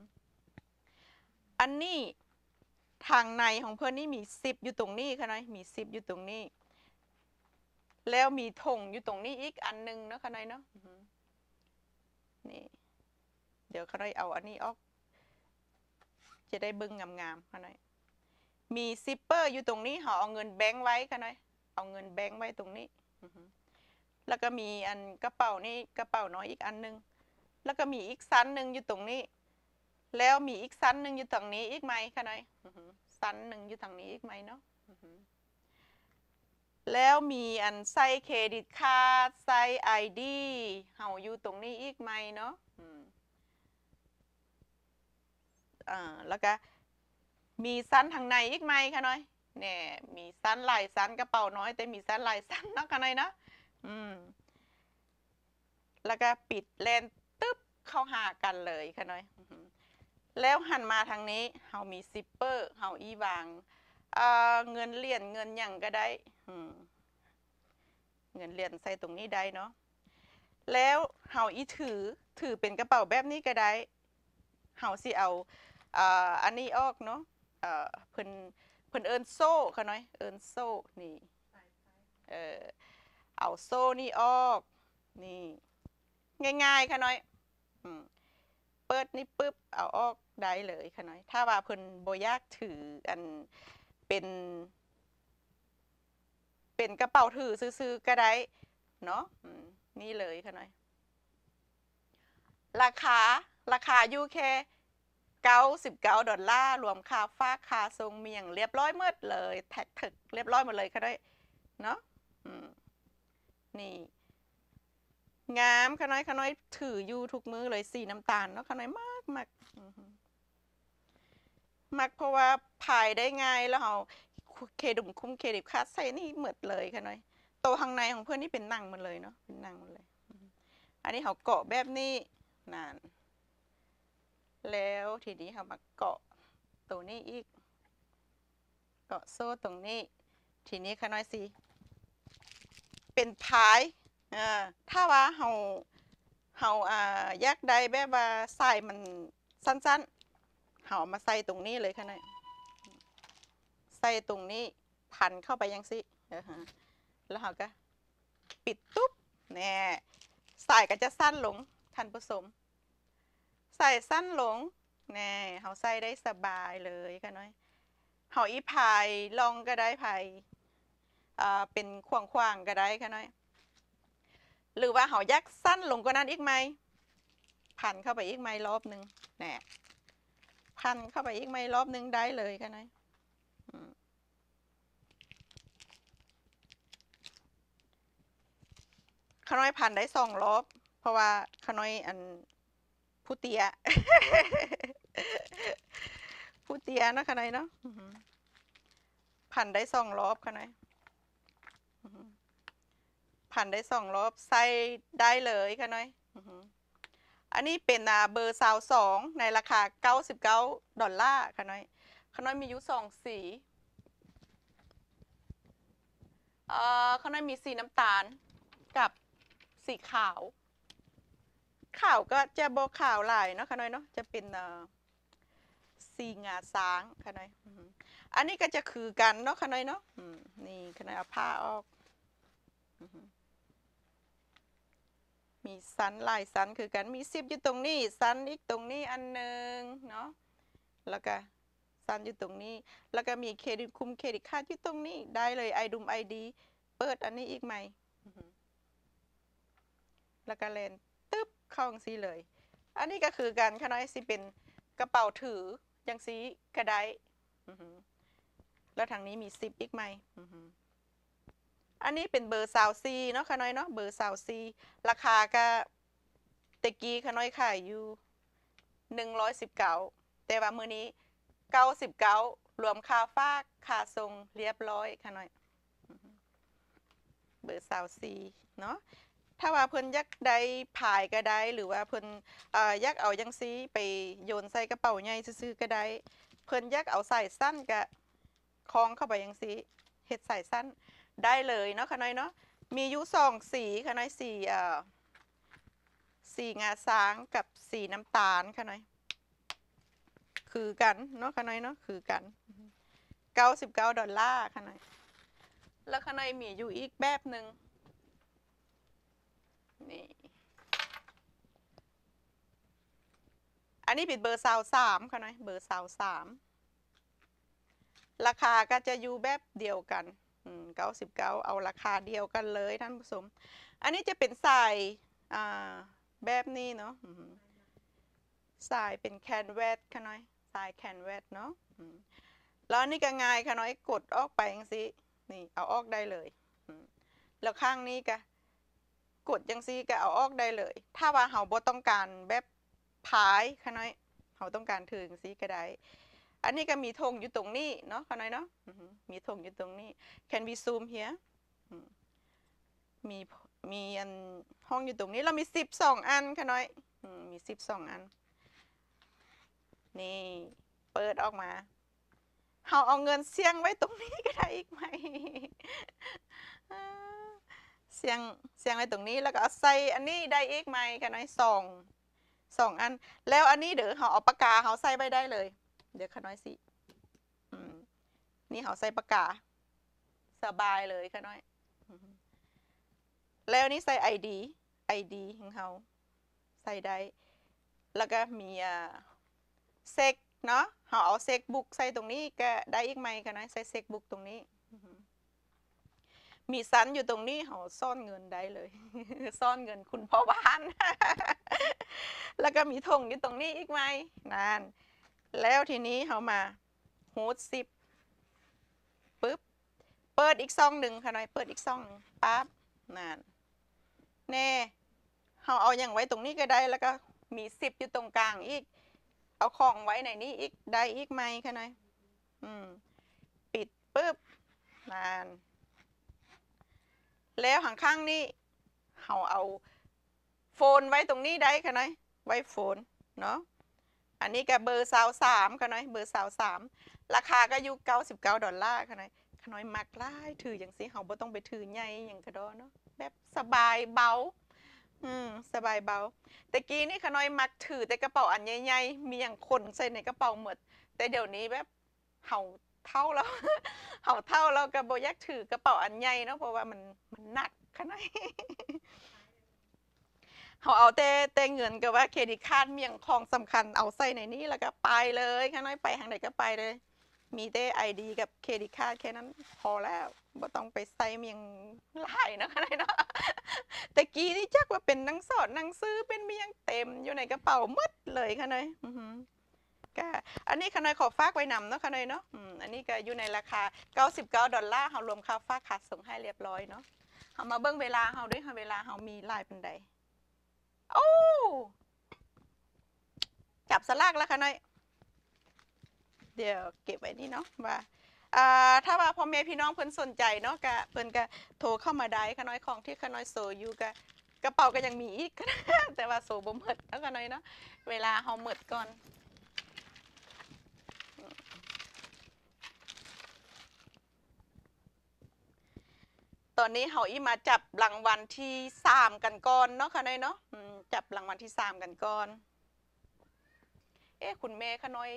อันนี้ทางในของเพิ่นนี่มีซิปอยู่ตรงนี้ค่ะน้อยมีซิปอยู่ตรงนี้แล้วมีถงอยู่ตรงนี้อีกอันนึงเนาะค่ะน้อยเนาะนี่เดี๋ยวค่ะน้อยเอาอันนี้ออกจะได้เบิ่งงามๆค่ะน้อยมีซิปเปอร์อยู่ตรงนี้เอาเงินแบงค์ไว้ค่ะน้อยเอาเงินแบงค์ไว้ตรงนี้แล้วก็มีอันกระเป๋านี่กระเป๋าน้อยอีกอันนึงแล้วก็มีอีกสั้นหนึ่งอยู่ตรงนี้แล้วมีอีกสั้นหนึ่งอยู่ตรงนี้อีกไหมคะน้อยสั้นหนึ่งอยู่ตรงนี้อีกไหมเนาะแล้วมีอันใส่เครดิตการ์ดใส่ไอดีเฮาอยู่ตรงนี้อีกไหมเนาะแล้วก็มีสั้นทางในอีกไหมคะน้อยเนี่ยมีสั้นหลายสั้นกระเป๋าน้อยแต่มีสั้นหลายสั้นเนาะคะน้อยเนาะแล้วก็ปิดเลนตึ๊บเข้าหากันเลยค่ะน้อยแล้วหันมาทางนี้เฮามีซิปเปอร์เฮาอีวางเงินเหรียญเงินอย่างก็ได้เงินเหรียญใส่ตรงนี้ได้เนาะแล้วเฮาอีถือเป็นกระเป๋าแบบนี้ก็ได้เฮาสิเอาอันนี้ออกเนาะเพิ่นเอิ้นโซ่ค่ะน้อยเอิ้นโซ่นี่เอาโซ่นี่ออกนี่ง่ายๆค่ะน้อยเปิดนี่ปึ๊บเอาออกได้เลยค่ะน้อยถ้าว่าเพิ่นบ่อยากถืออันเป็นกระเป๋าถือซื้อๆก็ได้เนาะนี่เลยค่ะน้อยราคาอยู่แค่$99รวมค่าฝากค่าส่งเมียงเรียบร้อยหมดเลยแท็กถึกเรียบร้อยหมดเลยค่ะด้วยเนาะนี่งามค่ะน้อยถืออยู่ทุกมือเลยสีน้ำตาลเนาะค่ะน้อยมากเพราะว่าพายได้ง่ายแล้วเราเคดุมคุ้มเคดิบคาดใส่นี่หมดเลยค่ะน้อยโตข้างในของเพื่อนนี่เป็นหนังหมดเลยเนาะเป็นหนังหมดเลยอันนี้เขาเกาะแบบนี้นานแล้วทีนี้เขามาเกาะตัวนี้อีกเกาะโซ่ตรงนี้ทีนี้ค่ะน้อยสิเป็นพายถ้าว่าเขาอยากได้แบบว่าใส่มันสั้นๆเขามาใส่ตรงนี้เลยค่ะน้อยใส่ตรงนี้พันเข้าไปยังสิแล้วเขาก็ปิดตุ๊บแน่ใส่ก็จะสั้นลงท่านผู้ชมใส่สั้นลงแน่เขาใส่ได้สบายเลยค่ะน้อยเขาอีพายลองก็ได้พายเป็นขวางๆก็ได้ค่ะน้อยหรือว่าเขายักสั้นลงกว่านั้นอีกไหมพันเข้าไปอีกไหมรอบนึงแน่พันเข้าไปอีกไหมรอบนึงได้เลยค่ะน้อยขน้อยพันได้2 รอบเพราะว่าขน้อยอันผู้เตี้ยนะขน้อยเนาะพันได้2 รอบขน้อยพันได้2 รอบใส่ได้เลยขน้อยอันนี้เป็นเบอร์22ในราคา$99ขน้อยมีอยู่2 สีขน้อยมีสีน้ำตาลกับสีขาวก็จะโบขาวหลายเนาะค่ะน้อยเนาะจะเป็นสีงาช้างค่ะน้อยอันนี้ก็จะคือกันเนาะค่ะน้อยเนาะนี่ค่ะน้อยเอาผ้าออกมีสันหลายสันคือกันมีซิปอยู่ตรงนี้สันอีกตรงนี้อันนึงเนาะแล้วก็สันอยู่ตรงนี้แล้วก็มีเครดิตคุมเครดิตค่าอยู่ตรงนี้ได้เลยไอดีเปิดอันนี้อีกไหมแล้วก็เลนตึ๊บเข้าซีเลยอันนี้ก็คือกันค่ะน้อยสิเป็นกระเป๋าถือยังซีกระไดแล้วทางนี้มีซิปอีกไหมอันนี้เป็นเบอร์24เนาะค่ะน้อยเนาะเบอร์24ราคาก็ตะกี้ค่ะน้อยขายอยู่119แต่ว่ามื้อนี้99รวมค่าฝากค่าส่งเรียบร้อยค่ะน้อยเบอร์24เนาะถ้าว่าเพิ่นยักได้ผายก็ได้หรือว่าเพิ่นยักเอายังซีไปโยนใส่กระเป๋าใหญ่ซื้อๆก็ได้เพิ่นยักเอาใส่สั้นก็คล้องเข้าไปยังซีเฮ็ดใส่สั้นได้เลยเนาะค่ะน้อยเนาะมีอยู่2 สีค่ะน้อยสีงาช้างกับสีน้ำตาลค่ะน้อยคือกันเนาะค่ะน้อยเนาะคือกัน$99ค่ะน้อยแล้วค่ะน้อยมีอยู่อีกแบบนึงนี่อันนี้เป็นเบอร์23ค่ะน้อยเบอร์23ราคาก็จะอยู่แบบเดียวกัน 99เอาราคาเดียวกันเลยท่านผู้ชมอันนี้จะเป็นสายแบบนี้เนาะสายเป็นแคนแวสค่ะน้อยสายแคนแวสเนาะแล้วนี่ก็ง่ายค่ะน้อยกดออกไปอย่างสินี่เอาออกได้เลยแล้วข้างนี้ก็กดอย่างสิก็เอาออกได้เลยถ้าว่าเราบ่ต้องการแบบพายค่ะน้อยเราต้องการถืออย่างสิก็ได้อันนี้ก็มีธงอยู่ตรงนี้เนาะค่ะน้อยเนาะมีธงอยู่ตรงนี้ Can we zoom here มีอันห้องอยู่ตรงนี้เรามี12อันค่ะน้อยมี12อันนี่เปิดออกมาเราเอาเงินเสี่ยงไว้ตรงนี้ก็ได้อีกไหมเสี่ยงไว้ตรงนี้แล้วก็เอาใส่อันนี้ได้อีกไหมค่ะน้อย2อันแล้วอันนี้เดี๋ยวเราเอาปากกาเราใส่ไว้ได้เลยเดี๋ยวค่ะน้อยสินี่เราใส่ปากกาสบายเลยค่ะน้อยแล้วนี่ใส่ ID ของเขาใส่ได้แล้วก็มีเซ็กเนาะเราเอาเซ็กบุ๊กใส่ตรงนี้ก็ได้อีกไหมคะนะใส่เซ็กบุ๊กตรงนี้มีซันอยู่ตรงนี้เราซ่อนเงินได้เลย ซ่อนเงินคุณพ่อบ้าน แล้วก็มีธงอยู่ตรงนี้อีกไหมนั่นแล้วทีนี้เรามาโฮสต์10ปึ๊บเปิดอีกซ่องหนึ่งค่ะน้อยเปิดอีกซ่องหนึ่งปั๊บนั่นแน่เราเอาอย่างไว้ตรงนี้ก็ได้แล้วก็มี10อยู่ตรงกลางอีกเอาของไว้ในนี้อีกได้อีกไหมคะน้อยปิดปึ๊บนั่นแล้วข้างๆนี่เราเอาโฟนไว้ตรงนี้ได้ค่ะน้อยไว้โฟนเนาะอันนี้ก็เบอร์23ค่ะน้อยเบอร์23ราคาก็อยู่$99ค่ะน้อยขน้อยมักไล่ถืออย่างสิเขาบ่ต้องไปถือใหญ่อย่างกระโดดเนาะแบบสบายเบาสบายเบาแต่กี้นี่ขน้อยมักถือแต่กระเป๋าอันใหญ่ๆมีอย่างคนใส่ในกระเป๋าหมดแต่เดี๋ยวนี้แบบเห่าเท่าแล้ว เห่าเท่าแล้วก็บ่อยากถือกระเป๋าอันใหญ่เนาะเพราะว่ามันหนักขน้อย เขาเอาแต่เงินกับว่าเครดิตการ์ดมีอย่างของสำคัญเอาใส่ในนี้แล้วก็ไปเลยขน้อยไปทางไหนก็ไปเลยมีแต่ ID กับเครดิตการ์ดแค่นั้นพอแล้วบ่ต้องไปใส่เมียงหลายนะคะเนาะแต่กี้นี่จักว่าเป็นหนังสอดหนังซื้อเป็นเมียงเต็มอยู่ในกระเป๋าหมดเลยค่ะเนยก็อันนี้ค่ะเนยขอฝากไว้นำเนาะค่ะเนยเนาะอันนี้ก็อยู่ในราคา$99เฮารวมค่าฝากค่าส่งให้เรียบร้อยเนาะเฮามาเบิ่งเวลาเฮาด้วยค่ะเวลาเฮามีหลายปานใดโอ้จับสลากแล้วค่ะเนยเดี๋ยวเก็บไว้นี่เนาะว่าถ้าว่าพ่อแม่พี่น้องเพิ่นสนใจเนาะก็เพิ่นก็โทรเข้ามาได้ขน้อยของที่ขน้อยโซอยู่ก็กระเป๋าก็ยังมีอีก แต่ว่าโซบ่หมดแล้วขน้อยเนาะเวลาเฮาหมดก่อนตอนนี้เฮาอีมาจับรางวัลที่3กันก่อนเนาะขน้อยเนาะจับรางวัลที่3กันก่อนคุณแม่ขน้อย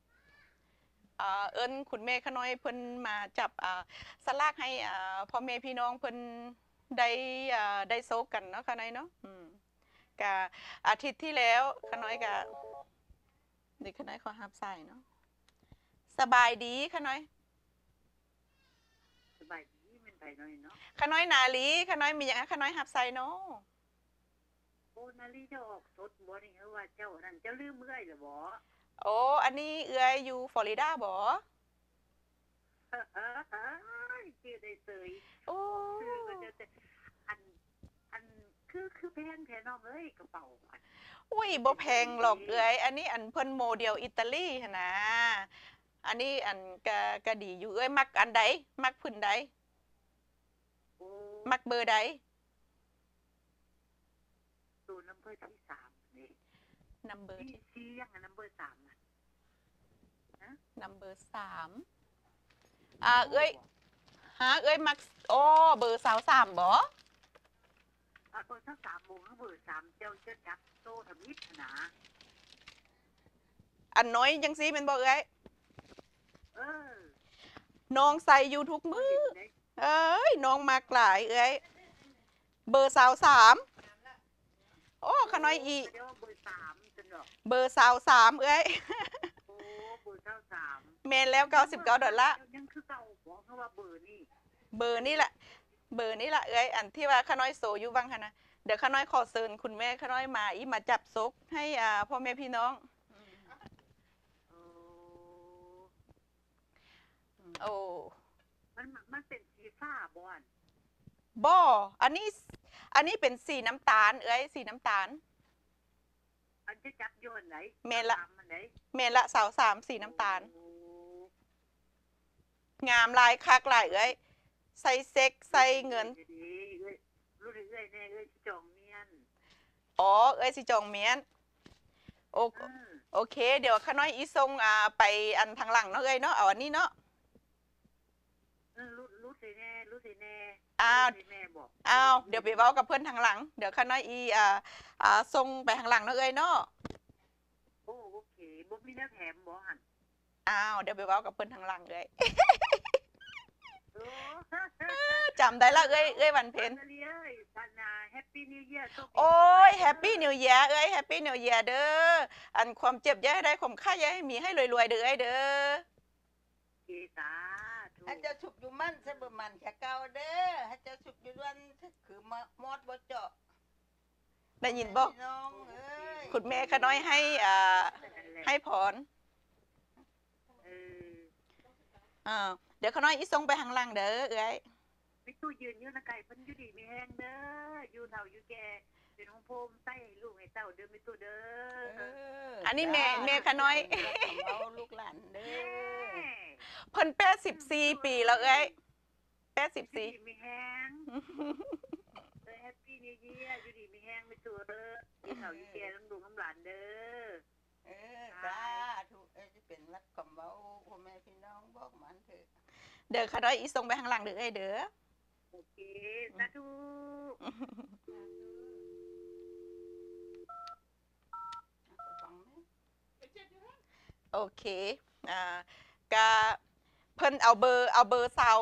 เอิ้นคุณแม่ขน้อยเพิ่นมาจับสลากให้พ่อแม่พี่น้องเพิ่นได้โซกกันเนาะขน้อยเนาะกะอาทิตย์ที่แล้วขน้อยกะเด็กขน้อยขอรับสายเนาะสบายดีขน้อยสบายดีมันไปหน่อยเนาะขน้อยนาลีขน้อยมีหยังขน้อยรับสายเนาะโอ้นาลีจะออกสดบ่นี่ว่าเจ้านั่นเจ้าลืมเมื่อยหรือบ่โอ้อันนี้เอื้อยอยู่ฟลอริดาบ่ชื่อได้เสยโอ้ชื่อก็จะอันคือแพงแท้น้องเอ้ยกระเป๋าอุ้ยบ่แพงหรอกเอื้อยอันนี้อันเพิ่นโมเดลอิตาลีหั่นนะอันนี้อันก็ดีอยู่เอ้ยมักอันใดมักพื้นใดมักเบอร์ใดตัวนัมเบอร์ที่3นี่นัมเบอร์ที่ยังนัมเบอร์3นะนัมเบอร์3เอ้ยเอ้ยมักโอ้เบอร์23บ่เบอร์3โมงเบอร์3เจ้าจะจับโตทมิตรนะอันน้อยจังซี่แม่นบ่เอ้ยน้องใส่อยู่ทุกมื้อเอ้ยน้องมักหลายเอ้ยเบอร์23โอ้ขน้อยอีเบอร์23เอ้ยโอ้เบอร์23 แม่นแล้ว$99 ยังคือเก่าบ่เพราะว่าเบอร์นี่เบอร์นี่แหละเบอร์นี่แหละเอ้ยอันที่ว่าข้าน้อยโซอยู่บ้างค่ะนะเดี๋ยวข้าน้อยขอเชิญคุณแม่ข้าน้อยมาอีมาจับซกให้พ่อแม่พี่น้องโอ้มันเป็นสีฟ้าบอนบ่อันนี้เป็นสีน้ำตาลเอ้ยสีน้ำตาลอันจะจับโยนไหนเมนละตามมันไหนเมนละสาวสามสีน้ำตาล งามลายคักหลายเอ้ยใส่เซ็กใส่เงินรู้เรื่อยๆแน่จองเมียนอ๋อเอ้ยสิจองเมียนโอเคเดี๋ยวข้าน้อยอีทรงไปอันทางหลังเนาะเอ้ยเนาะเอาอันนี้เนาะรู้สิแน่อ้าวแม่บอกอ้าวเดี๋ยวไปเว้ากับเพื่อนทางหลังเดี๋ยวข้าน้อยอีทรงไปทางหลังเนาะเอ้ยเนาะโอเคบ่มีแนวแถมบ่หันอ้าวเดี๋ยวไปเว้ากับเพื่อนทางหลังเลยโอ้จำได้ละเอ้ยวันเพ็ญสันนาแฮปปี้นิวเยียร์โอ้ยแฮปปี้นิวเยียร์เอ้ยแฮปปี้นิวเยียร์เด้ออันความเจ็บอย่าให้ได้ความค่าอย่าให้มีให้รวยๆเด้อเอ้ยเด้อเกตาให้เจ้าฉุกอยู่มั่นใช่บ่มันแค่เก่าเด้อให้เจ้าฉุกอยู่ด้วนคือมอดบ่เจาะได้ยินบ่พี่น้องเอ้ยคุณแม่ข้าน้อยให้พรเดี๋ยวข้าน้อยอีทรงไปทางหลังเด้อเอ้ยพี่ตู้ยืนอยู่นะไก่เพิ่นอยู่ดีมีแห้งเด้ออยู่เฒ่าอยู่แก่เป็นของโพมใต้ลูกให้เต้าเด้อพี่ตู้เด้ออันนี้แม่ข้าน้อยเอาลูกหลานเด้อเพิ่น84ปีแล้วเอ้ย84 มีแห้งแฮปปี้นิวเยียร์อยู่ดีมีแห้งพี่ตู้เด้ออยู่เฒ่าอยู่แก่น้ำลูกน้ำหลานเด้อสาธุจะเป็นวัดกำเว้าพ่อแม่พี่น้องบอกมันเถอะเดี๋ยวข้าน้อยอีทรงไปทางหลังเด้อเอ้ยเด้อโอเคสาธุโอเคก็เพิ่นเอาเบอร์สาว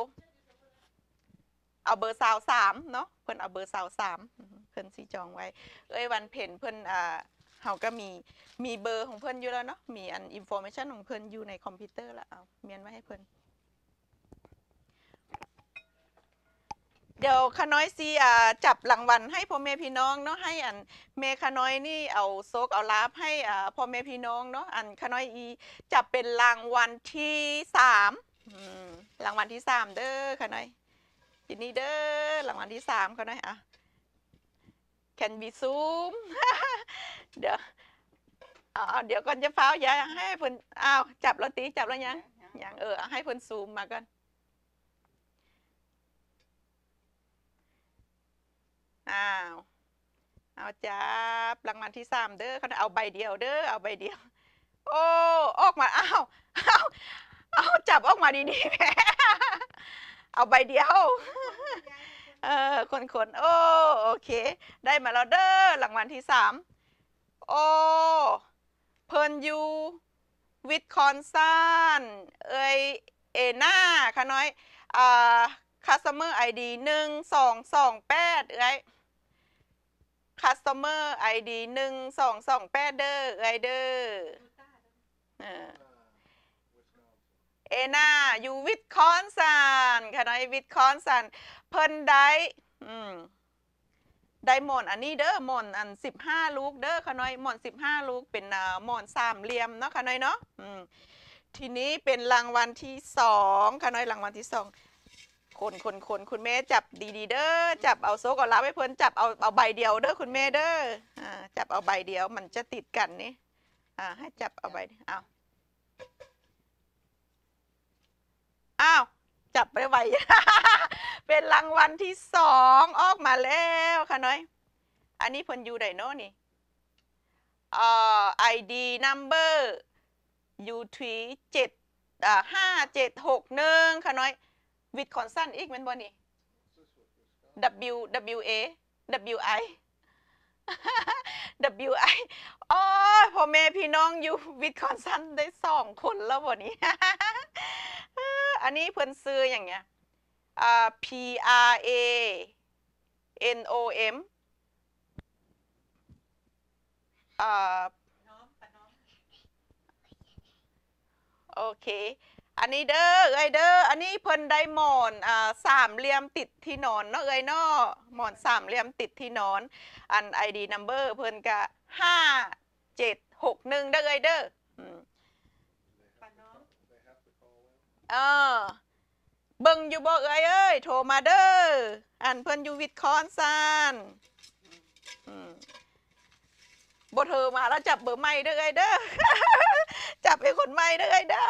3เนาะเพิ่นเอาเบอร์สาว3เพิ่นสิจองไว้เอ้ยวันเพ็ญเพิ่นเฮาก็มีเบอร์ของเพิ่นอยู่แล้วเนาะมีอันอินโฟเมชันของเพิ่นอยู่ในคอมพิวเตอร์แล้วเอาเมียนไว้ให้เพิ่นเดี๋ยวข้าน้อยสิจับรางวัลให้พ่อแม่พี่น้องเนาะให้อันแม่ข้าน้อยนี่เอาโซกเอาลาบให้พ่อแม่พี่น้องเนาะอันข้าน้อยอีจับเป็นรางวัลที่3รางวัลที่3เด้อข้าน้อยทีนี้เด้อรางวัลที่3ข้าน้อยcan be zoom เดี๋ยวเดี๋ยวก่อนจะฟ้าวอย่าให้เพิ่นจับแล้วตีจับแล้วยังให้เพิ่นซูมมาก่อนเอาจับรางวัลที่3เด้อเขาเอาใบเดียวเด้อเอาใบเดียวโอ้ออกมาเอาจับออกมาดีๆแม่เอาใบเดียวคนโอเคได้มาแล้วเด้อรางวัลที่3โอ้เพิ่นอยู่วิทคอนซันเน่าค่ะน้อยcustomer ID 1228customer ID 1228เด้อเด้อน่าอยู่วิทคอนซันค่ะน้อยวิทคอนซันเพิ่นได้หมอนอันนี้เด้อหมอนอัน15ลูกเด้อค่ะน้อยหมอน15ลูกเป็นหมอน3เหลี่ยมเนาะค่ะน้อยเนาะทีนี้เป็นรางวัลที่2ค่ะน้อยรางวัลที่2คุณแม่จับดีๆเด้อจับเอาโซกเอาลาไว้เพิ่นจับเอาใบเดียวเด้อคุณแม่เด้อจับเอาใบเดียวมันจะติดกันนี่ให้จับเอาใบอ้าวจับไปไว เป็นรางวัลที่2ออกมาแล้วค่ะน้อยอันนี้เพิ่นอยู่ไดโน่นี่ID number U3 5761ค่ะน้อยวิทคอนซันอีกแม่นบ่นี่ WWIอ๋อพ่อแม่พี่น้องอยู่วิทคอนซันได้2คนแล้วบ่นี้ อันนี้เพิ่นซื้ออย่างเงี้ยPRANOM โอเคอันนี้เด้อเอ้ยเด้ออันนี้เพิ่นได้หมอนสามเหลี่ยมติดที่นอนเนาะเอ้ยเนาะหมอนสามเหลี่ยมติดที่นอนอัน ID number เพิ่นก็5761เด้อเอ้ยเด้อเออเบิ่งอยู่บ่เอ้ยเอ้ยโทรมาเด้ออันเพิ่นอยู่วิทคอนซันบ่โทรมาแล้วจับเบอร์ใหม่เด้อเอ้ยเด้อ จับไอ้คนใหม่เด้อเอ้ยเด้อ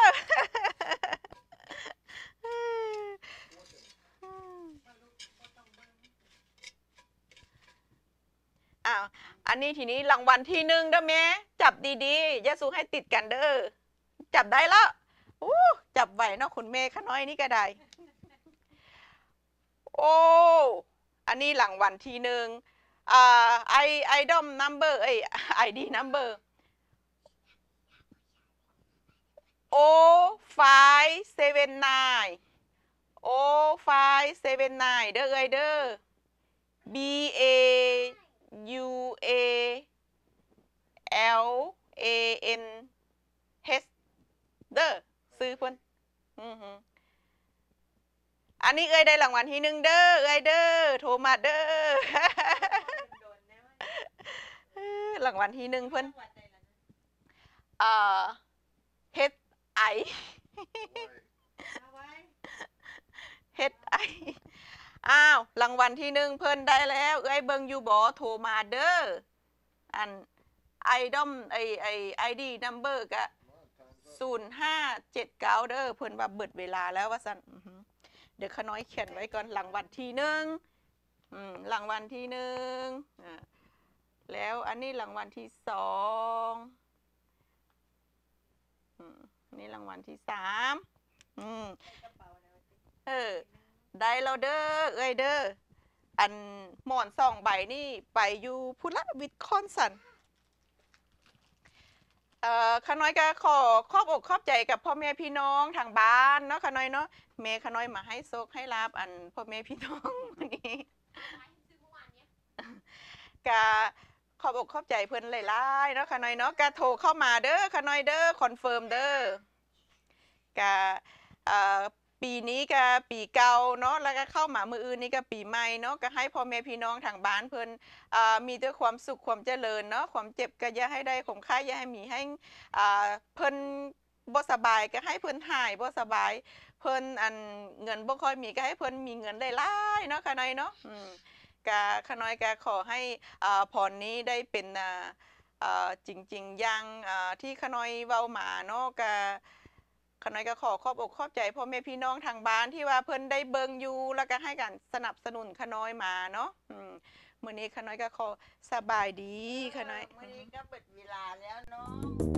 อ้าวอันนี้ทีนี้รางวัลที่หนึ่งเด้อแม่จับดีๆอย่าสู้ให้ติดกันเด้อจับได้แล้วจับไหวเนาะคุณแม่ข้าน้อยนี่ก็ได้โอ้อันนี้รางวัลที่หนึ่งไอดอมนัมเบอร์ID number O579 O579เด้อเอ้ยเด้อ BAUALANH เด้อซื้อเพิ่นอันนี้เอ้ยได้รางวัลที่หนึ่งเด้อเอ้ยเด้อโทรมาเด้อ รางวัลที่หนึ่งเพิ่นHI HI อ้าวรางวัลที่หนึ่งเพิ่นได้แล้วเอ้ยเบิ่งอยู่บ่โทรมาเด้ออันไอดอมID number ก็0579เด้อเพิ่นว่าเบิดเวลาแล้วว่าซั่นเดี๋ยวข้าน้อยเขียนไว้ก่อนรางวัลที่หนึ่งรางวัลที่หนึ่งแล้วอันนี้รางวัลที่สองนี่รางวัลที่สามได้แล้วเด้อเอ้ยเด้ออันหมอนสองใบนี่ไปอยู่พุทธวิทคอนสันข้าน้อยก็ขอบอกใจกับพ่อแม่พี่น้องทางบ้านเนาะข้าน้อยเนาะแม่ข้าน้อยมาให้โซกให้ลาบอันพ่อแม่พี่น้องวันนี้กะขอบอกใจเพิ่นหลายๆเนาะข้าน้อยเนาะกะโทรเข้ามาเด้อข้าน้อยเด้อคอนเฟิร์มเด้อกะปีนี้ก็ปีเก่าเนาะแล้วก็เข้ามามืออื่นนี่ก็ปีใหม่เนาะก็ให้พ่อแม่พี่น้องทางบ้านเพิ่นมีด้วยความสุขความเจริญเนาะความเจ็บก็อย่าให้ได้ความไข้อย่าให้มีให้เพิ่นบ่สบายก็ให้เพิ่นหายบ่สบายเพิ่นอันเงินบ่ค่อยมีก็ให้เพิ่นมีเงินได้หลายเนาะข้าน้อยเนาะก็ข้าน้อยก็ขอให้พรนี้ได้เป็นจริงๆอย่างที่ข้าน้อยเว้ามาเนาะก็ข้าน้อยก็ขอบใจพ่อแม่พี่น้องทางบ้านที่ว่าเพิ่นได้เบิ่งอยู่แล้วก็ให้การสนับสนุนข้าน้อยมาเนาะมื้อนี้ข้าน้อยก็ขอสบายดีข้าน้อยมื้อนี้ก็เปิดเวลาแล้วเนาะ